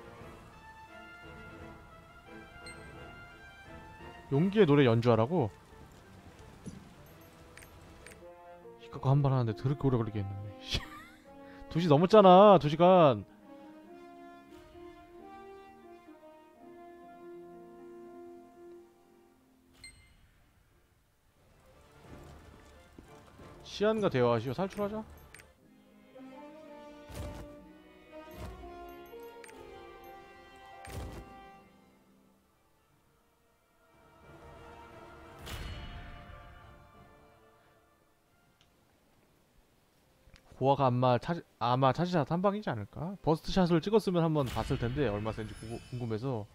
용기의 노래 연주하라고? 이거 한 번 하는데 더럽게 오래 걸리겠는데 2시 넘었잖아. 2시간. 시안과 대화하시오. 탈출하자. 고아가 아마 차지샷 한 방이지 않을까? 버스트 샷을 찍었으면 한번 봤을 텐데 얼마 센지 궁금해서.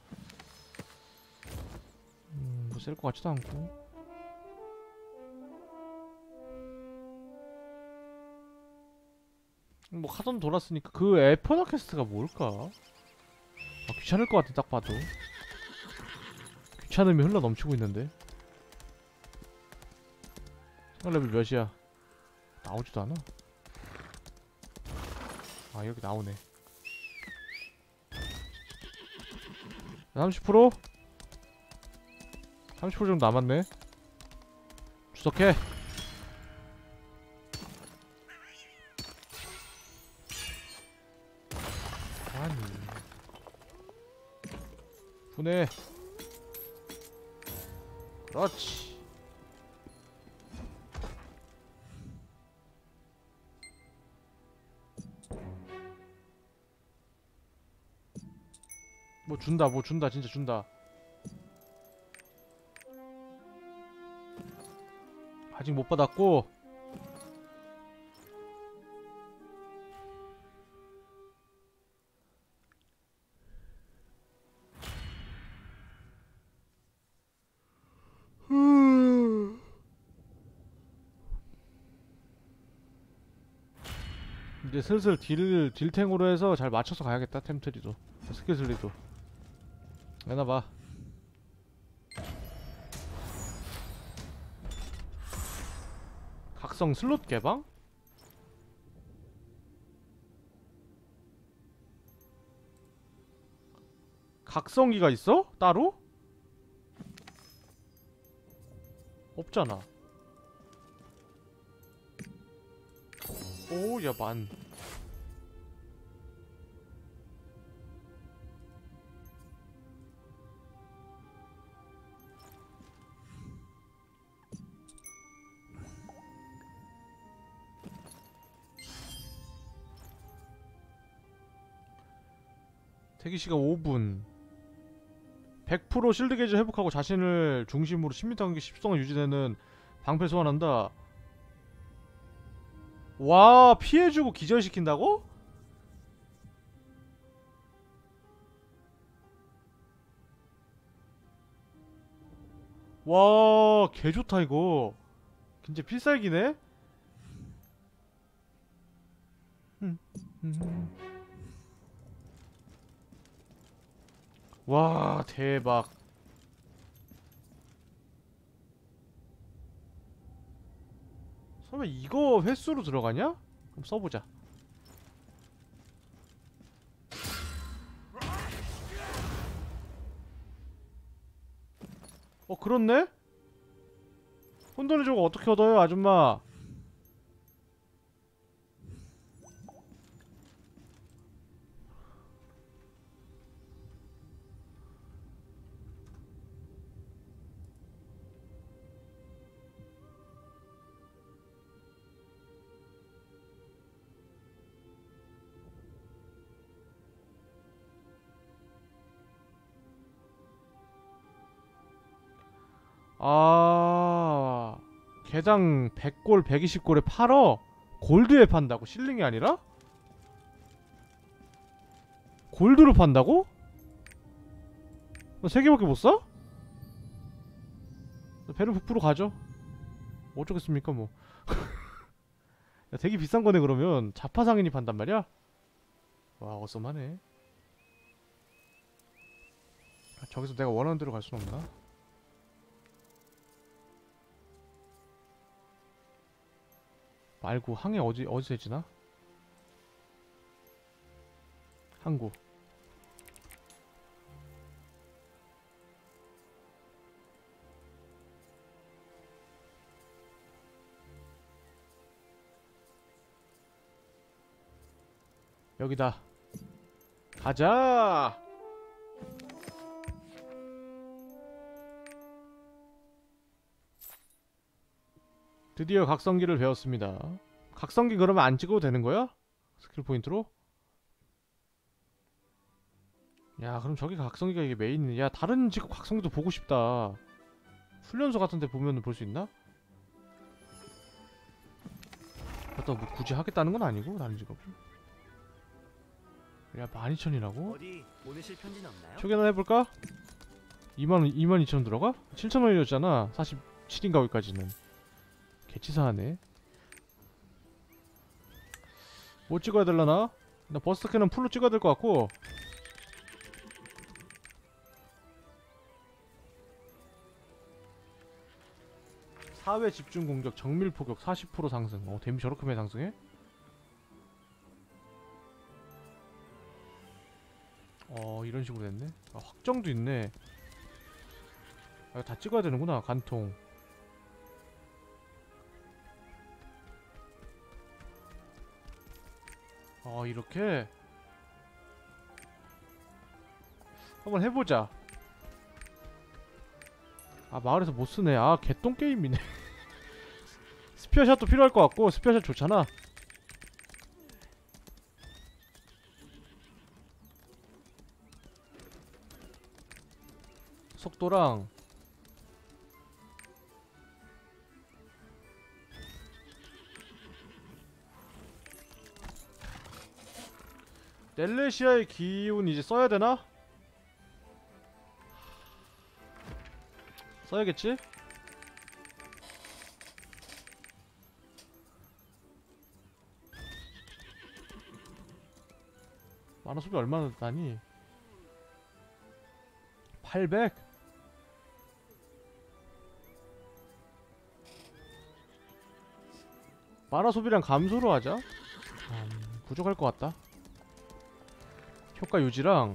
뭐 셀 것 같지도 않고. 뭐 카던 돌았으니까 그 에퍼나 퀘스트가 뭘까? 아, 귀찮을 것 같아 딱 봐도. 귀찮음이 흘러 넘치고 있는데. 생활 레벨 몇이야? 나오지도 않아. 아 여기 나오네. 30%? 30% 정도 남았네. 주석해. 아니 분해. 그렇지. 뭐 준다, 뭐 준다, 진짜 준다. 아직 못 받았고. 이제 슬슬 딜탱으로 해서 잘 맞춰서 가야겠다. 템트리도 스킬슬리도 내놔봐. 각성 슬롯 개방? 각성기가 있어? 따로? 없잖아. 오, 야, 만. 대기시간 5분. 100% 실드 게이지 회복하고 자신을 중심으로 10m 간격 10동안 유지되는 방패 소환한다. 와, 피해주고 기절시킨다고? 와, 개좋다 이거. 진짜 필살기네? 와, 대박. 설마 이거 횟수로 들어가냐? 그럼 써보자. 그렇네? 혼돈의 저거 어떻게 얻어요, 아줌마? 아, 개당 100골, 120골에 팔어? 골드에 판다고? 실링이 아니라? 골드로 판다고? 나 3개밖에 못 사? 배를 북부로 가죠. 어쩌겠습니까 뭐. 야, 되게 비싼 거네. 그러면 자파상인이 판단 말이야? 와, 어썸하네. 저기서 내가 원하는 대로 갈 순 없나? 말고 항해 어디서 해지나? 항구. 여기다. 가자. 드디어 각성기를 배웠습니다. 각성기 그러면 안 찍어도 되는 거야? 스킬 포인트로? 야, 그럼 저기 각성기가 이게 메인이네. 야, 다른 직업 각성기도 보고 싶다. 훈련소 같은데 보면 볼 수 있나? 그렇다고 뭐 굳이 하겠다는 건 아니고 다른 직업이. 야, 12,000이라고? 어디 보내실 편지는 없나요? 초기나 해볼까? 22,000원 들어가? 7,000원이었잖아 47인가 거기까지는. 개치사하네. 뭐 찍어야 될라나? 나 버스트캐는 풀로 찍어야 될 것 같고. 사회 집중 공격 정밀 포격 40% 상승. 데미 저렇게 많이 상승해? 이런 식으로 됐네. 확정도 있네. 이거 다 찍어야 되는구나. 간통. 이렇게 한번 해보자. 마을에서 못쓰네. 개똥 게임이네. 스피어샷도 필요할 것 같고. 스피어샷 좋잖아. 속도랑 넬레시아의 기운 이제 써야 되나? 써야겠지? 만화 소비 얼마나 나니? 800? 만화 소비량 감소로 하자. 부족할 것 같다. 효과 유지랑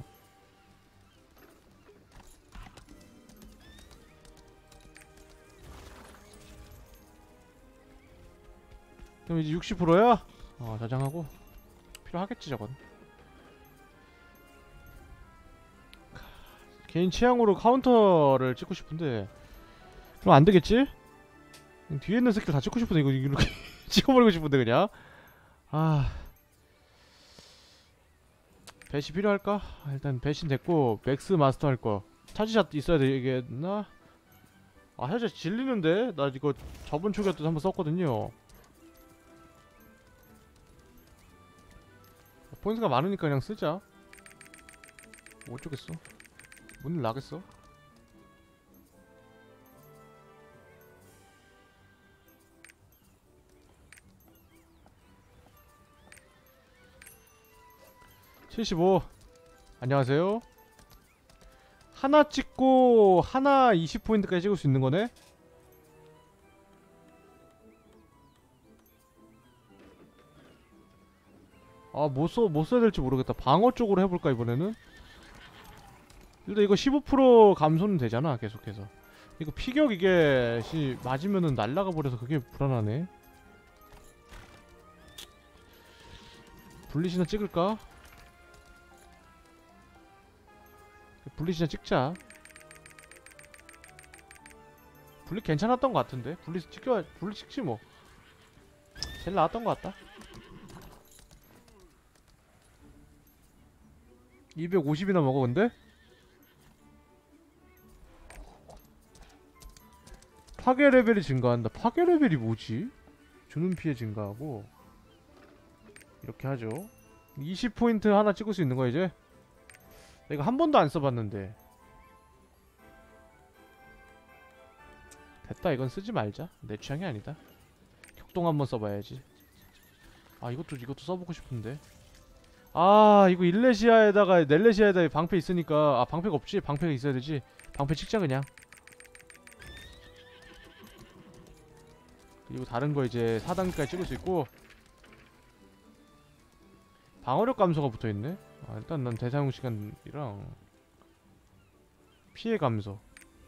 그럼 이제 60%야? 저장하고. 필요하겠지 저건. 개인 취향으로 카운터를 찍고 싶은데 그럼 안되겠지? 뒤에 있는 스킬 다 찍고 싶은데 이거 이렇게 찍어버리고 싶은데 그냥. 배시 필요할까? 일단 배신 됐고 맥스 마스터 할거. 차지샷 있어야 되겠나? 살짝 질리는데? 나 이거 저번 초기화 때도 한번 썼거든요. 포인트가 많으니까 그냥 쓰자. 뭐 어쩌겠어. 문을 나겠어? (75) 안녕하세요. 하나 찍고 하나 20포인트까지 찍을 수 있는 거네? 뭐 써야 될지 모르겠다. 방어 쪽으로 해볼까 이번에는? 일단 이거 15% 감소는 되잖아 계속해서. 이거 피격 이게 맞으면은 날라가 버려서 그게 불안하네. 블리시나 찍을까? 블리시나 찍자. 블리 괜찮았던 것 같은데? 블리 찍지 뭐. 제일 나았던 것 같다. 250이나 먹어 근데? 파괴 레벨이 증가한다. 파괴 레벨이 뭐지? 주는 피해 증가하고. 이렇게 하죠. 20포인트 하나 찍을 수 있는 거야 이제? 내가 한 번도 안 써봤는데. 됐다. 이건 쓰지 말자. 내 취향이 아니다. 격동 한번 써봐야지. 이것도 써보고 싶은데. 이거 일레시아에다가 넬레시아에다가 방패 있으니까. 방패가 없지? 방패가 있어야 되지. 방패 찍자 그냥. 그리고 다른 거 이제 4단계까지 찍을 수 있고. 방어력 감소가 붙어있네. 일단 난 대사용 시간이랑 피해 감소.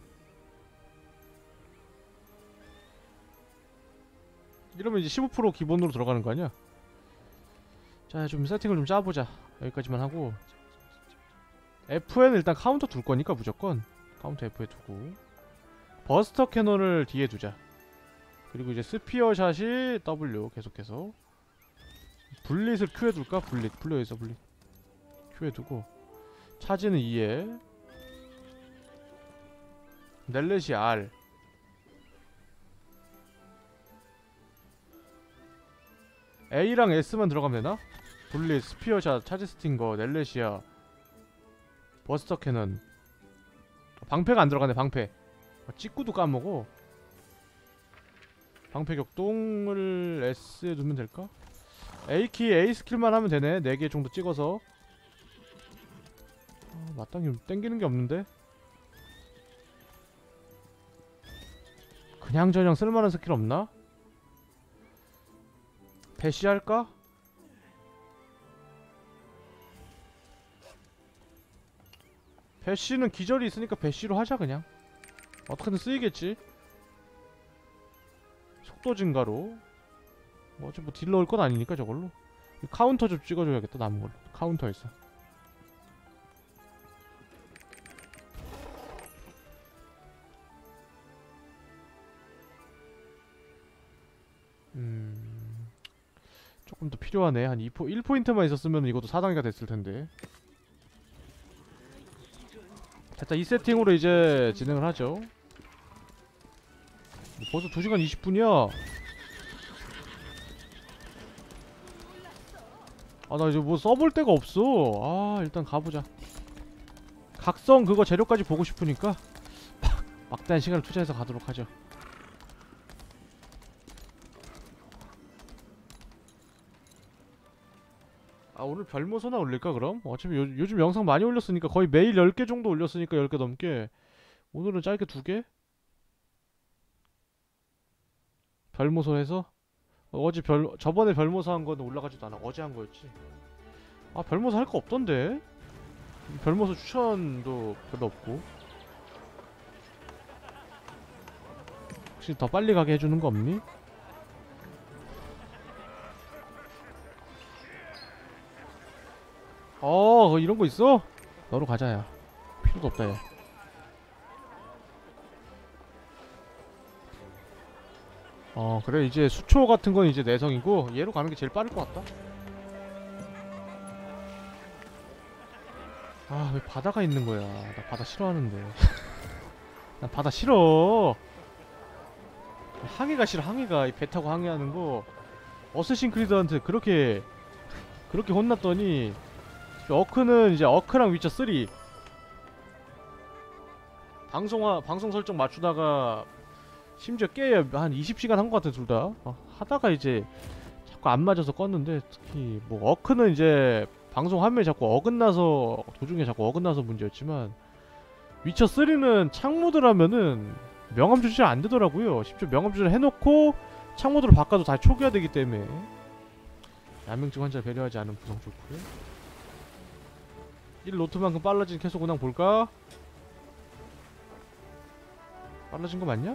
이러면 이제 15% 기본으로 들어가는 거 아니야? 자, 좀 세팅을 좀 짜보자. 여기까지만 하고. F에는 일단 카운터 둘 거니까 무조건 카운터 F에 두고, 버스터 캐논을 D에 두자. 그리고 이제 스피어 샷이 W 계속해서. 블릿을 Q에 둘까? 블릿 있어. 블릿 Q에 두고, 차지는 E에, 넬렛이 R. A랑 S만 들어가면 되나? 블릿, 스피어샷, 차지 스팅거, 넬렛이야, 버스터 캐논. 방패가 안 들어가네. 방패. 찍구도 까먹어. 방패 격동을 S에 두면 될까? A키 A 스킬만 하면 되네. 4개 정도 찍어서. 마땅히 땡기는 게 없는데? 그냥저냥 쓸만한 스킬 없나? 배시할까? 배쉬는 기절이 있으니까 배쉬로 하자 그냥. 어떻게든 쓰이겠지. 속도 증가로. 뭐 어차피 뭐 딜 넣을 건 아니니까 저걸로. 카운터 좀 찍어줘야겠다 남은 걸로. 카운터에서. 조금 더 필요하네. 한 1포인트만 있었으면 이것도 4단계가 됐을 텐데. 일단 이 세팅으로 이제 진행을 하죠. 벌써 2시간 20분이야. 아, 나 이제 뭐 써볼 데가 없어. 아, 일단 가보자. 각성 그거 재료까지 보고 싶으니까 막대한 시간을 투자해서 가도록 하죠. 아, 오늘 별모서나 올릴까 그럼? 어차피 요즘 영상 많이 올렸으니까 거의 매일 10개 정도 올렸으니까 10개 넘게. 오늘은 짧게 2개? 별모서 해서? 저번에 별모서 한 거는 올라가지도 않아. 어제 한 거였지. 아, 별모서 할 거 없던데? 별모서 추천도 별로 없고. 혹시 더 빨리 가게 해주는 거 없니? 이런 거 있어? 너로 가자, 야. 필요도 없다, 야. 그래. 이제 수초 같은 건 이제 내성이고, 얘로 가는 게 제일 빠를 것 같다. 아, 왜 바다가 있는 거야. 나 바다 싫어하는데. 난 바다 싫어. 항해가 싫어, 항해가. 이 배 타고 항해하는 거. 어쌔신 크리드한테 그렇게 혼났더니, 어크는 이제 어크랑 위쳐 3 방송 설정 맞추다가 심지어 꽤 한 20시간 한 것 같아 둘 다. 하다가 이제 자꾸 안 맞아서 껐는데, 특히 뭐 어크는 이제 방송 화면이 자꾸 어긋나서 도중에 자꾸 어긋나서 문제였지만, 위쳐 3는 창모드라면은 명암 조절 안 되더라고요. 심지어 명암 조절 해놓고 창모드로 바꿔도 다 초기화되기 때문에 야명증 환자 배려하지 않은 구성 좋고요. 1노트만큼 빨라진 캐소 근황 볼까? 빨라진 거 맞냐?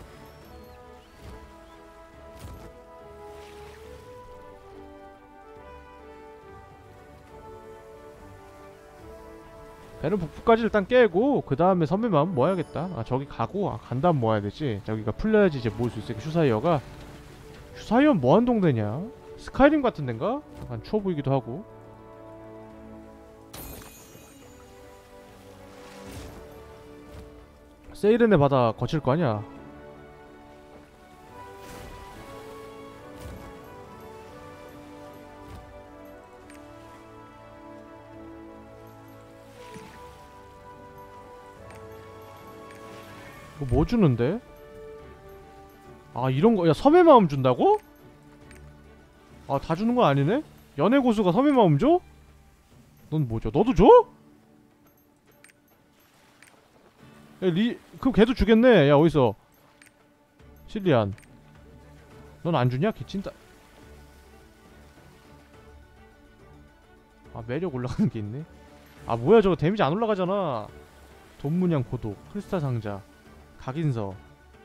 배는 북부까지 일단 깨고 그 다음에 선배 마음 모아야겠다. 아, 저기 가고 간 다음 모아야 되지. 저기가 풀려야지 이제 모을 수 있으니까. 슈사이어는 뭐한 동네냐? 스카이림 같은 데인가? 약간 추워 보이기도 하고. 세이렌의 바다 거칠 거 아니야? 뭐 주는데? 아, 이런 거, 야, 섬의 마음 준다고? 아, 다 주는 건 아니네? 연애 고수가 섬의 마음 줘? 넌 뭐 줘? 너도 줘? 야, 그럼 걔도 주겠네. 야, 어디서? 실리안. 넌 안 주냐? 걔 찐따. 아, 매력 올라가는 게 있네. 아, 뭐야, 저거 데미지 안 올라가잖아. 돈문양 고독, 크리스탈 상자, 각인서.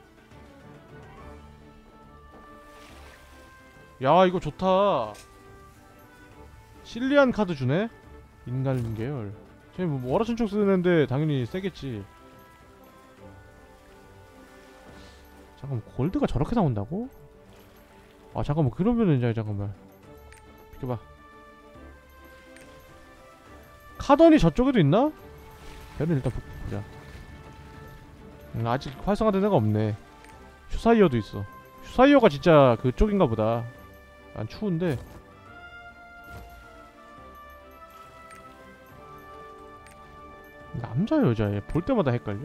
야, 이거 좋다. 실리안 카드 주네? 인간 계열. 쟤 뭐 월화천총 쓰는데 당연히 세겠지. 잠깐만, 골드가 저렇게 나온다고? 아, 잠깐만, 그러면은 이제 잠깐만 비켜봐. 카던이 저쪽에도 있나? 걔는 일단 보자. 아직 활성화된 애가 없네. 슈사이어도 있어. 슈사이어가 진짜 그쪽인가 보다. 난 추운데. 남자 여자애 볼 때마다 헷갈려.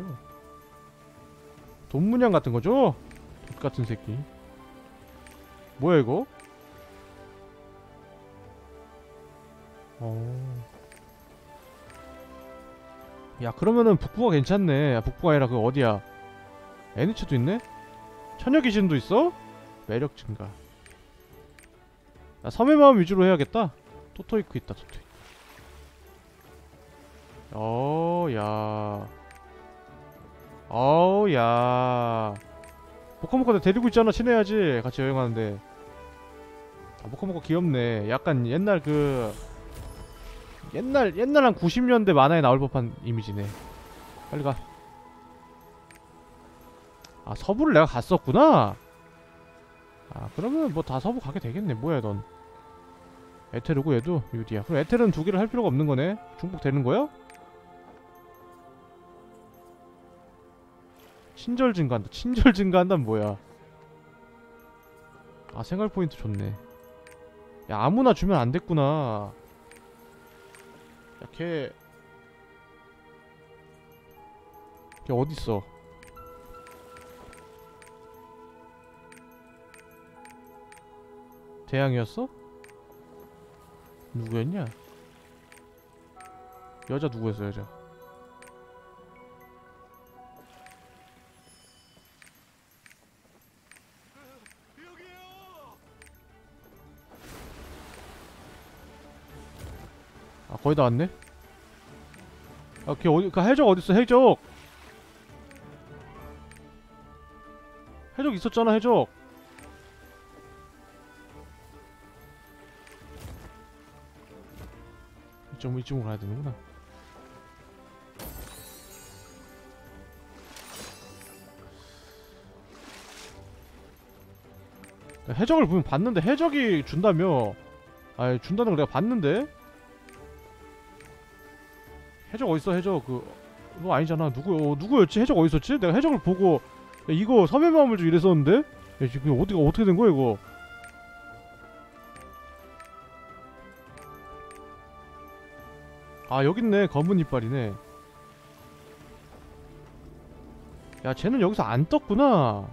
돈문양 같은 거죠? 돈 같은 새끼. 뭐야 이거? 야, 그러면은 북부가 괜찮네. 야, 북부가 아니라 그 어디야? 에니츠도 있네? 처녀귀신도 있어? 매력 증가. 나 섬의 마음 위주로 해야겠다. 토토이크 있다. 토토이크. 야. 야. 모카모카 데리고 있잖아. 친해야지. 같이 여행하는데. 모카모카 귀엽네. 약간 옛날 옛날 한 90년대 만화에 나올 법한 이미지네. 빨리 가. 아, 서부를 내가 갔었구나. 아, 그러면 뭐 다 서부 가게 되겠네. 뭐야 넌. 에테르고 얘도 유디야. 그럼 에테르는 두 개를 할 필요가 없는 거네. 중복 되는 거야? 친절 증가한다. 친절 증가한다는 뭐야? 아, 생활 포인트 좋네. 야, 아무나 주면 안 됐구나. 야, 걔 어딨어? 대양이었어? 누구였냐? 여자 누구였어, 여자? 아, 거의 다 왔네? 아, 걔 어디, 그 해적 어딨어, 해적! 해적 있었잖아, 해적! 이쪽으로 가야 되는구나. 해적을 보면 봤는데, 해적이 준다며. 아이, 준다는 걸 내가 봤는데? 해적 어딨어, 해적. 너 아니잖아. 누구였지? 해적 어딨었지? 내가 해적을 보고, 야, 이거 섬의 마음을 좀 이랬었는데? 야, 지금 어떻게 된 거야, 이거? 아, 여깄네. 검은 이빨이네. 야, 쟤는 여기서 안 떴구나.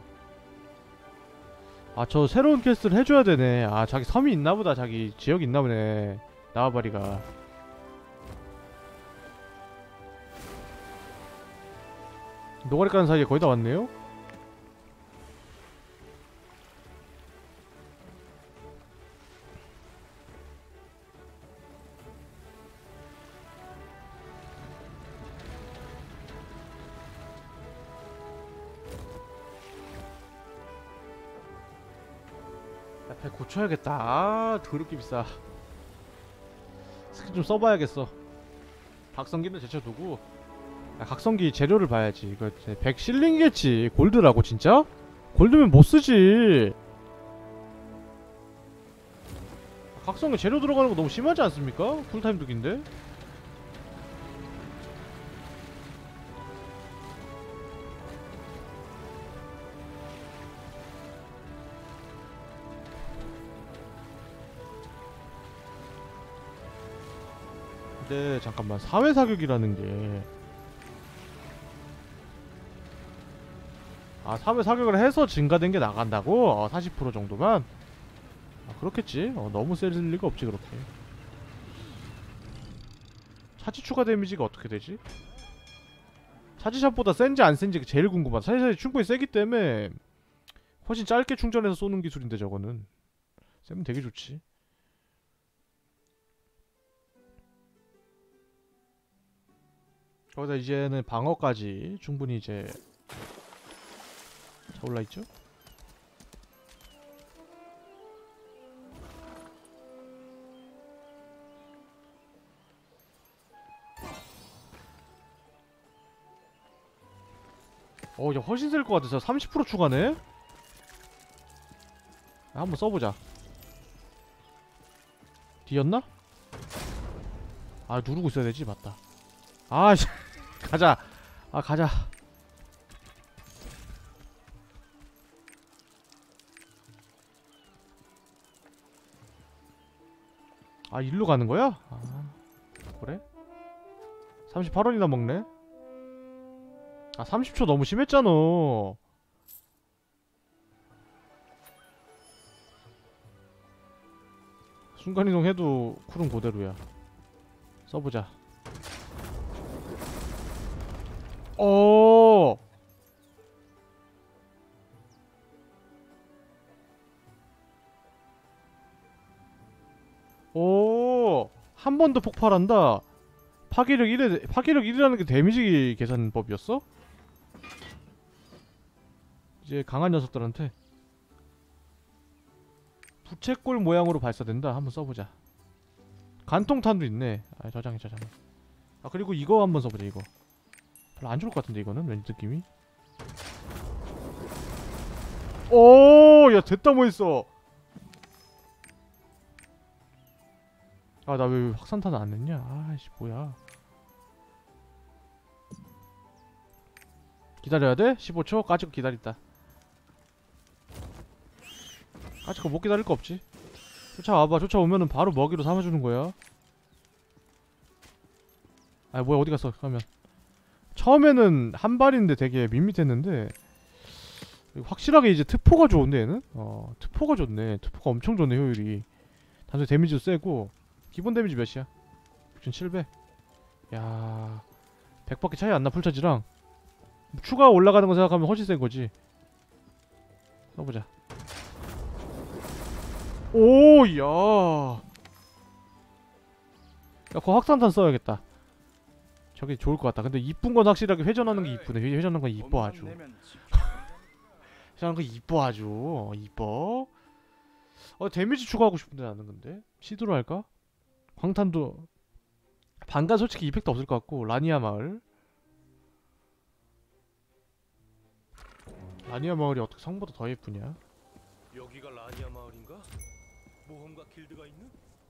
아, 저 새로운 퀘스트를 해줘야 되네. 아, 자기 섬이 있나보다. 자기 지역이 있나보네. 나와바리가. 노가리 까는 사이에 거의 다 왔네요? 야, 배 고쳐야겠다. 아, 더럽게 비싸. 스킬 좀 써봐야겠어. 각성기는 제쳐두고. 야, 각성기 재료를 봐야지. 이거 100실링이겠지. 골드라고 진짜? 골드면 못쓰지. 각성기 재료 들어가는 거 너무 심하지 않습니까? 쿨타임 둑인데? 근데 잠깐만, 사회사격이라는 게, 아, 사회사격을 해서 증가된 게 나간다고? 40% 정도만? 아, 그렇겠지. 너무 셀 리가 없지 그렇게. 차지 추가 데미지가 어떻게 되지? 차지샷보다 센지 안 센지 제일 궁금하다. 차지샷이 충분히 세기 때문에 훨씬 짧게 충전해서 쏘는 기술인데 저거는 세면 되게 좋지. 거기다 이제는 방어까지 충분히 이제 차 올라있죠? 야, 훨씬 셀 것 같아서 30% 추가네? 한번 써보자. 뒤였나? 아, 누르고 있어야 되지? 맞다. 아, 씨. 가자. 아, 가자. 아, 일로 가는 거야? 아, 그래? 38원이나 먹네? 아, 30초 너무 심했잖아. 순간이동 해도 쿨은 그대로야. 써보자. 오, 한 번 더 폭발한다. 파괴력 1에 파괴력 1이라는 게 데미지 계산법이었어? 이제 강한 녀석들한테 부채꼴 모양으로 발사된다. 한번 써보자. 간통탄도 있네. 아, 저장해. 아, 그리고 이거 한번 써보자. 이거 별로 안 좋을 것 같은데 이거는 왠지 느낌이. 오, 야 됐다 뭐 했어. 아, 나 왜 확산탄 안 냈냐? 아이씨 뭐야. 기다려야 돼? 15초? 까짓거 기다린다. 까짓거 못 기다릴 거 없지. 쫓아와봐. 쫓아오면은 바로 먹이로 삼아주는 거야. 아 뭐야, 어디 갔어 그러면. 처음에는 한 발인데 되게 밋밋했는데 확실하게 이제 특포가 좋은데 얘는? 특포가 좋네. 특포가 엄청 좋네 효율이. 단순히 데미지도 세고. 기본 데미지 몇이야? 6700. 야 100밖에 차이 안 나. 풀차지랑 추가 올라가는 거 생각하면 훨씬 센 거지. 써보자. 오, 야. 야, 그거 확산탄 써야겠다. 저게 좋을 것 같다. 근데 이쁜 건 확실하게 회전하는 게 이쁘네. 회전하는 건 이뻐 아주. 회전하는 거 이뻐 아주. 이뻐. 데미지 추가하고 싶은데 나는 근데 시도를 할까? 광탄도 반간 솔직히 이펙트 없을 것 같고. 라니아 마을. 라니아 마을이 어떻게 성보다 더 예쁘냐? 여기가 라니아 마을인가? 모험가 길드가 있는?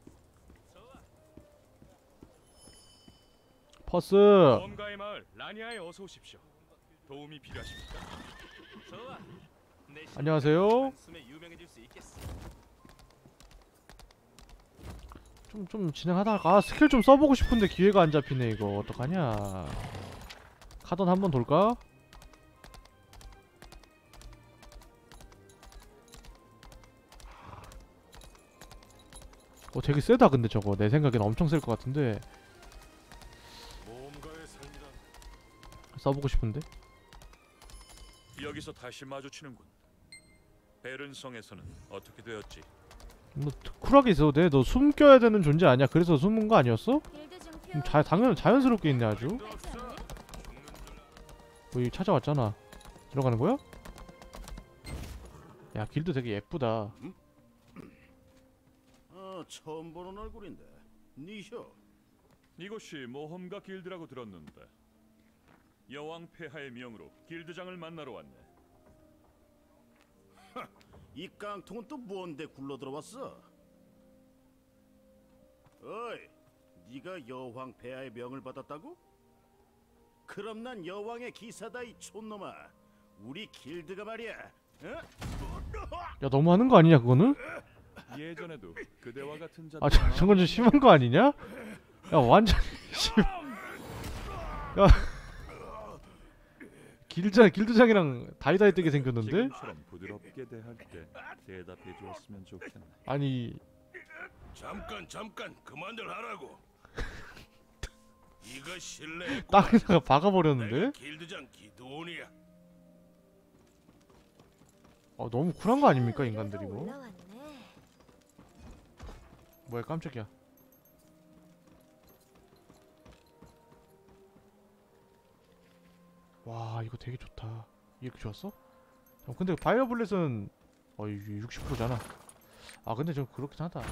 퍼스. 모험가의 마을 라니아에 어서 오십시오. 도움이 필요하십니까? 좋아. 내 안녕하세요. 단숨에 유명해질 수 있겠어. 좀 진행하다가 스킬 좀 써보고 싶은데 기회가 안 잡히네. 이거 어떡하냐. 카던 한번 돌까? 되게 세다. 근데 저거 내 생각엔 엄청 셀 것 같은데 모험가의 삶이란 써보고 싶은데. 여기서 다시 마주치는군. 베른성에서는 어떻게 되었지? 너 쿨하게 있어도 돼. 너 숨겨야 되는 존재 아니야. 그래서 숨은 거 아니었어? 길드 중 자연스럽게 있네 아주. 하지 않을래? 여기 찾아왔잖아. 들어가는 거야? 야 길드 되게 예쁘다. 처음 보는 얼굴인데. 니쇼. 이곳이 모험가 길드라고 들었는데 여왕 폐하의 명으로 길드장을 만나러 왔네. 이 깡통은 또 뭔데 굴러 들어왔어? 어이, 네가 여왕 폐하의 명을 받았다고? 그럼 난 여왕의 기사다 이 촌놈아. 우리 길드가 말이야. 야 너무하는 거 아니냐 그거는? 예전에도 그대와 같은 자. 저건 좀 심한 거 아니냐? 야 완전 야 길드장이랑 다이다이 뜨게 생겼는데? 지금처럼 부드럽게 대할 때 대답해 주었으면 좋겠네. 아니 잠깐 그만들 하라고. 이거 실례. 땅에다가 박아버렸는데? 길드장 기도원이야. 너무 쿨한 거 아닙니까 인간들 이거? 올라왔네. 뭐야 깜짝이야. 와 이거 되게 좋다. 이렇게 좋았어? 근데 바이오블렛은 60%잖아. 아 근데 좀 그렇긴 하다.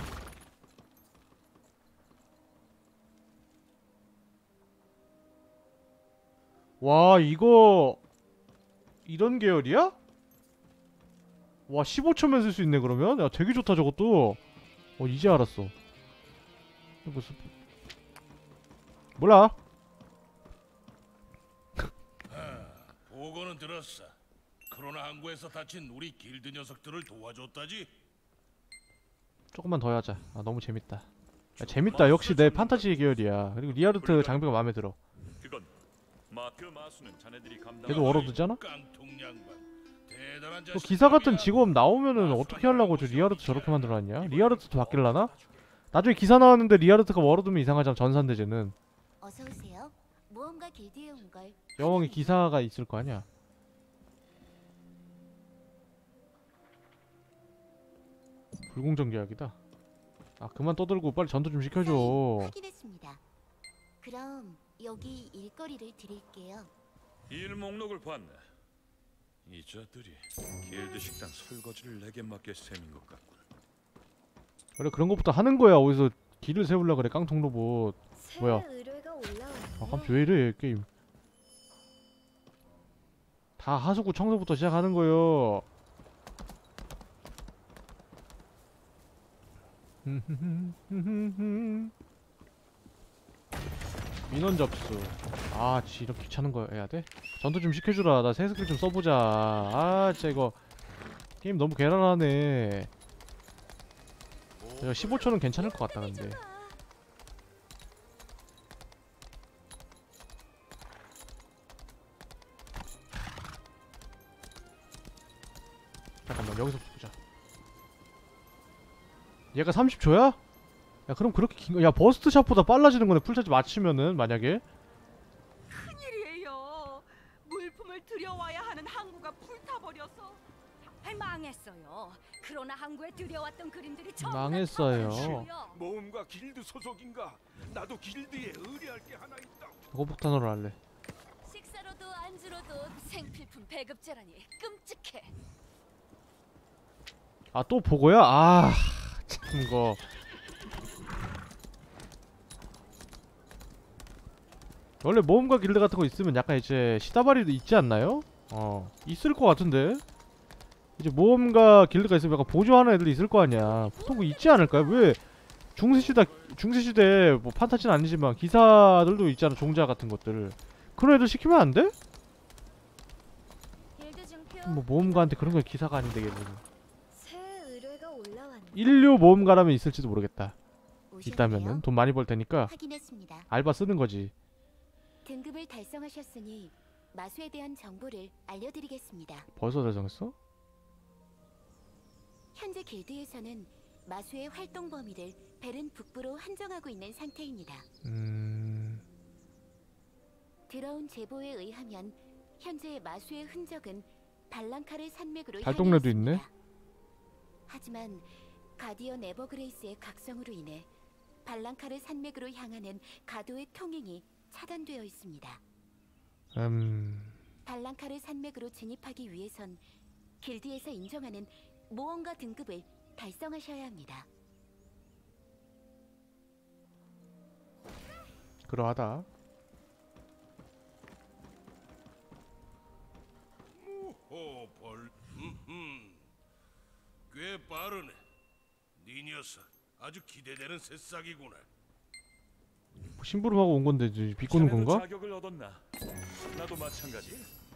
와 이거 이런 계열이야? 와 15초면 쓸 수 있네 그러면? 야 되게 좋다 저것도. 이제 알았어. 이거 무슨 몰라. 보고는 들었어. 크로나 항구에서 다친 우리 길드 녀석들을 도와줬다지. 조금만 더 하자. 너무 재밌다. 야, 재밌다. 역시 내 판타지 계열이야. 그리고 리아르트 장비가 마음에 들어. 그건 그 마수는 자네들이 감당. 걔도 워로드잖아? 깡통 양반. 대단한 또 자식. 기사 같은 직업 나오면은 어떻게 하려고 저 리아르트 저렇게 만들어놨냐? 리아르트도 바뀔라나? 나중에 기사 나왔는데 리아르트가 워로드면 이상하잖아. 전산대제는. 어서 오세요. 모험가 길드에 온 걸. 여왕이 기사가 있을 거 아니야. 불공정 계약이다. 그만 떠들고 빨리 전투 좀 시켜줘. 확인했습니다. 그럼 여기 일거리를 드릴게요. 일 목록을 봤네. 이 자들이 길드 식당 설거지를 내게 맡길 셈인 것 같군. 그래 그런 것부터 하는 거야. 어디서 길을 세우려 그래 깡통 로봇. 뭐야? 의뢰가 올라왔네. 아 깜짝 왜 이래 게임. 다 하수구 청소부터 시작하는 거요. 민원 접수. 아, 지 이렇게 귀찮은 거 해야 돼? 전투 좀 시켜주라. 나 새 스킬 좀 써보자. 아, 진짜 이거 게임 너무 괴랄하네. 이거 15초는 괜찮을 것 같다 근데. 잠깐만 여기서 보자. 얘가 30초야? 야 그럼 그렇게 긴 거. 야 버스트 샷보다 빨라지는 거네 풀차지 맞추면은 만약에. 큰일이에요. 물품을 들여와야 하는 항구가 불타버려서 망했어요. 그러나 항구에 들여왔던 그림들이 전부 다 망했어요. 타버렸어요. 모험가 길드 소속인가? 나도 길드에 의뢰할 게 하나 있다. 고폭탄으로 할래. 식사로도 안주로도 생필품 배급제라니 끔찍해. 아 또 보고야? 아 참 이거. 원래 모험가 길드 같은 거 있으면 약간 이제 시다바리도 있지 않나요? 있을 것 같은데. 이제 모험가 길드가 있으면 약간 보조하는 애들이 있을 거 아니야. 보통 그 있지 않을까요? 왜 중세시대 뭐 판타지는 아니지만 기사들도 있잖아. 종자 같은 것들. 그런 애들 시키면 안 돼? 길드 증표. 뭐 모험가한테 그런 거 기사가 아닌데 걔는. 새 의뢰가 올라왔네. 인류 모험가라면 있을지도 모르겠다. 오셨네요. 있다면은 돈 많이 벌 테니까 확인했습니다. 알바 쓰는 거지. 등급을 달성하셨으니 마수에 대한 정보를 알려드리겠습니다. 벌써 달성했어? 현재 길드에서는 마수의 활동 범위를 베른 북부로 한정하고 있는 상태입니다. 들어온 제보에 의하면 현재 마수의 흔적은 발랑카르 산맥으로 달동네도 향해 있네? 있습니다. 하지만 가디언 에버그레이스의 각성으로 인해 발랑카르 산맥으로 향하는 가도의 통행이 차단되어 있습니다. 발랑카르 산맥으로 진입하기 위해선 길드에서 인정하는 모험가 등급을 달성하셔야 합니다. 그러하다. 오벌. 꽤 빠르네. 네 녀석 아주 기대되는 새싹이구나. 심부름하고 온 건데 이제 비꼬는 자네도 건가? 자격을 얻었나? 나도 마찬가지.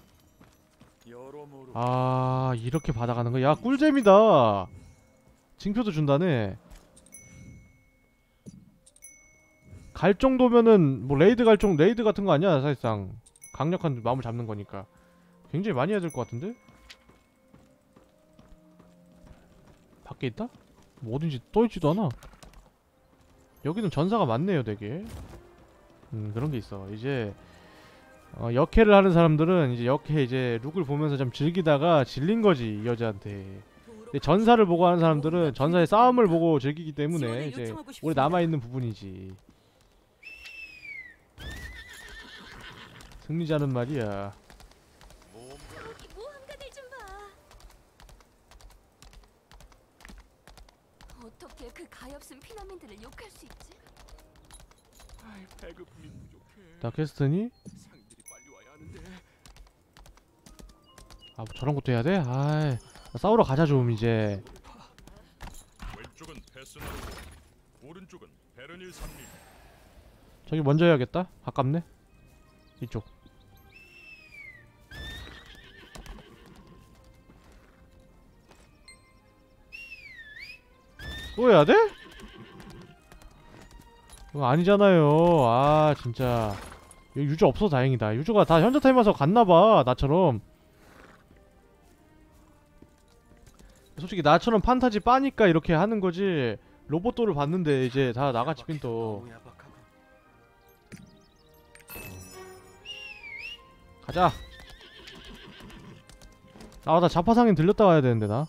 여러모로 아 이렇게 받아가는 거야? 야 꿀잼이다. 징표도 준다네. 갈 정도면은 뭐 레이드 같은 거 아니야 사실상. 강력한 마음을 잡는 거니까 굉장히 많이 해야 될 것 같은데? 밖에 있다? 뭐 어딘지 떠있지도 않아. 여기는 전사가 많네요 되게. 그런 게 있어. 이제 역해를 하는 사람들은 이제 역해 이제 룩을 보면서 좀 즐기다가 질린 거지 이 여자한테. 근데 전사를 보고 하는 사람들은 전사의 싸움을 보고 즐기기 때문에 이제 오래 남아있는 부분이지. 승리자는 말이야. 저기 모험가들 좀 봐. 어떻게 그 가엾은 피난민들을 욕할 수 있지? 배급품이 부족해. 다캐스트니? 상들이 빨리 와야 하는데. 아 뭐 저런 것도 해야 돼? 아이 싸우러 가자 좀 이제. 왼쪽은 페스나르고 오른쪽은 베르닐 산림. 저기 먼저 해야겠다. 가깝네. 이쪽. 또 해야 돼? 이거 아니잖아요. 아 진짜 여기 유저 없어서 다행이다. 유저가 다 현자 타임 와서 갔나봐 나처럼. 솔직히 나처럼 판타지 빠니까 이렇게 하는 거지. 로봇도를 봤는데 이제 다 나같이 빈또 가자. 아 나 자파상인 들렸다 와야 되는데 나.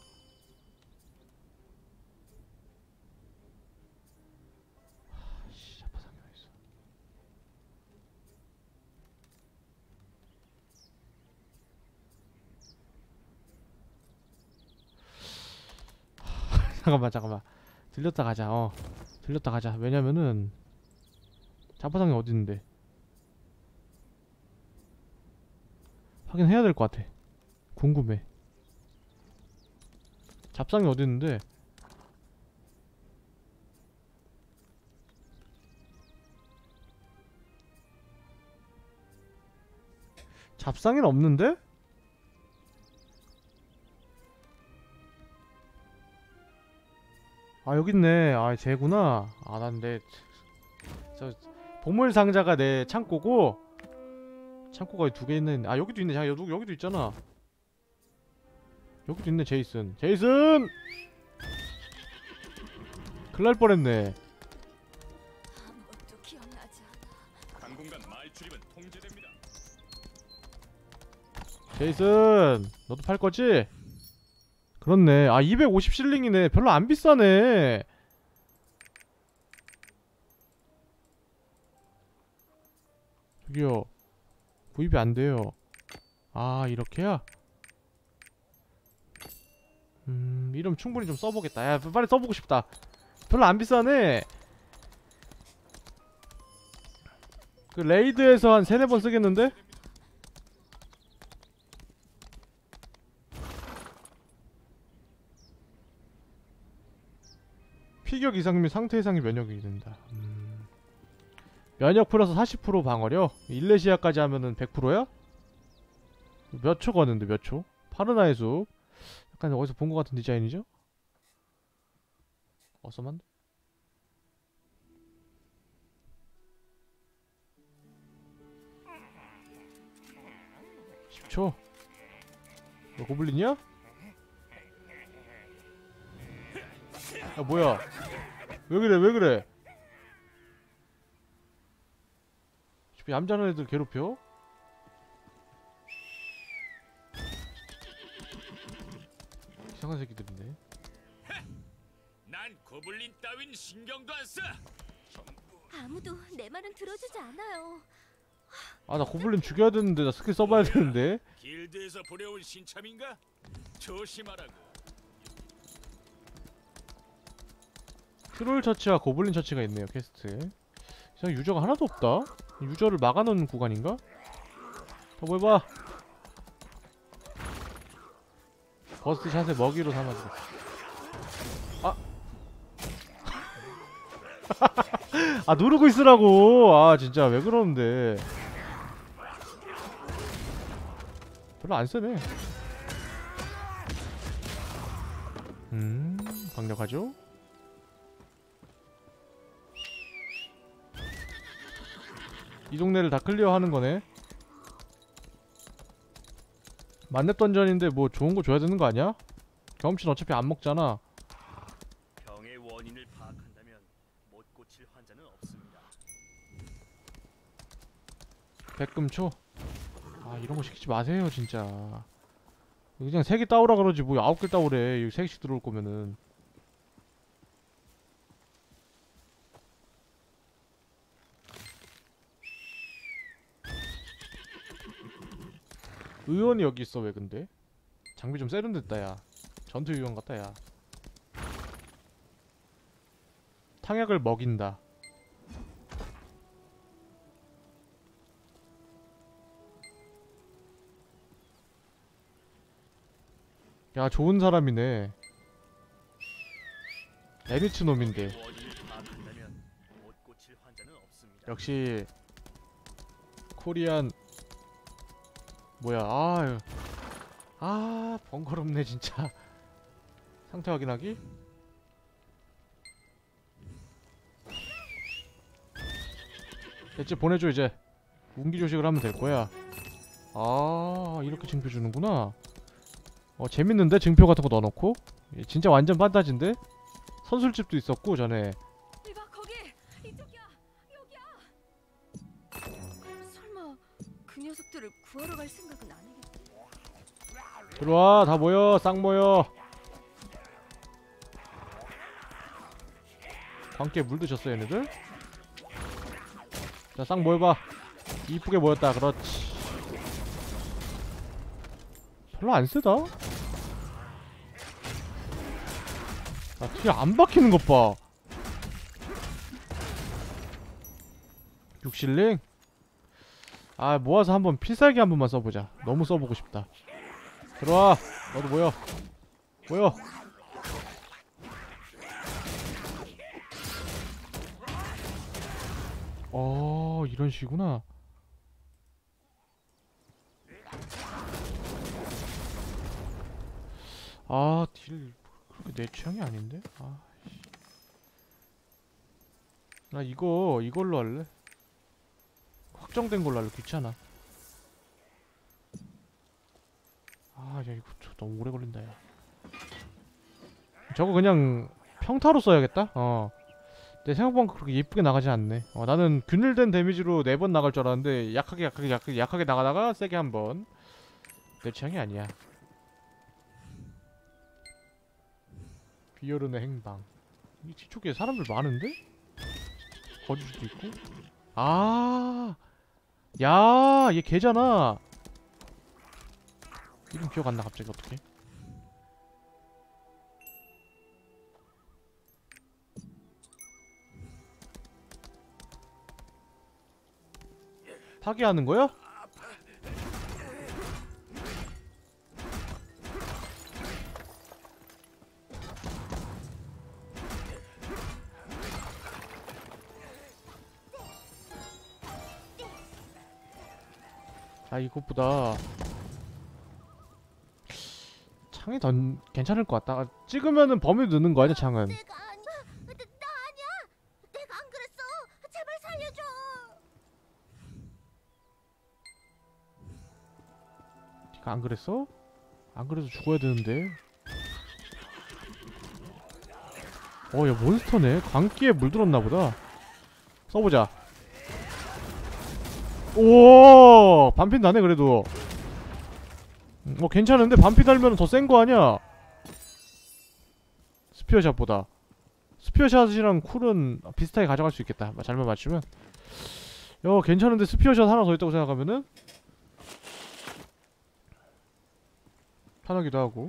잠깐만. 들렸다 가자. 들렸다 가자. 왜냐면은 잡화상이 어디 있는데? 확인해야 될 것 같아. 궁금해. 잡상이 어디 있는데? 잡상이는 없는데? 아 여기 있네. 아 쟤구나. 아 난 내 저 보물 상자가 내 창고고 창고가 2개 있네. 아 여기도 있네. 자 여기도 있잖아. 여기도 있네. 제이슨. 큰일 날 뻔했네. 아무것도 기억나지 않아. 당분간 마을 출입은 통제됩니다. 제이슨 너도 팔 거지? 그렇네. 아 250실링이네. 별로 안 비싸네. 저기요 구입이 안 돼요. 아 이렇게야? 이러면 충분히 좀 써보겠다. 야 빨리 써보고 싶다. 별로 안 비싸네. 그 레이드에서 한 3-4번 쓰겠는데? 피격 이상 및 상태 이상의 면역이 된다. 면역 플러스 40% 방어력? 일레시아까지 하면은 100%야? 몇 초 거는데 몇 초? 파르나의 숲. 약간 어디서 본 것 같은 디자인이죠? 어썸한데? 10초? 너 고블린이야? 야 뭐야 왜 그래 얌전한 애들 괴롭혀? 이상한 새끼들인데. 난 고블린 따윈 신경도 안 써. 아무도 내 말은 들어주지 않아요. 아 나 고블린 죽여야 되는데. 나 스킬 써봐야 되는데. 길드에서 보내온 신참인가? 조심하라고. 트롤 처치와 고블린 처치가 있네요 퀘스트. 이상 유저가 하나도 없다? 유저를 막아놓은 구간인가? 더 뭐 해봐. 버스트 샷에 먹이로 삼아주고. 아! 아 누르고 있으라고. 아 진짜 왜 그러는데. 별로 안 세네. 강력하죠? 이 동네를 다 클리어하는 거네. 만렙 던전인데 뭐 좋은 거 줘야 되는 거 아니야? 경험치는 어차피 안 먹잖아. 병의 원인을 파악한다면 못 고칠 환자는 없습니다. 백금초. 아 이런 거 시키지 마세요 진짜. 그냥 3개 따오라 그러지 뭐 9개 따오래. 여기 3개씩 들어올 거면은. 의원이 여기 있어. 왜 근데? 장비 좀 세련됐다 야. 전투 의원 같다 야. 탕약을 먹인다. 야 좋은 사람이네. 에리츠 놈인데. 역시 코리안. 뭐야 아유. 아 번거롭네 진짜. 상태 확인하기? 됐지 보내줘 이제. 운기조식을 하면 될거야. 아 이렇게 증표 주는구나. 재밌는데? 증표 같은거 넣어놓고? 진짜 완전 판타지인데? 선술집도 있었고 전에. 이봐 거기 이쪽이야 여기야. 설마 그 녀석들을 구하러 갈 생각은 아니겠지? 들어와 다 모여 싹 모여. 광기에 물 드셨어 얘네들? 자 싹 모여봐. 이쁘게 모였다. 그렇지. 별로 안 세다? 아, 뒤에 안 박히는 것 봐. 6실링? 아, 모아서 한번 필살기 한 번만 써보자. 너무 써보고 싶다. 들어와. 너도 모여. 모여. 이런 식이구나. 아, 딜 그렇게 내 취향이 아닌데? 아, 나 이걸로 할래. 확정된 걸로 할래. 귀찮아. 아, 야, 이거 너무 오래 걸린다, 야. 저거 그냥 평타로 써야겠다. 내 생각보다 그렇게 예쁘게 나가지 않네. 나는 균일된 데미지로 4번 나갈 줄 알았는데 약하게 나가다가 세게 한 번. 내 취향이 아니야. 비어른의 행방. 이 뒤쪽에 사람들 많은데? 거주지도 있고. 아, 야, 얘 걔잖아. 이름 기억 안 나 갑자기. 어떡해. 파괴하는 거야? 아, 이것보다 창이 더 괜찮을 것 같다. 찍으면은 범위 넣는 거 아니야, 창은? 내가 아니야. 나 아니야. 내가 안 그랬어. 제발 살려줘. 네가 안 그랬어? 안 그래도 죽어야 되는데. 야, 몬스터네. 광기에 물들었나 보다. 써보자. 오, 반핀 나네 그래도. 괜찮은데? 반핀 달면 더 센 거 아니야? 스피어샷보다. 스피어샷이랑 쿨은 비슷하게 가져갈 수 있겠다. 잘못 맞추면. 괜찮은데 스피어샷 하나 더 있다고 생각하면은 편하기도 하고.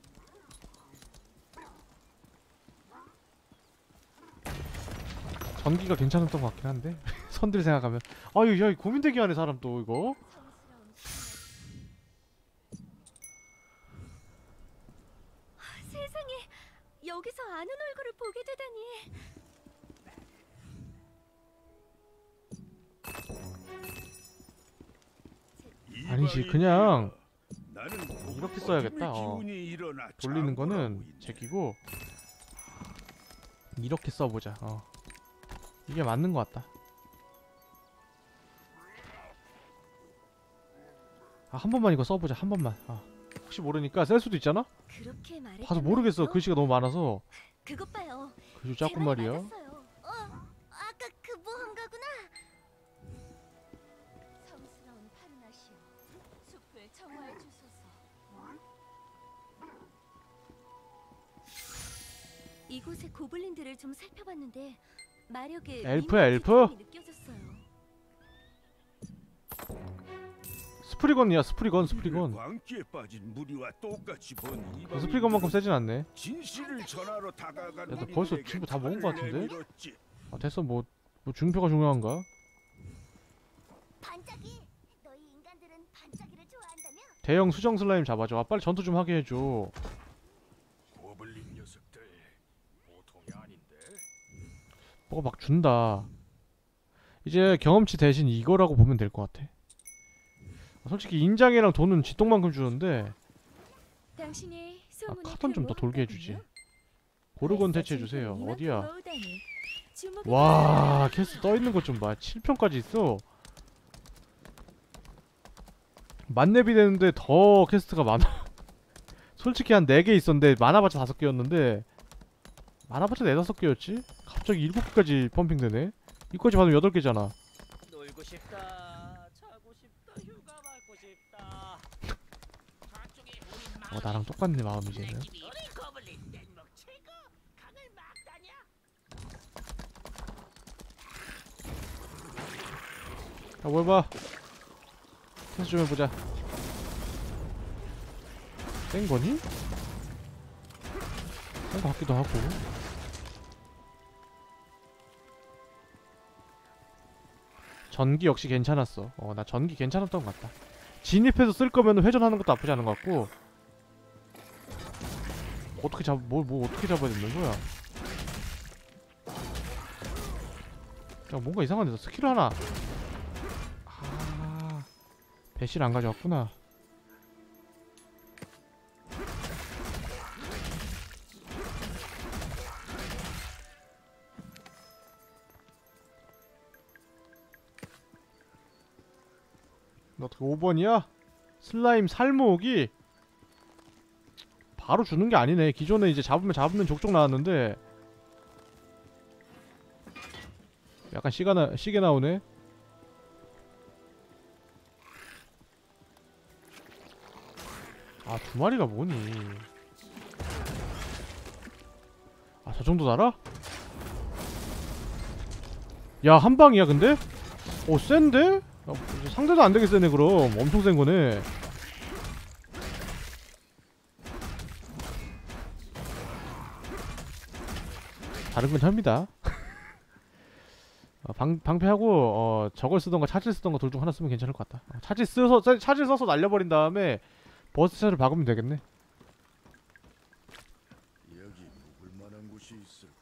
전기가 괜찮았던 것 같긴 한데. 선들 생각하면. 아유, 야, 고민되게 하네 사람 또 이거. 세상에, 여기서 아는 얼굴을 보게 되다니. 아니지, 그냥 나는 이렇게 써야겠다. 돌리는 거는 제끼고 이렇게 써보자. 이게 맞는 것 같다. 한 번만 이거 써보자. 한 번만. 혹시 모르니까 쓸 수도 있잖아? 그렇게 말해. 봐도 모르겠어. 글씨가 너무 많아서. 그것 봐요. 글씨 작은 말이야. 아까 그 모험가구나. 성스러운 파르나시오, 숲을 청화해 주소서. 이곳의 고블린들을 좀 살펴봤는데 마력에 엘프야, 엘프? 느껴졌어요. 스프리건이야, 스프리건. 광기에 빠진 무리와 똑같이 본 스프리건만큼 세진 않네. 진실을 전하러 다가간 야, 너 벌써 친구 다 먹은 것 같은데? 내밀었지. 됐어. 뭐 중표가 중요한가? 반짝이. 너희 인간들은 반짝이를 좋아한다며? 대형 수정 슬라임 잡아줘. 빨리 전투 좀 하게 해줘. 고블린 녀석들 보통이 아닌데. 뭐가 막 준다. 이제 경험치 대신 이거라고 보면 될 것 같아. 솔직히 인장이랑 돈은 쥐똥만큼 주는데 당신이 소문의 카던 좀 더 돌게 해주지. 고르곤 대체해주세요. 어디야? 모으다니. 주목을 와, 캐스 떠있는 것 좀 봐. 7편까지 있어. 만렙이 되는데 더 캐스트가 많아. 솔직히 한 4개 있었는데 많아봤자 5개였는데 많아봤자 4, 5개였지? 갑자기 7개까지 펌핑되네. 이거까지 받으면 8개잖아. 놀고 싶다. 자고 싶다. 휴가 받고 싶다. 나랑 똑같네 마음이 이제는. 자, 뭘 봐. 테스트 좀 해보자. 센 거니? 것 같기도 하고. 전기 역시 괜찮았어. 나 전기 괜찮았던 것 같다. 진입해서 쓸 거면 회전하는 것도 나쁘지 않은 것 같고. 어떻게 뭐 어떻게 잡아야 되는 거야? 야, 뭔가 이상한데. 스킬 하나. 배실 안 가져왔구나. 너 어떻게 5번이야? 슬라임 살모으기? 바로 주는 게 아니네. 기존에 이제 잡으면 족족 나왔는데 약간 시계 나오네. 아, 2마리가 뭐니? 아, 저 정도 달아? 야, 한 방이야 근데? 센데? 상대도 안 되게 세네 그럼. 엄청 센 거네. 다른 건 협니다. 방패하고 저걸 쓰던가 차질 쓰던가 둘 중 하나 쓰면 괜찮을 것 같다. 차질 써서 날려버린 다음에 버스차를 박으면 되겠네. 여기 묵을 만한 곳이 있을까?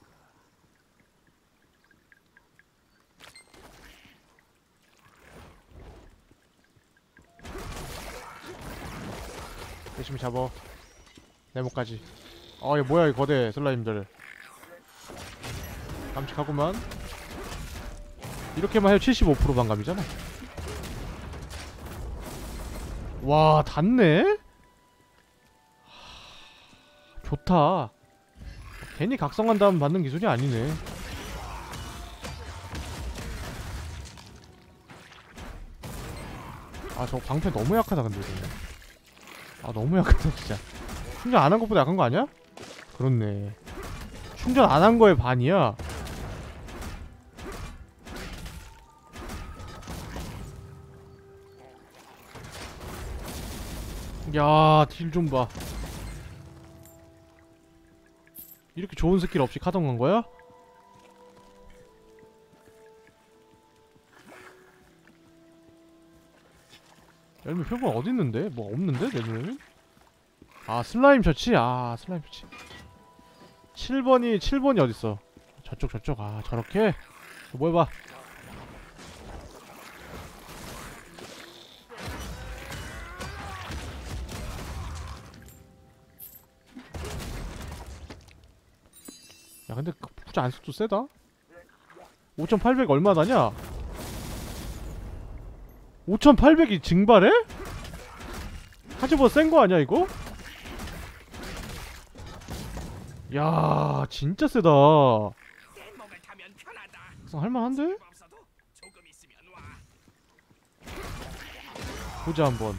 열심히 잡어. 네모까지. 이거 뭐야 이 거대 슬라임들. 깜찍하구만. 이렇게만 해도 75% 반감이잖아. 와, 닿네? 좋다. 괜히 각성한 다음 받는 기술이 아니네. 저 방패 너무 약하다 근데 이거. 너무 약하다 진짜. 충전 안 한 것보다 약한 거 아니야? 그렇네. 충전 안 한 거에 반이야. 야, 딜 좀 봐. 이렇게 좋은 스킬 없이 카동 간 거야? 열매 표본 어디 있는데? 뭐 없는데? 내 눈에는? 슬라임 셔츠? 슬라임 셔츠. 7번이 어딨어? 저쪽. 저렇게? 뭐 해봐. 야, 근데 굳이 안 써도 세다? 5,800 얼마다냐? 5,800이 증발해? 하지뭐 센거 아니야 이거? 야, 진짜 세다. 할만한데? 보자 한번.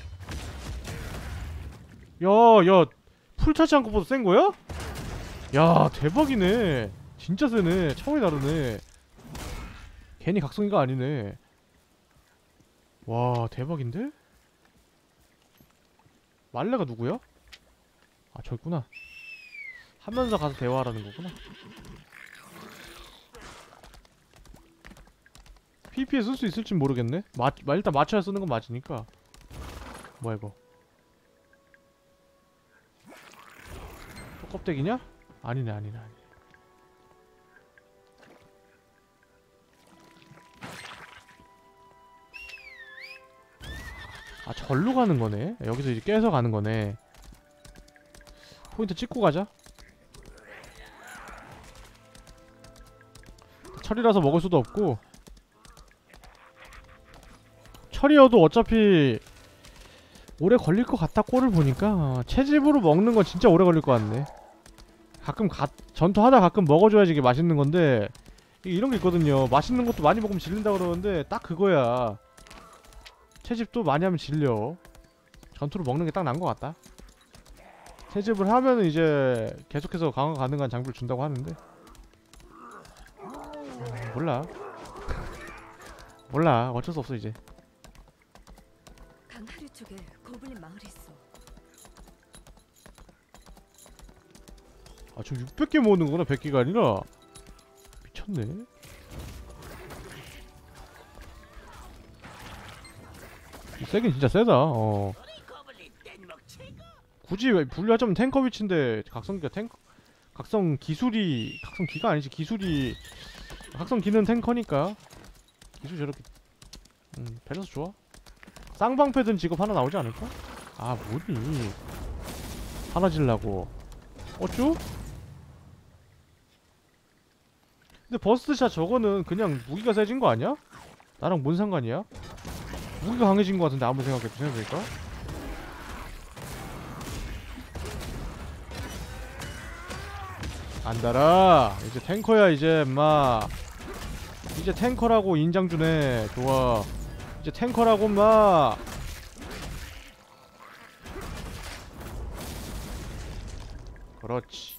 야, 풀차지 않고 보다 센거야? 야, 대박이네. 진짜 세네. 차원이 다르네. 괜히 각성기가 아니네. 와, 대박인데? 말레가 누구야? 저기 있구나. 하면서 가서 대화하라는 거구나. PVP에 쓸 수 있을진 모르겠네. 일단 맞춰야 쓰는 건 맞으니까. 뭐야 이거? 또 껍데기냐? 아니네. 절로 가는 거네. 여기서 이제 깨서 가는 거네. 포인트 찍고 가자. 철이라서 먹을 수도 없고. 철이어도 어차피 오래 걸릴 것 같다. 꼴을 보니까 채집으로 먹는 건 진짜 오래 걸릴 것 같네. 가끔 전투하다 가끔 먹어줘야지 이게 맛있는 건데, 이런 게 있거든요. 맛있는 것도 많이 먹으면 질린다 그러는데 딱 그거야. 채집도 많이 하면 질려. 전투로 먹는 게 딱 난 것 같다. 채집을 하면은 이제 계속해서 강화 가능한 장비를 준다고 하는데 몰라. 어쩔 수 없어 이제. 강하류 쪽에 고블린 마을이 있어. 지금 600개 모으는구나. 100개가 아니라. 미쳤네. 세긴 진짜 세다. 굳이 분류하자면 탱커 위치인데 각성기가 각성 기가 아니지. 각성기는 탱커니까 기술 저렇게 밸런스 좋아. 쌍방패든 직업 하나 나오지 않을까? 아 뭐니 하나 질라고 어쭈? 근데 버스트샷 저거는 그냥 무기가 세진 거 아니야? 나랑 뭔 상관이야? 무기가 강해진 거 같은데 아무 생각해보니까. 안 달아. 이제 탱커야 이제 마. 이제 탱커라고 인장 주네. 좋아. 이제 탱커라고 마. 그렇지.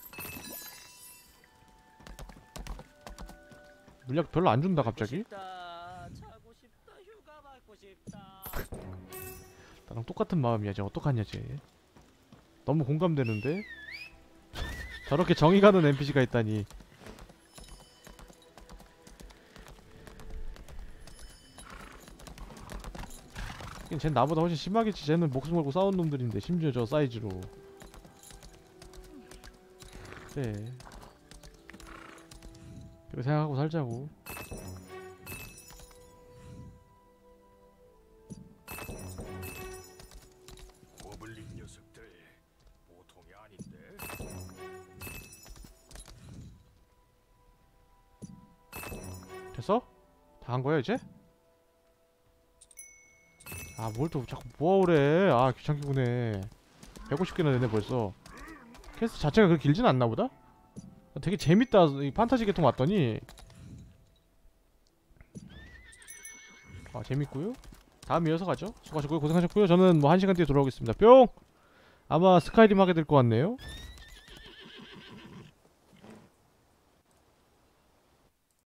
물약 별로 안 준다 갑자기. 자고 싶다. 휴가 받고 싶다. 나랑 똑같은 마음이야. 쟤 어떡하냐 쟤. 너무 공감되는데? 저렇게 정이 가는 NPC가 있다니. 쟤는 나보다 훨씬 심하겠지. 쟤는 목숨 걸고 싸운 놈들인데 심지어 저 사이즈로. 그래. 그렇게 생각하고 살자고. 고블린 녀석들 보통이 아닌데. 됐어? 다 한 거야 이제? 아 뭘 또 자꾸 모아오래. 아 귀찮게 구네. 150개나 되네 벌써. 퀘스트 자체가 그렇게 길진 않나 보다? 되게 재밌다. 이 판타지 계통 왔더니 아 재밌고요. 다음 이어서 가죠. 수고하셨고요. 고생하셨고요. 저는 뭐 1시간 뒤에 돌아오겠습니다. 뿅! 아마 스카이림 하게 될 것 같네요.